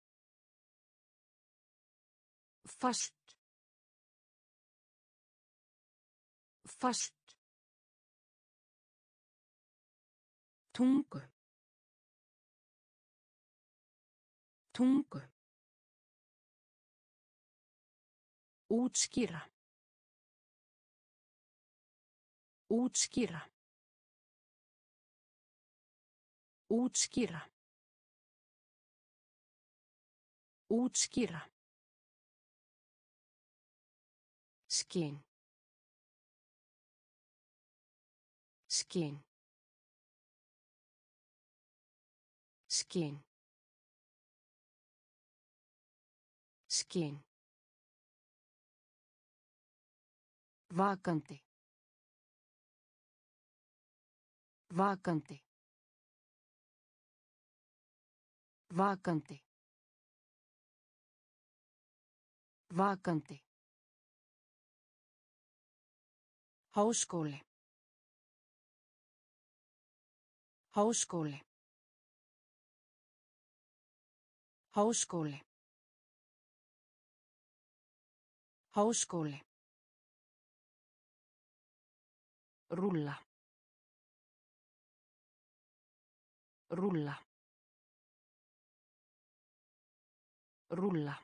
Fast. Fast. Tungu. Tungu. Útskýra. Útskýra. Útskýra. Útskýra. Skyn. Skyn. Skyn. Skyn. Vakandi. Vakandi. Vakandi. Vakandi. Háskóli. Háskóli. Háskóli. Háskóli. Rúlla. Rúlla. Rúlla.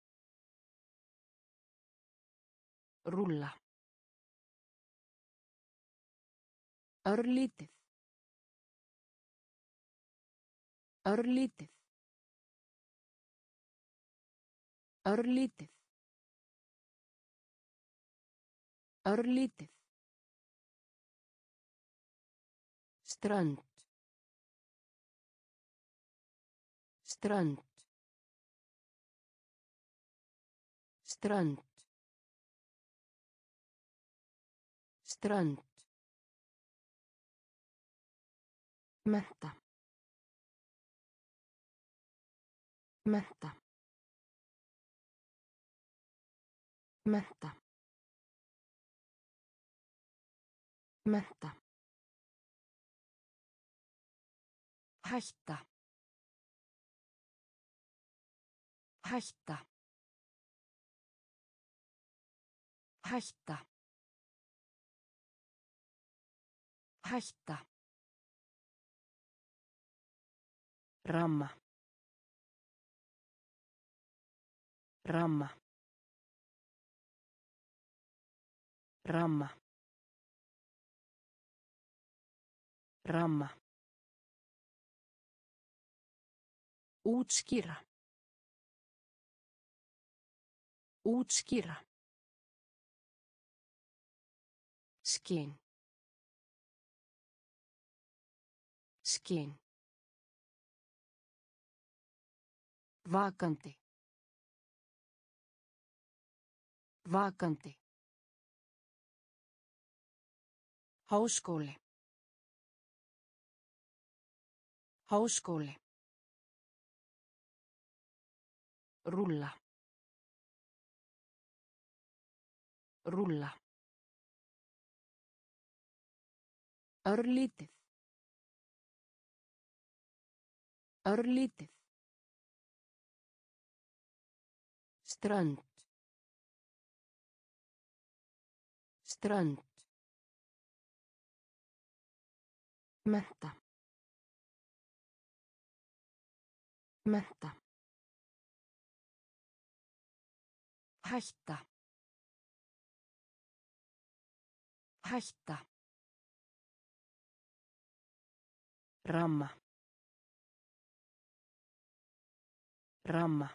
Rúlla. Örlítið. Örlítið. Örlítið. Örlítið. Strönd. Strönd. Strönd. Strönd. Menta. Menta. Mennta. Mennta. Hætta. Hætta. Hætta. Hætta. Ramma. Ramma. Ramma. Ramma. Útskýra. Útskýra. Skyn. Skyn. Vakandi. Vakandi. Háskóli. Háskóli. Rúlla. Rúlla. Örlítið. Örlítið. Strönd. Strönd. Mennta. Mennta. Hætta. Hætta. Ramma. Ramma.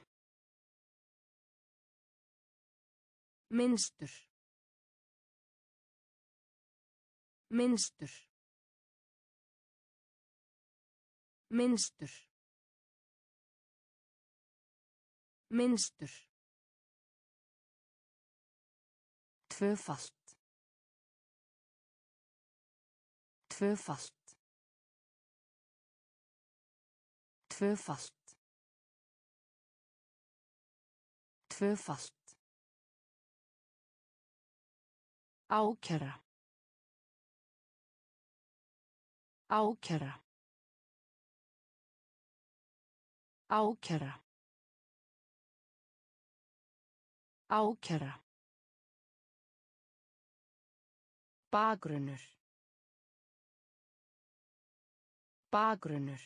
Minnstur. Minnstur. Minnstur. Minnstur. Tvöfalt. Tvöfalt. Tvöfalt. Tvöfalt. Ákæra. Ákæra. Ákæra. Ákæra. Bakgrunnur. Bakgrunnur.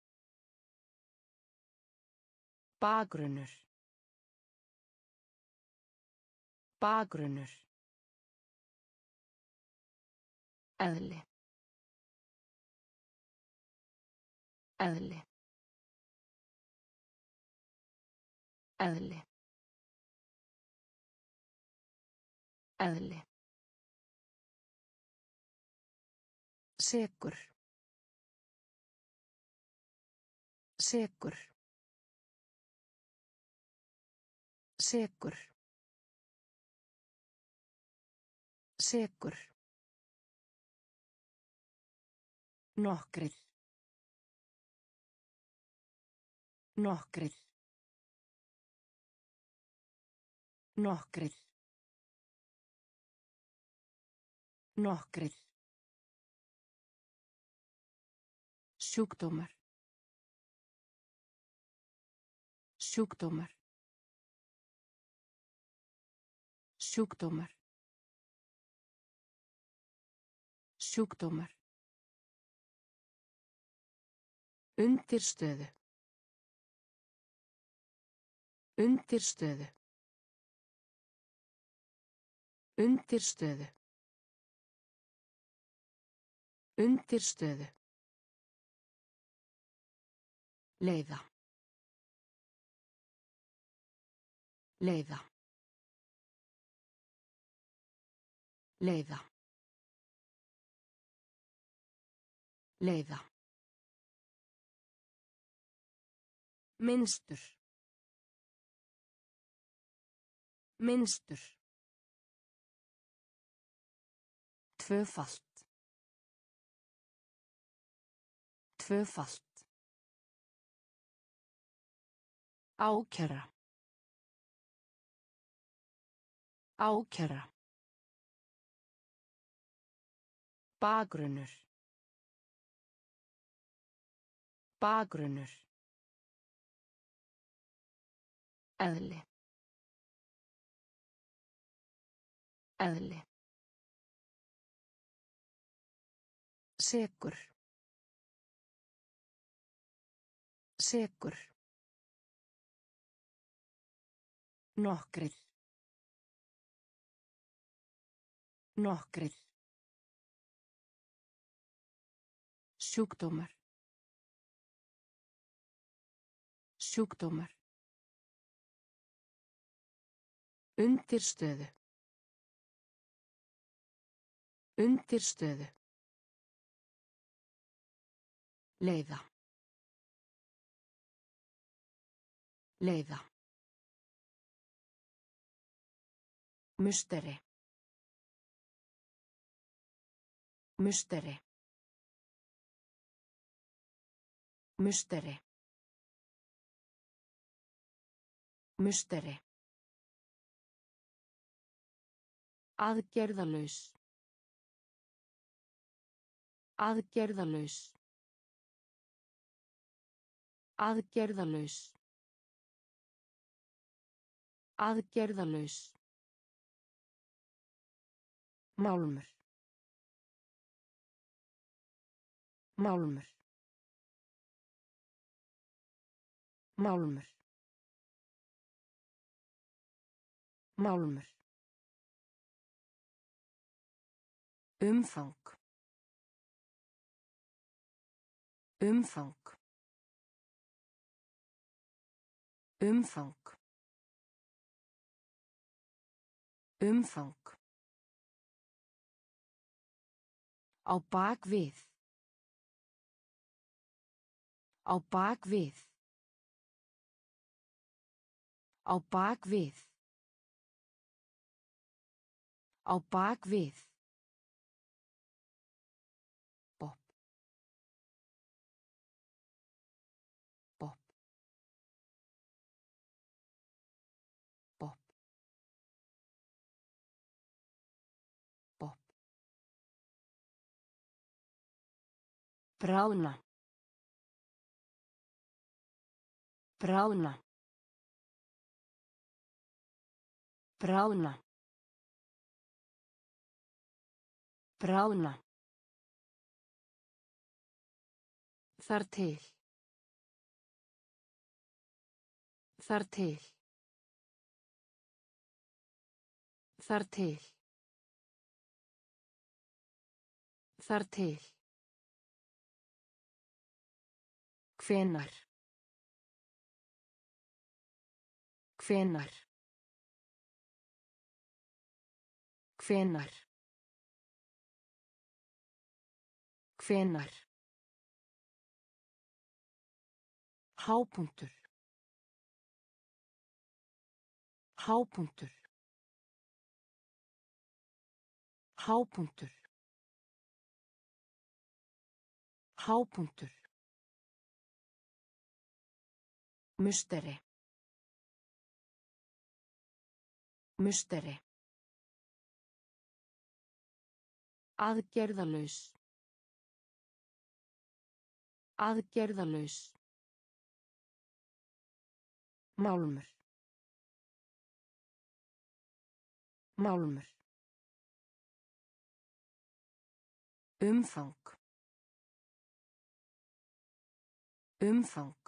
Bakgrunnur. Bakgrunnur. Eðli. Eðli. Eðli. Eðli. Sekur. Sekur. Sekur. Sekur. Nokkrir. Nokkrir. Nokkrir. Nokkrir. Sjúkdómar. Sjúkdómar. Sjúkdómar. Sjúkdómar. Undirstöðu. Undirstöðu. Undirstöðu. Undirstöðu. Leiða. Leiða. Leiða. Leiða. Minnstur. Minnstur. Tvöfalt. Tvöfalt. Ákæra. Ákæra. Bakgrunnur. Bakgrunnur. Eðli. Eðli. Sekur. Sekur. Nokkrir. Nokkrir. Sjúkdómar. Sjúkdómar. Undirstöðu. Undirstöðu. Leiða. Leiða. Musteri. Musteri. Musteri. Musteri. Aðgerðalaus. Aðgerðalaus. Aðgerðalaus. Aðgerðalaus. Málmur. Málmur. Málmur. Málmur. Umfang. Umfang. Umfang. Umfang. Á bak við. Á bak við. Á bak við. Á bak við. Bopp. Bopp. Bopp. Bopp. Bráðna. Bráðna. Bráðna. Bráðna. Þar til. Þar til. Þar til. Þar til. Hvenær. Hvenær. Hvenær. Hvenær. Hápunktur. Hápunktur. Hápunktur. Hápunktur. Musteri. Musteri. Aðgerðalaus. Aðgerðalaus. Málmur. Málmur. Umfang. Umfang.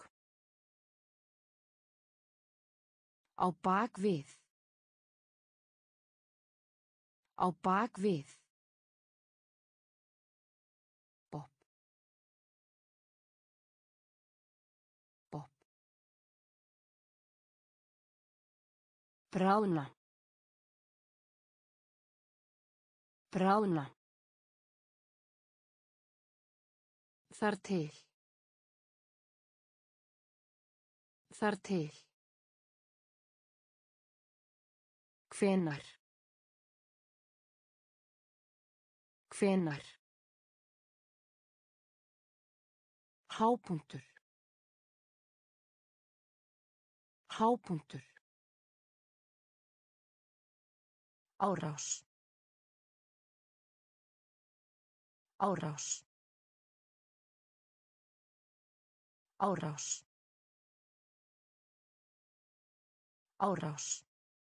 Á bak við. Á bak við. Bopp. Bopp. Bráðna. Bráðna. Þar til. Þar til. Hvenær. Hvenær. Hápunktur. Hápunktur. Árás. Árás. Árás. Árás.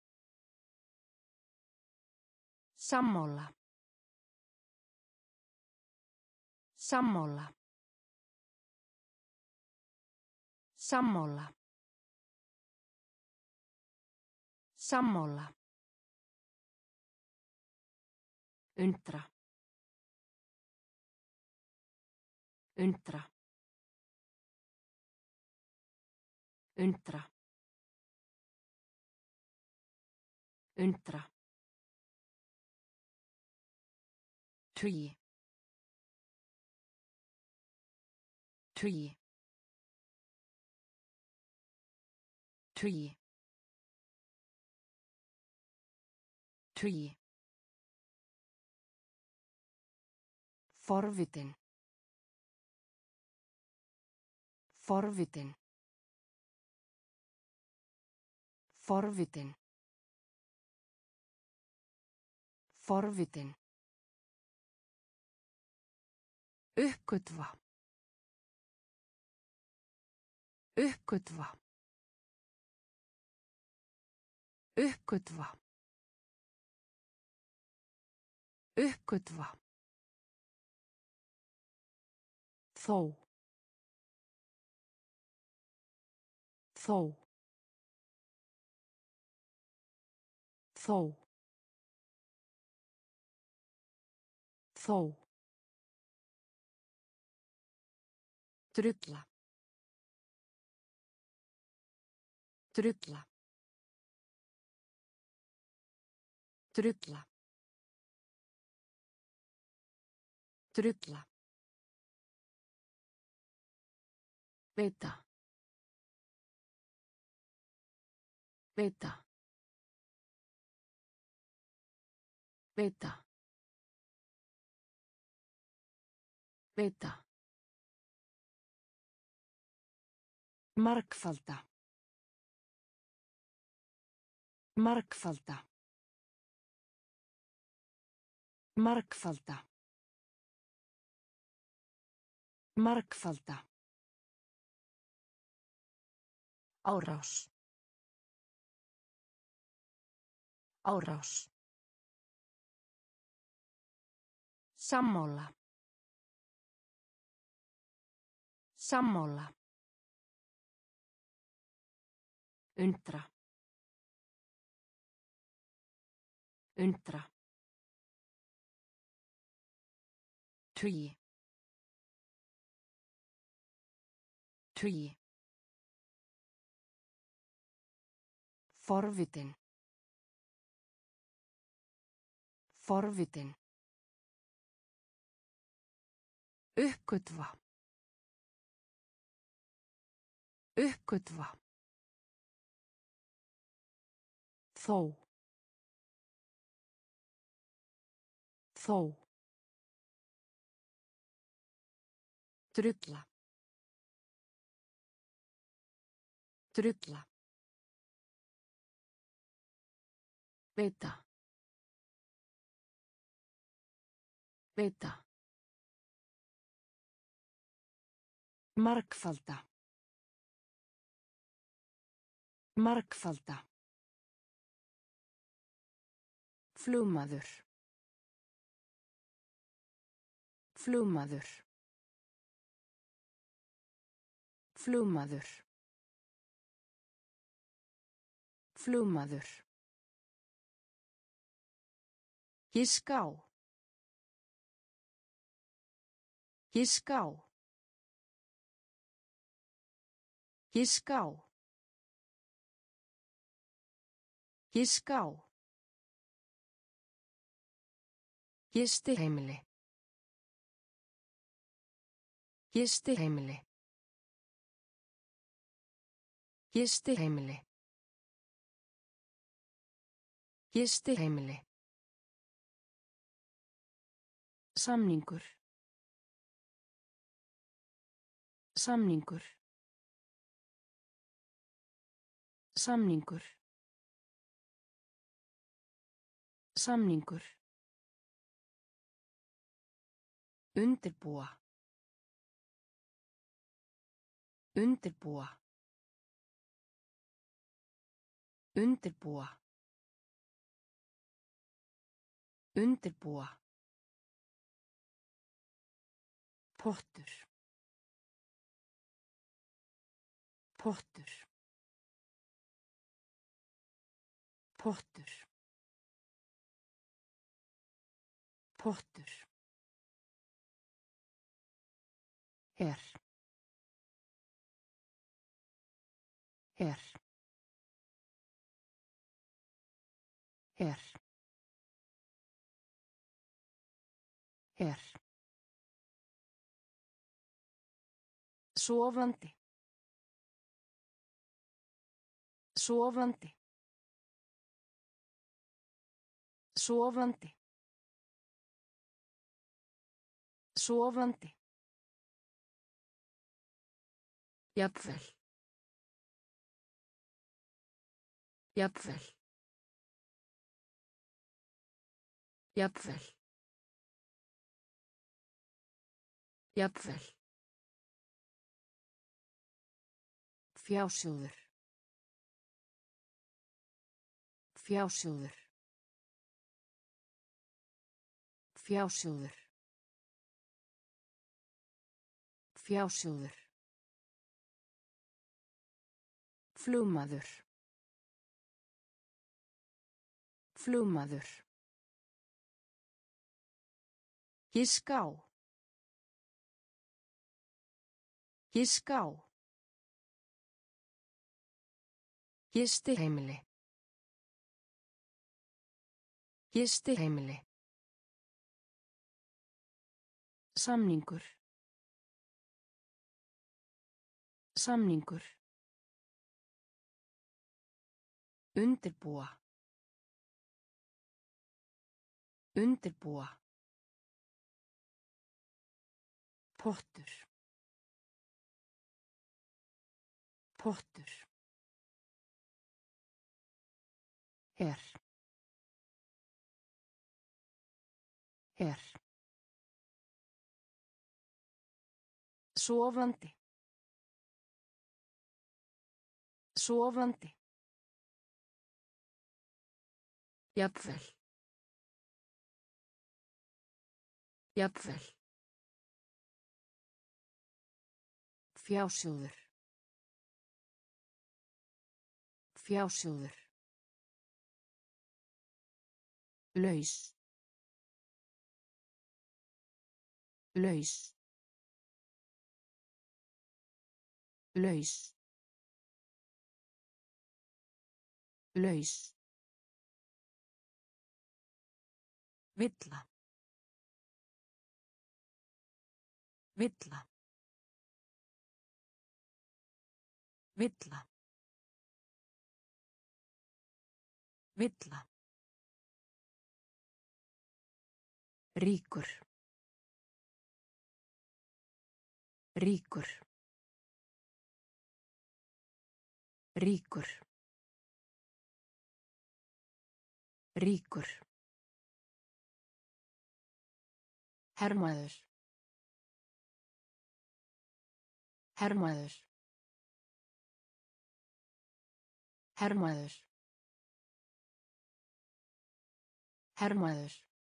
Sammála. Sammála. Sammála. Sammála. Undra. Undra. Undra. Undra. Tugi. Tugi. Tugi. Tugi. Forvitin. Forvitin. Forvitin. Forvitin. Uppgötva. Uppgötva. Uppgötva. Uppgötva. Þó. Þó. Þó. Þó. Drulla. Drulla. Drulla. Drulla. Veita. Veita. Veita. Veita. Margfalda. Margfalda. Margfalda. Margfalda. Árás. Árás. Sammála. Sammála. Undra. Undra. Tugi. Tugi. Forvitin. Forvitin. Uppgötva. Uppgötva. Þó. Þó. Drulla. Drulla. Veita. Veita. Margfalda. Margfalda. Flugmaður. Flugmaður. Flugmaður. Flugmaður. Giska á. Giska á. Giska á. Giska á. Gistiheimili. Gistiheimili. Gistiheimili. Gistiheimili. Samningur. Samningur. Samningur. Samningur. Undirbúa. Undirbúa. Undirbúa. Undirbúa. Pottur. Pottur. Pottur. Pottur. Her. Her. Her. Her. Sofandi. Sofandi. Sofandi. Sofandi. Jafnvel. Jafnvel. Jafnvel. Jafnvel. Fjásjóður. Fjásjóður. Fjásjóður. Fjásjóður. Flugmaður. Flugmaður. Giska á. Giska á. Gistiheimili. Gistiheimili. Samningur. Samningur. Undirbúa. Undirbúa. Pottur. Pottur. Her. Her. Sofandi. Sofandi. Jafnvel. Jafnvel. Fjásjóður. Fjásjóður. Laus. Laus. Laus. Laus. Villa. Villa. Villa. Villa. Ríkur. Ríkur. Ríkur. Ríkur. Hermaður. Hermaður. Hermaður. Hermaður.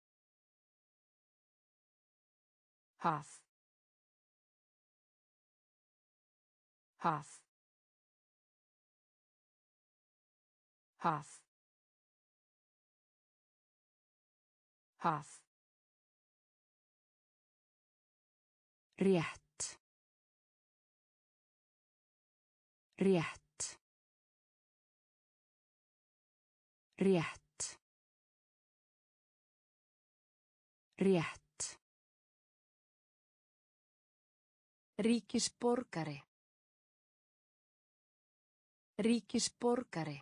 Haf. Haf. Haf. Haf. Rétt. Rétt. Rétt. Rétt. Ríkisborgari. Ríkisborgari.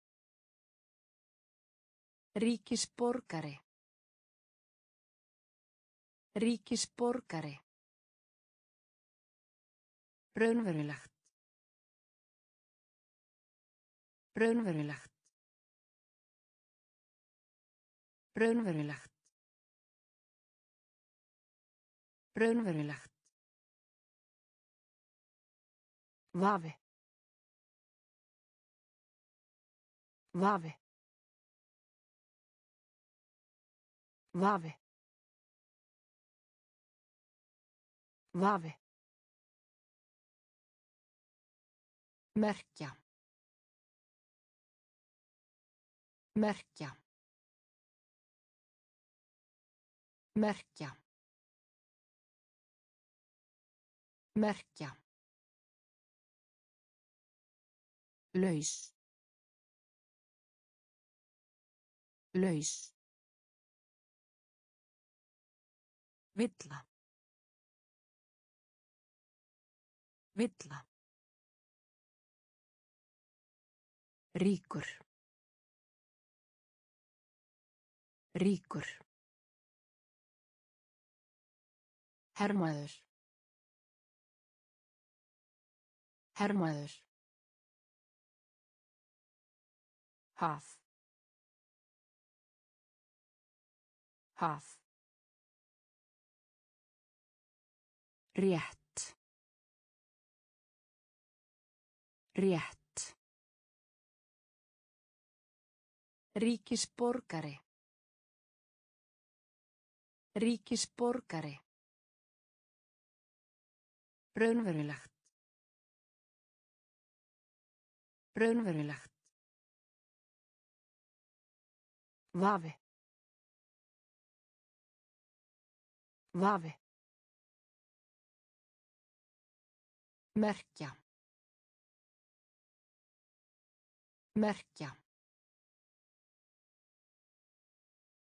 Ríkisborgari. Ríkisborgari. Raunverulegt. Raunverulegt. Raunverulegt. Raunverulegt. Vafi. Vafi. Vafi. Vafi. Merkja. Merkja. Merkja. Merkja. Laus. Laus. Villa. Villa. Ríkur. Ríkur. Hermaður. Hermaður. Haf. Haf. Rétt. Rétt. Ríkisborgari. Ríkisborgari. Raunverulegt. Raunverulegt. Vafi. Vafi. Merkja. Merkja.